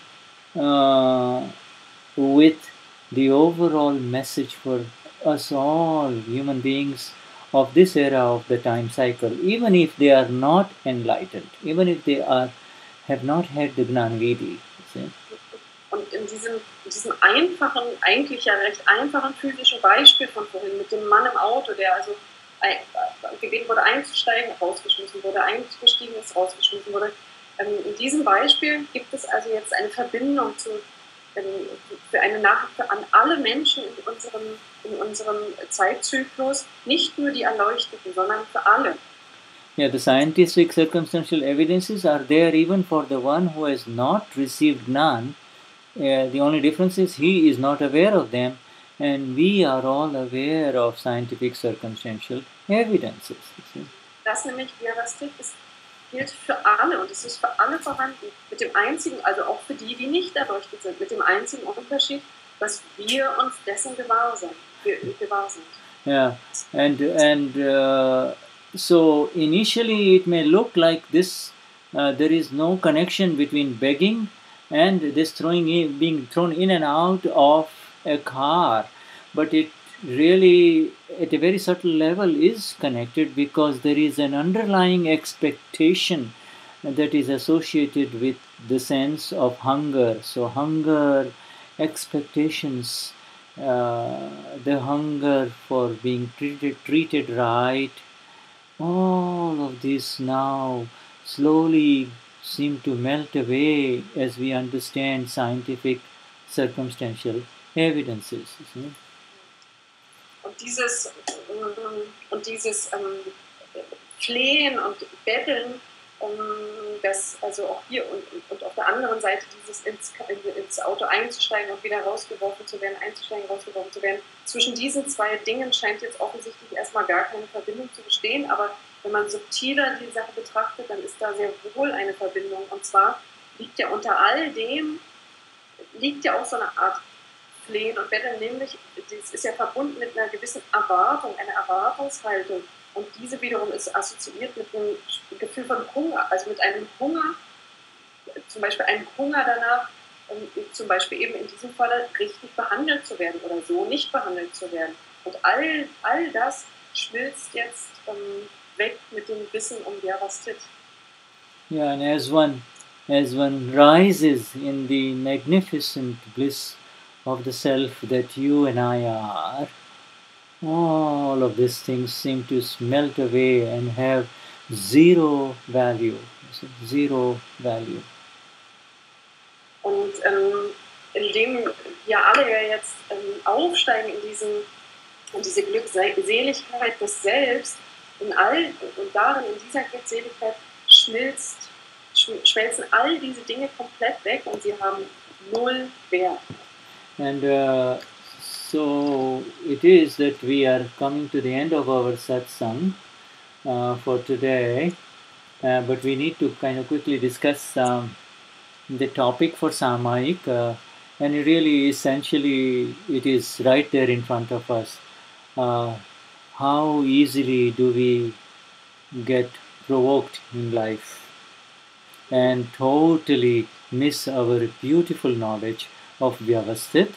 with the overall message for us all human beings of this era of the time cycle, even if they are not enlightened, even if they have not had the Gnanavidi. See? Und in diesem einfachen, eigentlich ja recht einfachen physischen Beispiel von vorhin mit dem Mann im Auto, der also gebeten wurde einzusteigen, rausgeschmissen wurde, eingestiegen ist, rausgeschmissen wurde. In diesem Beispiel gibt es also jetzt eine Verbindung für eine Nachricht an alle Menschen in unserem Zeitzyklus, nicht nur die Erleuchteten, sondern für alle. Yeah, the scientific circumstantial evidences are there even for the one who has not received none. The only difference is he is not aware of them, and we are all aware of scientific circumstantial evidences. You see? Das nämlich, Vyavastik, gilt für alle und es ist für alle vorhanden. Mit dem einzigen, also auch für die, die nicht erleuchtet sind, mit dem einzigen Unterschied, dass wir uns dessen gewahr sind. Yeah, so initially it may look like this. There is no connection between begging and this being thrown in and out of a car, but it really, at a very subtle level, is connected because there is an underlying expectation that is associated with the sense of hunger. So hunger, expectations, the hunger for being treated right, all of this now slowly seem to melt away as we understand scientific circumstantial evidences. You see? Und dieses Flehen und Betteln, das also auch hier und auf der anderen Seite dieses ins Auto einzusteigen und wieder rausgeworfen zu werden, einzusteigen, rausgeworfen zu werden. Zwischen diesen zwei Dingen scheint jetzt offensichtlich erstmal gar keine Verbindung zu bestehen, aber wenn man subtiler die Sache betrachtet, dann ist da sehr wohl eine Verbindung. Und zwar liegt ja unter all dem, auch so eine Art Flehen und Betteln, nämlich, das ist ja verbunden mit einer gewissen Erwartung, einer Erwartungshaltung. Und diese wiederum ist assoziiert mit einem Gefühl von Hunger, also mit einem Hunger, zum Beispiel einem Hunger danach, zum Beispiel eben in diesem Fall richtig behandelt zu werden oder so nicht behandelt zu werden. Und all das schmilzt jetzt weg mit dem Wissen um Vyavastit. Yeah, and as one rises in the magnificent bliss of the self that you and I are, all of these things seem to melt away and have zero value. Zero value. Und indem wir alle ja jetzt aufsteigen in diese Glückseligkeit des Selbst, und darin, in dieser Glückseligkeit, schmelzen all diese Dinge komplett weg und sie haben null Wert. And so it is that we are coming to the end of our satsang for today, but we need to kind of quickly discuss the topic for Samayik, and really essentially it is right there in front of us. How easily do we get provoked in life and totally miss our beautiful knowledge of Vyavastit?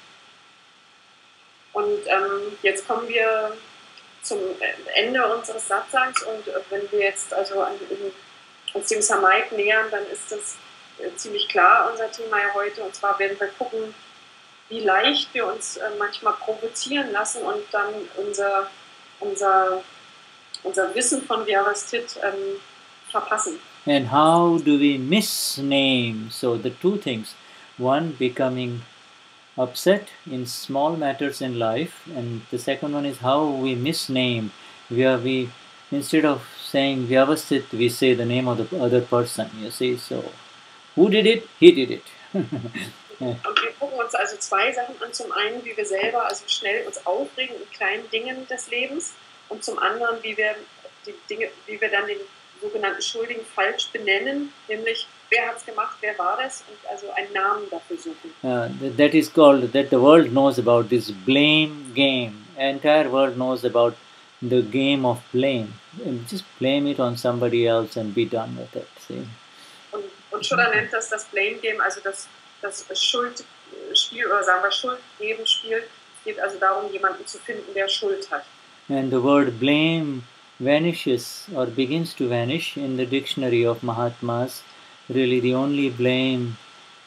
Und jetzt kommen wir zum Ende unseres Satsangs und wenn wir jetzt also uns dem Samayik nähern, dann ist das ziemlich klar unser Thema ja heute, und zwar werden wir gucken, wie leicht wir uns manchmal provozieren lassen und dann unser Wissen von Vyavastit verpassen. And how do we misname? So the two things, one becoming upset in small matters in life, and the second one is how we misname, where we, instead of saying Vyavastit, we say the name of the other person, you see. So who did it? He did it. Und wir gucken uns also zwei Sachen an. Zum einen, wie wir selber also schnell uns aufregen in kleinen Dingen des Lebens, und zum anderen, wie wir dann den sogenannten Schuldigen falsch benennen, nämlich wer hat es gemacht, wer war das, und also einen Namen dafür suchen. That is called, that the world knows about this blame game. Entire world knows about the game of blame. Just blame it on somebody else and be done with it. See? Und Schuller nennt das Blame Game, also das Schuldspiel, oder sagen wir Schuldgebenspiel. Es geht also darum, jemanden zu finden, der Schuld hat. And the word blame vanishes or begins to vanish in the dictionary of Mahatmas. Really the only blame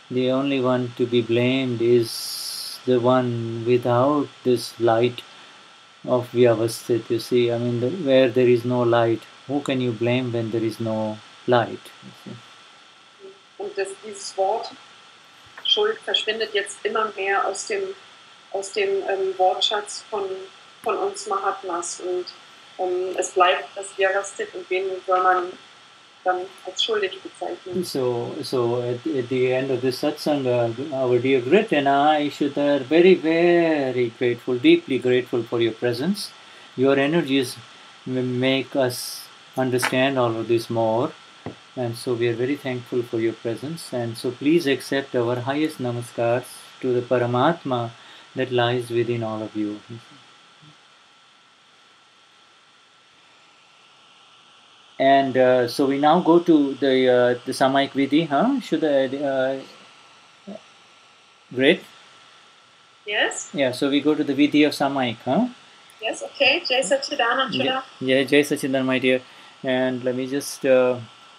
the only one to be blamed is the one without this light of Vyavasthit. You see, I mean, where there is no light, who can you blame when there is no light? You see? Und dieses Wort Schuld verschwindet jetzt immer mehr aus dem Wortschatz von uns Mahatmas. Und es bleibt das Vyavasthit, und wen soll man dann als schuldig bezeichnen. So at the end of this satsanga, our dear Grit and I should are very, very grateful, deeply grateful for your presence. Your energies make us understand all of this more. And so we are very thankful for your presence. And so please accept our highest namaskars to the Paramatma that lies within all of you. And so we now go to the Samayik Vidhi, huh? Should great? Yes? Yeah, so we go to the Vidhi of Samayik, huh? Yes, okay. Jai Satchidananda. Yeah, Jai Sachidananda, my dear. And let me just say,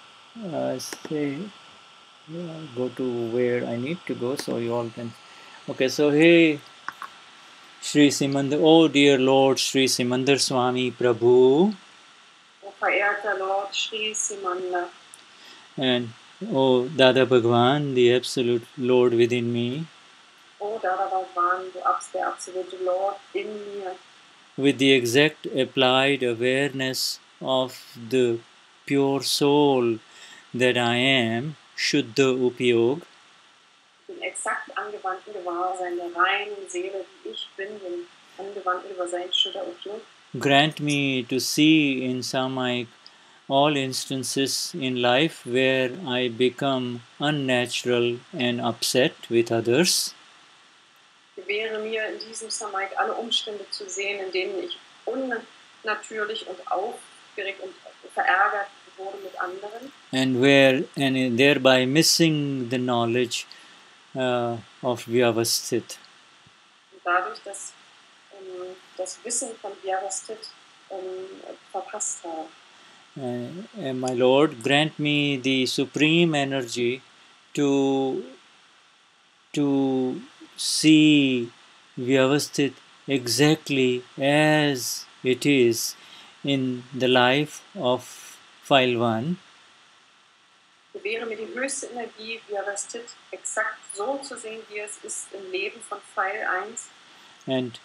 go to where I need to go so you all can. Okay, so hey, Sri Simandar, oh dear Lord Sri Simandar Swami Prabhu. Oh, verehrter Lord Sri Simandar. And oh Dada Bhagwan, the absolute Lord within me. Oh Dada Bhagwan, der absolute Lord in mir. With the exact applied awareness of the pure soul that I am, Shuddha Upyog. Den exakt angewandten Gewahrsein der reinen Seele, die ich bin, den angewandten Gewahrsein Shuddha Upyog. Grant me to see in Samayik all instances in life where I become unnatural and upset with others. Gewähre mir in diesem Samayik alle Umstände zu sehen, in denen ich unnatürlich und aufgeregt und verärgert wurde mit anderen. And thereby missing the knowledge of Vyavasthit. Und dadurch das Wissen von Vyavasthit verpasst habe. And my Lord, grant me the supreme energy to see Vyavasthit exactly as it is in the life of File 1. Gewähre mir die höchste Energie, Vyavasthit exakt so zu sehen, wie es ist im Leben von Pfeil 1. And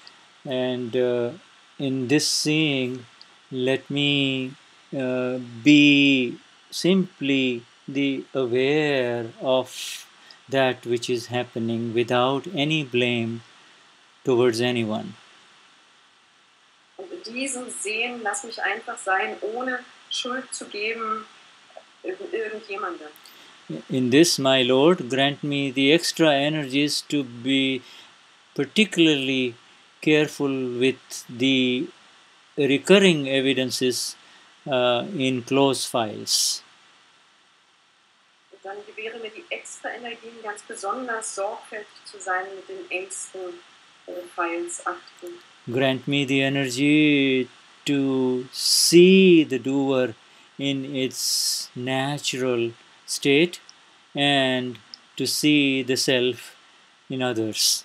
in this seeing, let me be simply the aware of that which is happening without any blame towards anyone. Und in diesem Sehen lass mich einfach sein, ohne Schuld zu geben irgendjemandem. In this, my Lord, grant me the extra energies to be particularly careful with the recurring evidences in close files. Und dann gewähre mir die extra Energien, ganz besonders sorgfältig zu sein mit den engsten Files, Akten. Grant me the energy to see the doer in its natural state and to see the self in others.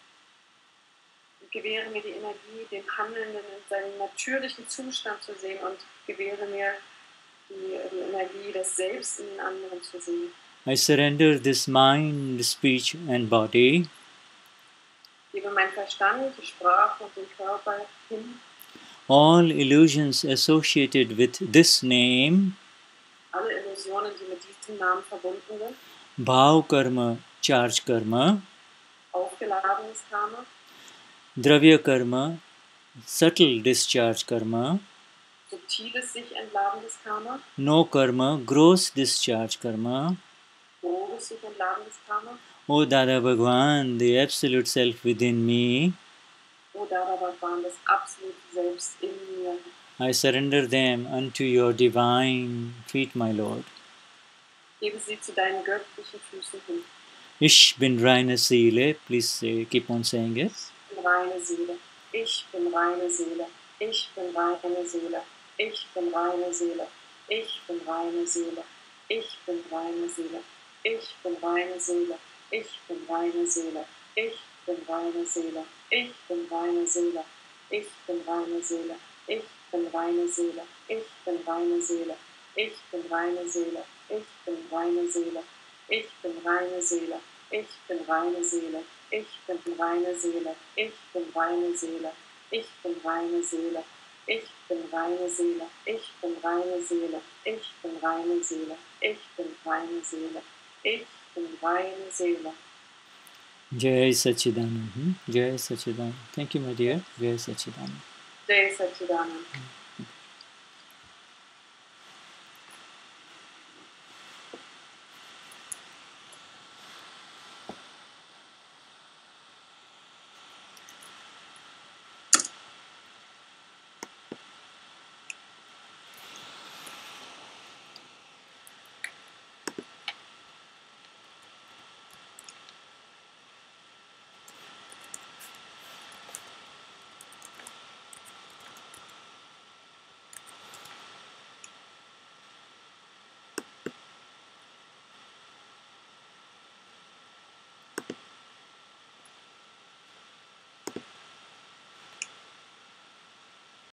Gewähre mir die Energie, den Handelnden in seinem natürlichen Zustand zu sehen, und gewähre mir die Energie, das Selbst in den anderen zu sehen. I surrender this mind, speech and body. Gebe mein Verstand, die Sprache und den Körper hin. All illusions associated with this name, Alle Illusionen, die mit diesem Namen verbunden sind. Bhav Karma, Charge Karma, Aufgeladenes Karma. Dravya Karma, Subtle Discharge Karma, Subtiles, sich entladendes Karma. No Karma, Gross Discharge Karma. Grobes, sich entladendes Karma. O Dada Bhagwan, the Absolute Self within me, O Dada Bhagwan, das absolute Selbst in mir. I surrender them unto your divine feet, my Lord. Gebe sie zu deinen göttlichen Füßen hin. Ich bin reine Seele. Please keep on saying it. Ich bin reine Seele. Ich bin reine Seele. Ich bin reine Seele. Ich bin reine Seele. Ich bin reine Seele. Ich bin reine Seele. Ich bin reine Seele. Ich bin reine Seele. Ich bin reine Seele. Ich bin reine Seele. Ich bin reine Seele. Ich bin reine Seele. Ich bin reine Seele. Ich bin reine Seele. Ich bin reine Seele. Ich bin reine Seele. Ich bin reine Seele. Ich bin reine Seele. Ich bin reine Seele. Ich bin reine Seele. Ich bin reine Seele. Ich bin reine Seele. Ich bin reine Seele. Ich bin reine Seele. Ich bin reine Seele. Jai Sachidanand. Jai Sachidanand. Thank you, my dear. Jai Sachidanand. Jai Sachidanand.